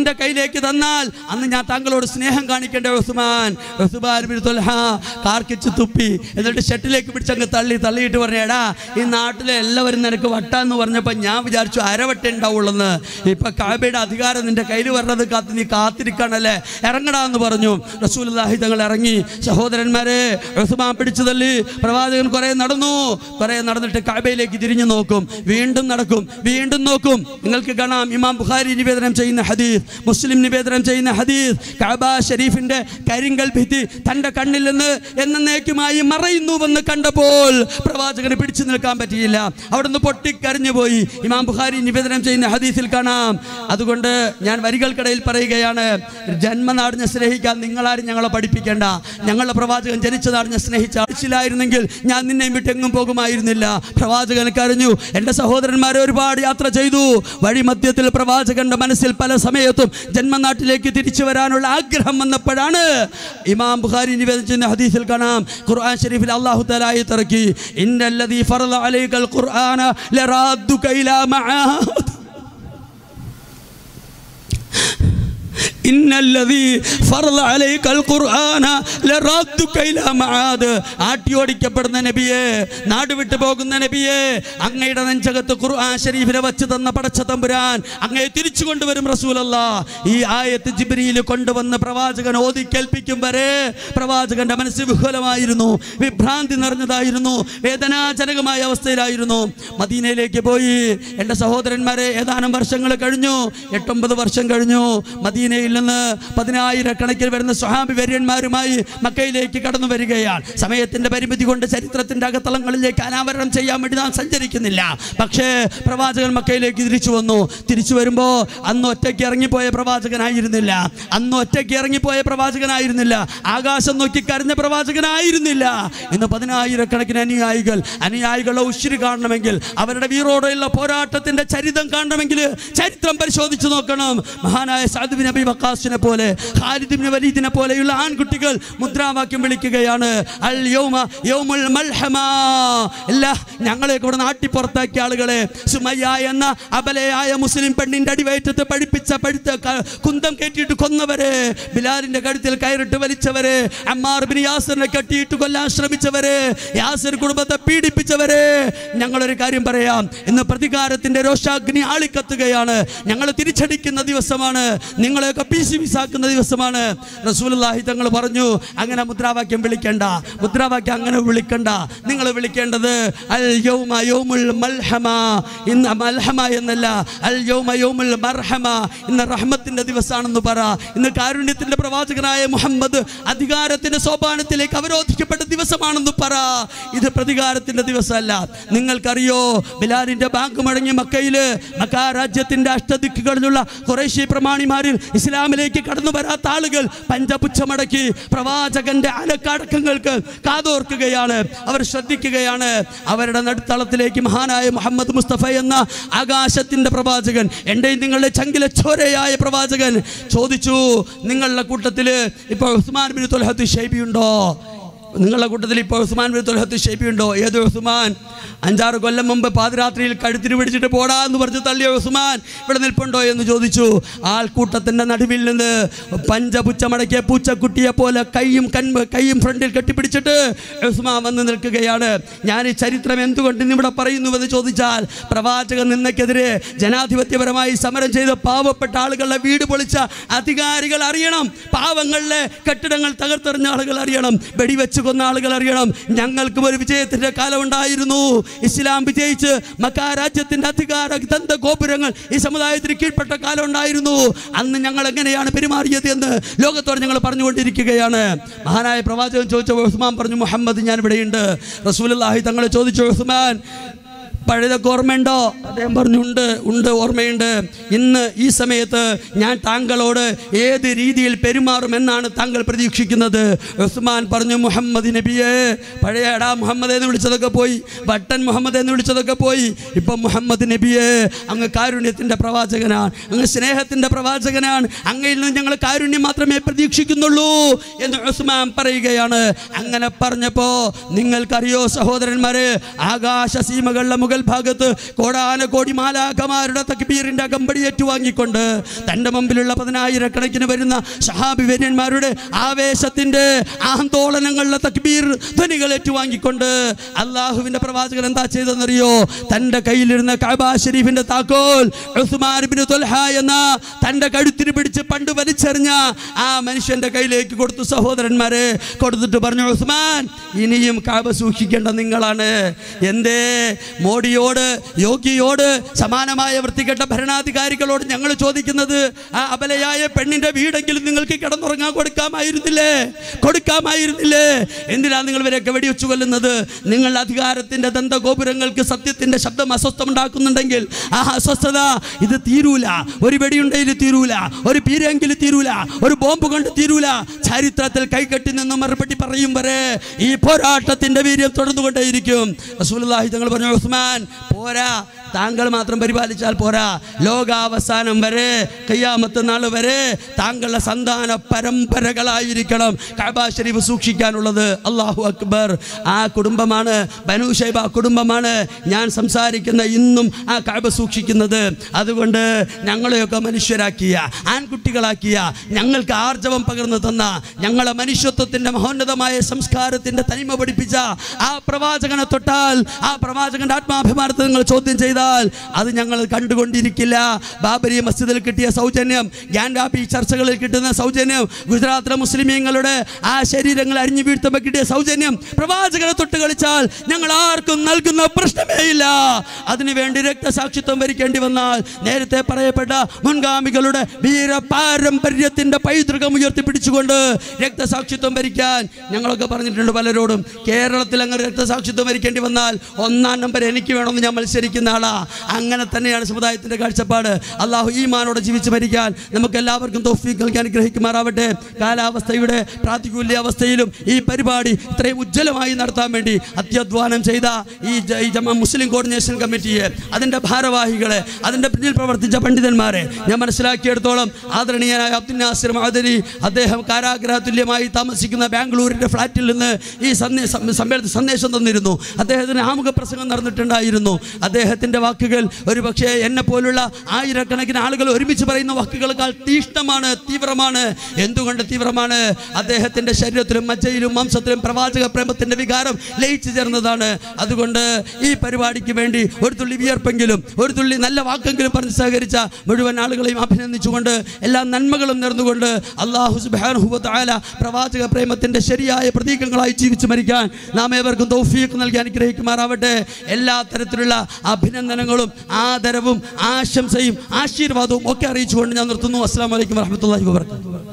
അന്ന് ഞാൻ താങ്കളോട് സ്നേഹം കാണിക്കേണ്ട ഉസ്മാൻ. ഉസ്മാൻ ഇബ്നു ത്വൽഹ കാർക്കിച്ച് തുപ്പി, എന്നിട്ട് ഷട്ടിലേക്ക് പിടിച്ചങ്ങ് തള്ളിയിട്ട് പറഞ്ഞു, എടാ, ഈ നാട്ടിലെ എല്ലാവരും നിനക്ക് വട്ടാന്ന് പറഞ്ഞപ്പോൾ ഞാൻ വിചാരിച്ചു അരവട്ടേ ഉണ്ടാവുള്ളെന്ന്. ഇപ്പൊ കഅബയുടെ അധികാരം നിന്റെ കയ്യിൽ വരണത് കാത്ത് നീ കാത്തിരിക്കണല്ലേ, ഇറങ്ങടാ എന്ന് പറഞ്ഞു. റസൂലുള്ളാഹി തങ്ങൾ ഇറങ്ങി. സഹോദരന്മാരെ, ഉസ്മാൻ പിടിച്ചു തള്ളി. പ്രവാചകൻ കുറെ നടന്നിട്ട് കഅബയിലേക്ക് തിരിഞ്ഞു നോക്കും, വീണ്ടും നടക്കും, വീണ്ടും നോക്കും. നിങ്ങൾക്ക് കാണാം, ഇമാം ബുഖാരി നിവേദനം ചെയ്യുന്ന ഹദീസ്, മുസ്ലിം നിവേദനം ചെയ്യുന്ന ഹദീസ്, കഅബ ഷരീഫിന്റെ കരിങ്കൽ ഭിത്തി തന്റെ കണ്ണിൽ നിന്ന് എന്നേക്കുമായി മറയുന്നുവെന്ന് കണ്ടപ്പോൾ പ്രവാചകന് പിടിച്ചു നിൽക്കാൻ പറ്റിയില്ല, അവിടുന്ന് പൊട്ടിക്കരഞ്ഞു പോയി. ഇമാം ബുഖാരി നിവേദനം ചെയ്യുന്ന ഹദീസിൽ കാണാം. അതുകൊണ്ട് ഞാൻ വരികൾക്കിടയിൽ പറയുകയാണ്, ജന്മനാടിനെ സ്നേഹിക്കാൻ നിങ്ങളാരും ഞങ്ങളെ പഠിപ്പിക്കേണ്ട. ഞങ്ങളുടെ പ്രവാചകൻ ജനിച്ച നാടിനെ സ്നേഹിച്ചില്ലായിരുന്നെങ്കിൽ ഞാൻ നിന്നെയും വിട്ടെങ്ങും പോകുമായിരുന്നില്ല. പ്രവാചകൻ കരഞ്ഞു. എൻ്റെ സഹോദരന്മാരെ ഒരുപാട് യാത്ര ചെയ്തു. വഴി മധ്യത്തിൽ പ്രവാചകന്റെ മനസ്സിൽ പല സമയത്തും ജന്മനാട്ടിലേക്ക് തിരിച്ചു വരാനുള്ള ആഗ്രഹം വന്നപ്പോഴാണ് ഇമാം ബുഖാരി നിവേദനം ചെയ്യുന്ന ഹദീസിൽ കാണാം, ഖുർആൻ ഷരീഫിൽ അല്ലാഹു തആല ആയത്ത് ഇറക്കി, ഇന്നല്ലദീ ഫറള അലൈക്കൽ ഖുർആന ലറാദ്ദുക ഇലാ മആദ്. ആട്ടിയോടിക്കപ്പെടുന്ന നബിയെ, നാട് വിട്ടു പോകുന്ന നബിയെ, അങ്ങയുടെ നെഞ്ചകത്ത് ഖുർആൻ ശരീഫിനെ വച്ച് തന്ന പടച്ച തമ്പുരാൻ അങ്ങയെ തിരിച്ചു കൊണ്ടുവരും റസൂലല്ലാഹ്. ഈ ആയത്ത് ജിബ്രീൽ കൊണ്ടുവന്ന് പ്രവാചകൻ ഓതി കേൾപ്പിക്കും വരെ പ്രവാചകന്റെ മനസ്സ് വിഹുലമായിരുന്നു, വിഭ്രാന്തി നിറഞ്ഞതായിരുന്നു, വേദനാജനകമായ അവസ്ഥയിലായിരുന്നു. മദീനയിലേക്ക് പോയി. എൻ്റെ സഹോദരന്മാരെ, ഏതാനും വർഷങ്ങൾ കഴിഞ്ഞു, 8-9 വർഷം കഴിഞ്ഞു. മദീനയിൽ നിന്ന് 10,000 വരുന്ന സ്വഹാബി വര്യന്മാരുമായി മക്കയിലേക്ക് കടന്നു വരികയാണ്. സമയത്തിന്റെ പരിമിതി കൊണ്ട് ചരിത്രത്തിന്റെ അകത്തളങ്ങളിലേക്ക് അനാവരണം ചെയ്യാൻ വേണ്ടി നാം സഞ്ചരിക്കുന്നില്ല. പക്ഷേ പ്രവാചകൻ മക്കയിലേക്ക് തിരിച്ചു വന്നു. തിരിച്ചു വരുമ്പോൾ അന്ന് ഒറ്റയ്ക്ക് ഇറങ്ങിപ്പോയ പ്രവാചകനായിരുന്നില്ല. ആകാശം നോക്കി കരഞ്ഞ പ്രവാചകനായിരുന്നില്ല. ഇന്ന് 10,000 അനുയായികളുടെ ഉശ്രി കാണണമെങ്കിൽ, അവരുടെ വീറോടെയുള്ള പോരാട്ടത്തിന്റെ ചരിതം കാണണമെങ്കിൽ ചരിത്രം പരിശോധിച്ചു നോക്കണം. മഹാനായ സഅദ് ബിൻ അബി വഖാസിനെ പോലെ, ഖാലിദ് ഇബ്നു വലീദിനെ പോലെയുള്ള ആൺകുട്ടികൾ മുദ്രാവാക്യം വിളിക്കുകയാണ്, അൽ യൗമ യൗമുൽ മൽഹമ. ഞങ്ങളെ കൂടെ നാട്ടി പുറത്താക്കിയ ആളുകളെ, സുമയ്യ എന്ന അബലയായ മുസ്ലിം പെണ്ണിന്റെ അടിവയറ്റത്ത് പഴുത്ത കുന്തം കെട്ടിയിട്ട് കൊന്നവരെ, ബിലാലിന്റെ കഴുത്തിൽ കയറിട്ട് വലിച്ചവരെ, അമ്മാർ ബിൻ യാസിറിനെ കെട്ടിയിട്ട് കൊല്ലാൻ ശ്രമിച്ചവരെ, യാസിർ കുടുംബത്തെ പീഡിപ്പിച്ചവരെ, ഞങ്ങളൊരു കാര്യം പറയാം, ഇന്ന് പ്രതികാരത്തിന്റെ രോഷാഗ്നി ആളിക്കത്തുകയാണ്. ഞങ്ങൾ തിരിച്ചടിക്കുന്ന ദിവസമാണ്, നിങ്ങളെയൊക്കെ പീസിമിസാക്കുന്ന ദിവസമാണ്. റസൂലുള്ളാഹി തങ്ങൾ പറഞ്ഞു, അങ്ങനെ മുദ്രാവാക്യം വിളിക്കണ്ട, മുദ്രാവാക്യം അങ്ങനെ വിളിക്കണ്ട. നിങ്ങൾ വിളിക്കേണ്ടത് അൽ യൗമ യൗമുൽ മൽഹമ. ഇന്ന് മൽഹമ എന്നല്ല, അൽ യൗമ യൗമുൽ മർഹമ. ഇന്ന് റഹ്മത്തിന്റെ ദിവസമാണെന്ന് പറ. ഇന്ന് കാരുണ്യത്തിന്റെ പ്രവാചകനായ മുഹമ്മദ് അധികാരത്തിന്റെ സോപാനത്തിലേക്ക് അവരോധിക്കപ്പെട്ട ദിവസമാണെന്ന് പറ. ഇത് പ്രതികാരത്തിന്റെ ദിവസമല്ല. നിങ്ങൾക്കറിയോ, ബിലാലിന്റെ ബാങ്ക് മുഴങ്ങി മക്കയില്, മക്ക രാജ്യത്തിന്റെ അഷ്ടദിക്കുകളിലുള്ള ഖുറൈശി പ്രമാണിമാരിൽ ഇസ്ലാം ഇസ്ലാമിലേക്ക് കടന്നു വരാത്ത ആളുകൾ പഞ്ചപുച്ഛമടക്കി പ്രവാചകന്റെ അലക്കടക്കങ്ങൾക്ക് കാതോർക്കുകയാണ്, അവർ ശ്രദ്ധിക്കുകയാണ്. അവരുടെ നടുത്തളത്തിലേക്ക് മഹാനായ മുഹമ്മദ് മുസ്തഫ എന്ന ആകാശത്തിന്റെ പ്രവാചകൻ, എന്റെയും നിങ്ങളുടെ ചങ്കിലെ ചോരയായ പ്രവാചകൻ ചോദിച്ചു, നിങ്ങളുടെ കൂട്ടത്തിൽ ഇപ്പോൾ ഉസ്മാൻ ബിൻ തുൽഹത്ത് ശൈബി ഉണ്ടോ? നിങ്ങളുടെ കൂട്ടത്തിൽ ഇപ്പോൾ ഉസ്മാൻ ബിൻ തുൽഹത്ത് ശൈബി ഉണ്ടോ? ഏത് ഉസ്മാൻ? 5-6 കൊല്ലം മുമ്പ് പാതിരാത്രിയിൽ കഴുത്തിന് പിടിച്ചിട്ട് പോടാ എന്ന് പറഞ്ഞ് തള്ളിയ ഉസ്മാൻ ഇവിടെ നിൽപ്പുണ്ടോ എന്ന് ചോദിച്ചു. ആൾക്കൂട്ടത്തിൻ്റെ നടുവിൽ നിന്ന് പഞ്ചപുച്ഛമടക്കിയ പൂച്ചക്കുട്ടിയെ പോലെ കൈയും ഫ്രണ്ടിൽ കെട്ടിപ്പിടിച്ചിട്ട് ഉസ്മാൻ വന്ന് നിൽക്കുകയാണ്. ഞാൻ ഈ ചരിത്രം എന്തുകൊണ്ട് ഇന്നിവിടെ പറയുന്നുവെന്ന് ചോദിച്ചാൽ, പ്രവാചക നിന്നക്കെതിരെ ജനാധിപത്യപരമായി സമരം ചെയ്ത പാവപ്പെട്ട ആളുകളുടെ വീട് പൊളിച്ച അധികാരികൾ അറിയണം, പാവങ്ങളിലെ കെട്ടിടങ്ങൾ തകർത്തെറിഞ്ഞ ആളുകൾ അറിയണം, വെടിവെച്ച് കൊന്ന ആളുകൾ അറിയണം. ഞങ്ങൾക്കും ഒരു വിജയത്തിൻ്റെ കാലമുണ്ടായിരുന്നു. ഇസ്ലാം വിജയിച്ച് മക്ക രാജ്യത്തിന്റെ അധികാര ദന്ത ഗോപുരങ്ങൾ ഈ സമുദായത്തിന് കീഴ്പ്പെട്ട കാലം ഉണ്ടായിരുന്നു. അന്ന് ഞങ്ങൾ എങ്ങനെയാണ് പെരുമാറിയത് എന്ന് ലോകത്തോട് ഞങ്ങൾ പറഞ്ഞുകൊണ്ടിരിക്കുകയാണ്. മഹാനായ പ്രവാചകൻ ചോദിച്ച ഉസ്മാൻ പറഞ്ഞു, മുഹമ്മദ് ഞാൻ ഇവിടെയുണ്ട്. റസൂലുള്ളാഹി തങ്ങളെ ചോദിച്ചു, ഉസ്മാൻ പഴയതൊക്കെ ഓർമ്മയുണ്ടോ? അദ്ദേഹം പറഞ്ഞു, ഉണ്ട് ഓർമ്മയുണ്ട്. ഇന്ന് ഈ സമയത്ത് ഞാൻ താങ്കളോട് ഏത് രീതിയിൽ പെരുമാറുമെന്നാണ് താങ്കൾ പ്രതീക്ഷിക്കുന്നത്? ഉസ്മാൻ പറഞ്ഞു, മുഹമ്മദ് നബിയെ, പഴയടാ മുഹമ്മദ് എന്ന് വിളിച്ചതൊക്കെ പോയി, ബട്ടൻ മുഹമ്മദ് എന്ന് വിളിച്ചതൊക്കെ പോയി. ഇപ്പം മുഹമ്മദ് നബിയെ, അങ്ങ് കാരുണ്യത്തിൻ്റെ പ്രവാചകനാണ്, അങ്ങ് സ്നേഹത്തിൻ്റെ പ്രവാചകനാണ്, അങ്ങയിൽ നിന്ന് ഞങ്ങൾ കാരുണ്യം മാത്രമേ പ്രതീക്ഷിക്കുന്നുള്ളൂ എന്ന് ഉസ്മാൻ പറയുകയാണ്. അങ്ങനെ പറഞ്ഞപ്പോൾ നിങ്ങൾക്കറിയോ സഹോദരന്മാരെ, ആകാശസീമകളുടെ മുകൾ ഭാഗത്ത് കോടാനകോടി മാലാഖമാരുടെ തക്ബീറിന്റെ അകമ്പടി ഏറ്റുവാങ്ങിക്കൊണ്ട് തന്റെ മുമ്പിലുള്ള 10,000 വരുന്ന സഹാബി വര്യന്മാരുടെ ആവേശത്തിന്റെ ആന്തോളനങ്ങളുടെ തക്ബീർ ധ്വനികൾ ഏറ്റുവാങ്ങിക്കൊണ്ട് അള്ളാഹുവിന്റെ പ്രവാചകൻ എന്താ ചെയ്തെന്നറിയോ? തന്റെ കയ്യിലിരുന്ന കഅബ ശരീഫിന്റെ താക്കോൽ ഉസ്മാൻ ഇബ്നു തുൽഹ എന്ന തന്റെ കഴുത്തിന് പിടിച്ച് പണ്ട് വലിച്ചെറിഞ്ഞ ആ മനുഷ്യന്റെ കയ്യിലേക്ക് കൊടുത്തു. സഹോദരന്മാരെ, കൊടുത്തിട്ട് പറഞ്ഞു, ഉസ്മാൻ ഇനിയും കഅബ സൂക്ഷിക്കേണ്ട നിങ്ങളാണ്. എന്തേ മോഡിയോട്, യോഗിയോട്, സമാനമായ വൃത്തികെട്ട ഭരണാധികാരികളോട് ഞങ്ങൾ ചോദിക്കുന്നത്, ആ അബലയായ പെണ്ണിന്റെ വീടെങ്കിലും നിങ്ങൾക്ക് കിടന്നുറങ്ങാൻ കൊടുക്കാമായിരുന്നില്ലേ? എന്തിനാണ് നിങ്ങൾ ഇവരെയൊക്കെ വെടിവെച്ചു കൊല്ലുന്നത്? നിങ്ങളുടെ അധികാരത്തിന്റെ ദന്തഗോപുരങ്ങൾക്ക് സത്യത്തിന്റെ ശബ്ദം അസ്വസ്ഥമുണ്ടാക്കുന്നുണ്ടെങ്കിൽ ആ അസ്വസ്ഥത ഇത് തീരൂല. ഒരു വെടിയുണ്ടെങ്കിൽ തീരൂല, ഒരു പീരെങ്കിൽ തീരൂല, ഒരു ബോംബ് കൊണ്ട് തീരൂല. ചരിത്രത്തിൽ കൈകെട്ടി നിന്ന് മറുപടി പറയും വരെ ഈ പോരാട്ടത്തിന്റെ വീര്യം തുടർന്നുകൊണ്ടേയിരിക്കും. റസൂലുള്ളാഹി തങ്ങൾ പറഞ്ഞു, ഉസ്മാൻ പോരാ, താങ്കൾ മാത്രം പരിപാലിച്ചാൽ പോരാ, ലോകാവസാനം വരെ, ഖിയാമത്ത് നാൾ വരെ താങ്കളുടെ സന്താന പരമ്പരകളായിരിക്കണം കഅബ ശരീഫ് സൂക്ഷിക്കാനുള്ളത്. അല്ലാഹു അക്ബർ. ആ കുടുംബമാണ്, ബനൂ ശൈബ കുടുംബമാണ് ഞാൻ സംസാരിക്കുന്ന ഇന്നും ആ കഅബ സൂക്ഷിക്കുന്നത്. അതുകൊണ്ട് ഞങ്ങളെയൊക്കെ മനുഷ്യരാക്കിയ, ആൺകുട്ടികളാക്കിയ, ഞങ്ങൾക്ക് ആർജവം പകർന്നു തന്ന, ഞങ്ങളെ മനുഷ്യത്വത്തിന്റെ മഹോന്നതമായ സംസ്കാരത്തിന്റെ തനിമ പഠിപ്പിച്ച ആ പ്രവാചകനെ തൊട്ടാൽ, ആ പ്രവാചകന്റെ ആത്മാഭിമാനത്തെ നിങ്ങൾ ചോദ്യം ചെയ്താൽ അത് ഞങ്ങൾ കണ്ടുകൊണ്ടിരിക്കില്ല. ബാബരി മസ്ജിദിൽ കിട്ടിയ സൗജന്യം, ഗ്യാൻഡാബി ചർച്ചകളിൽ കിട്ടുന്ന സൗജന്യം, ഗുജറാത്തിലെ മുസ്ലിമീങ്ങളുടെ ആ ശരീരങ്ങൾ അരിഞ്ഞു വീഴ്ത്തുമ്പോൾ കിട്ടിയ സൗജന്യം പ്രവാചകനെ തൊട്ട് കളിച്ചാൽ ഞങ്ങൾ ആർക്കും നൽകുന്ന പ്രശ്നമേ ഇല്ല. അതിനുവേണ്ടി രക്തസാക്ഷിത്വം വരിക്കേണ്ടി വന്നാൽ നേരത്തെ പറയപ്പെട്ട മുൻഗാമികളുടെ വീര പാരമ്പര്യത്തിന്റെ പൈതൃകം ഉയർത്തിപ്പിടിച്ചുകൊണ്ട് രക്തസാക്ഷിത്വം വരിക്കാൻ ഞങ്ങളൊക്കെ പറഞ്ഞിട്ടുണ്ട് പലരോടും. കേരളത്തിൽ അങ്ങനെ രക്തസാക്ഷിത്വം വരിക്കേണ്ടി വന്നാൽ 1-ാം നമ്പർ എനിക്ക് വേണമെന്ന് ഞാൻ മത്സരിക്കുന്ന ആളാ. അങ്ങനെ തന്നെയാണ് സമുദായത്തിന്റെ കാഴ്ചപ്പാട്. അള്ളാഹു ഈമാനോടെ ജീവിച്ച് മരിക്കാൻ നമുക്ക് എല്ലാവർക്കും തൗഫീഖ് നൽകി അനുഗ്രഹിക്കുമാറാവട്ടെ. കാലാവസ്ഥയുടെ പ്രാതികൂല്യാവസ്ഥയിലും ഈ പരിപാടി ഇത്രയും ഉജ്ജ്വലമായി നടത്താൻ വേണ്ടി അത്യധ്വാനം ചെയ്ത ഈ മുസ്ലിം കോർഡിനേഷൻ കമ്മിറ്റിയെ, അതിൻ്റെ ഭാരവാഹികളെ, അതിൻ്റെ പിന്നിൽ പ്രവർത്തിച്ച പണ്ഡിതന്മാരെ ഞാൻ മനസ്സിലാക്കിയെടുത്തോളം ആദരണീയനായ അബ്ദുൽ നാസിർ മഅദനി, അദ്ദേഹം കാരാഗ്രഹതുല്യമായി താമസിക്കുന്ന ബാംഗ്ലൂരിൻ്റെ ഫ്ലാറ്റിൽ നിന്ന് ഈ സന്ദേശം തന്നിരുന്നു. അദ്ദേഹത്തിന് ആമുഖ പ്രസംഗം നടന്നിട്ടുണ്ടായിരുന്നു. അദ്ദേഹത്തിൻ്റെ വാക്കുകൾ ഒരു പക്ഷേ എന്നെ പോലുള്ള ആയിരക്കണക്കിന് ആളുകൾ ഒരുമിച്ച് പറയുന്ന വാക്കുകളെക്കാൾ തീഷ്ണമാണ്, തീവ്രമാണ്. എന്തുകൊണ്ട് തീവ്രമാണ്? അദ്ദേഹത്തിൻ്റെ ശരീരത്തിലും മജ്ജയിലും മാംസത്തിലും പ്രവാചക പ്രേമത്തിൻ്റെ വികാരം ലയിച്ചു ചേർന്നതാണ്. അതുകൊണ്ട് ഈ പരിപാടിക്ക് വേണ്ടി ഒരു തുള്ളി വിയർപ്പെങ്കിലും, ഒരു തുള്ളി നല്ല വാക്കെങ്കിലും പറഞ്ഞ് സഹകരിച്ച മുഴുവൻ ആളുകളെയും അഭിനന്ദിച്ചുകൊണ്ട് എല്ലാ നന്മകളും നേർന്നുകൊണ്ട് അല്ലാഹു സുബ്ഹാനഹു വ തആല പ്രവാചക പ്രേമത്തിൻ്റെ ശരിയായ പ്രതീകങ്ങളായി ജീവിച്ച് മരിക്കാൻ നാം ഏവർക്കും തൗഫീഖ് നൽകി അനുഗ്രഹിക്കുമാറാവട്ടെ. എല്ലാ തരത്തിലുള്ള അഭിനന്ദനങ്ങളും ആദരവും ആശംസയും ആശീർവാദവും ഒക്കെ അറിയിച്ചുകൊണ്ട് ഞാൻ നിർത്തുന്നു. അസ്സലാമു അലൈക്കും വറഹ്മത്തുള്ളാഹി വബറകാതുഹു.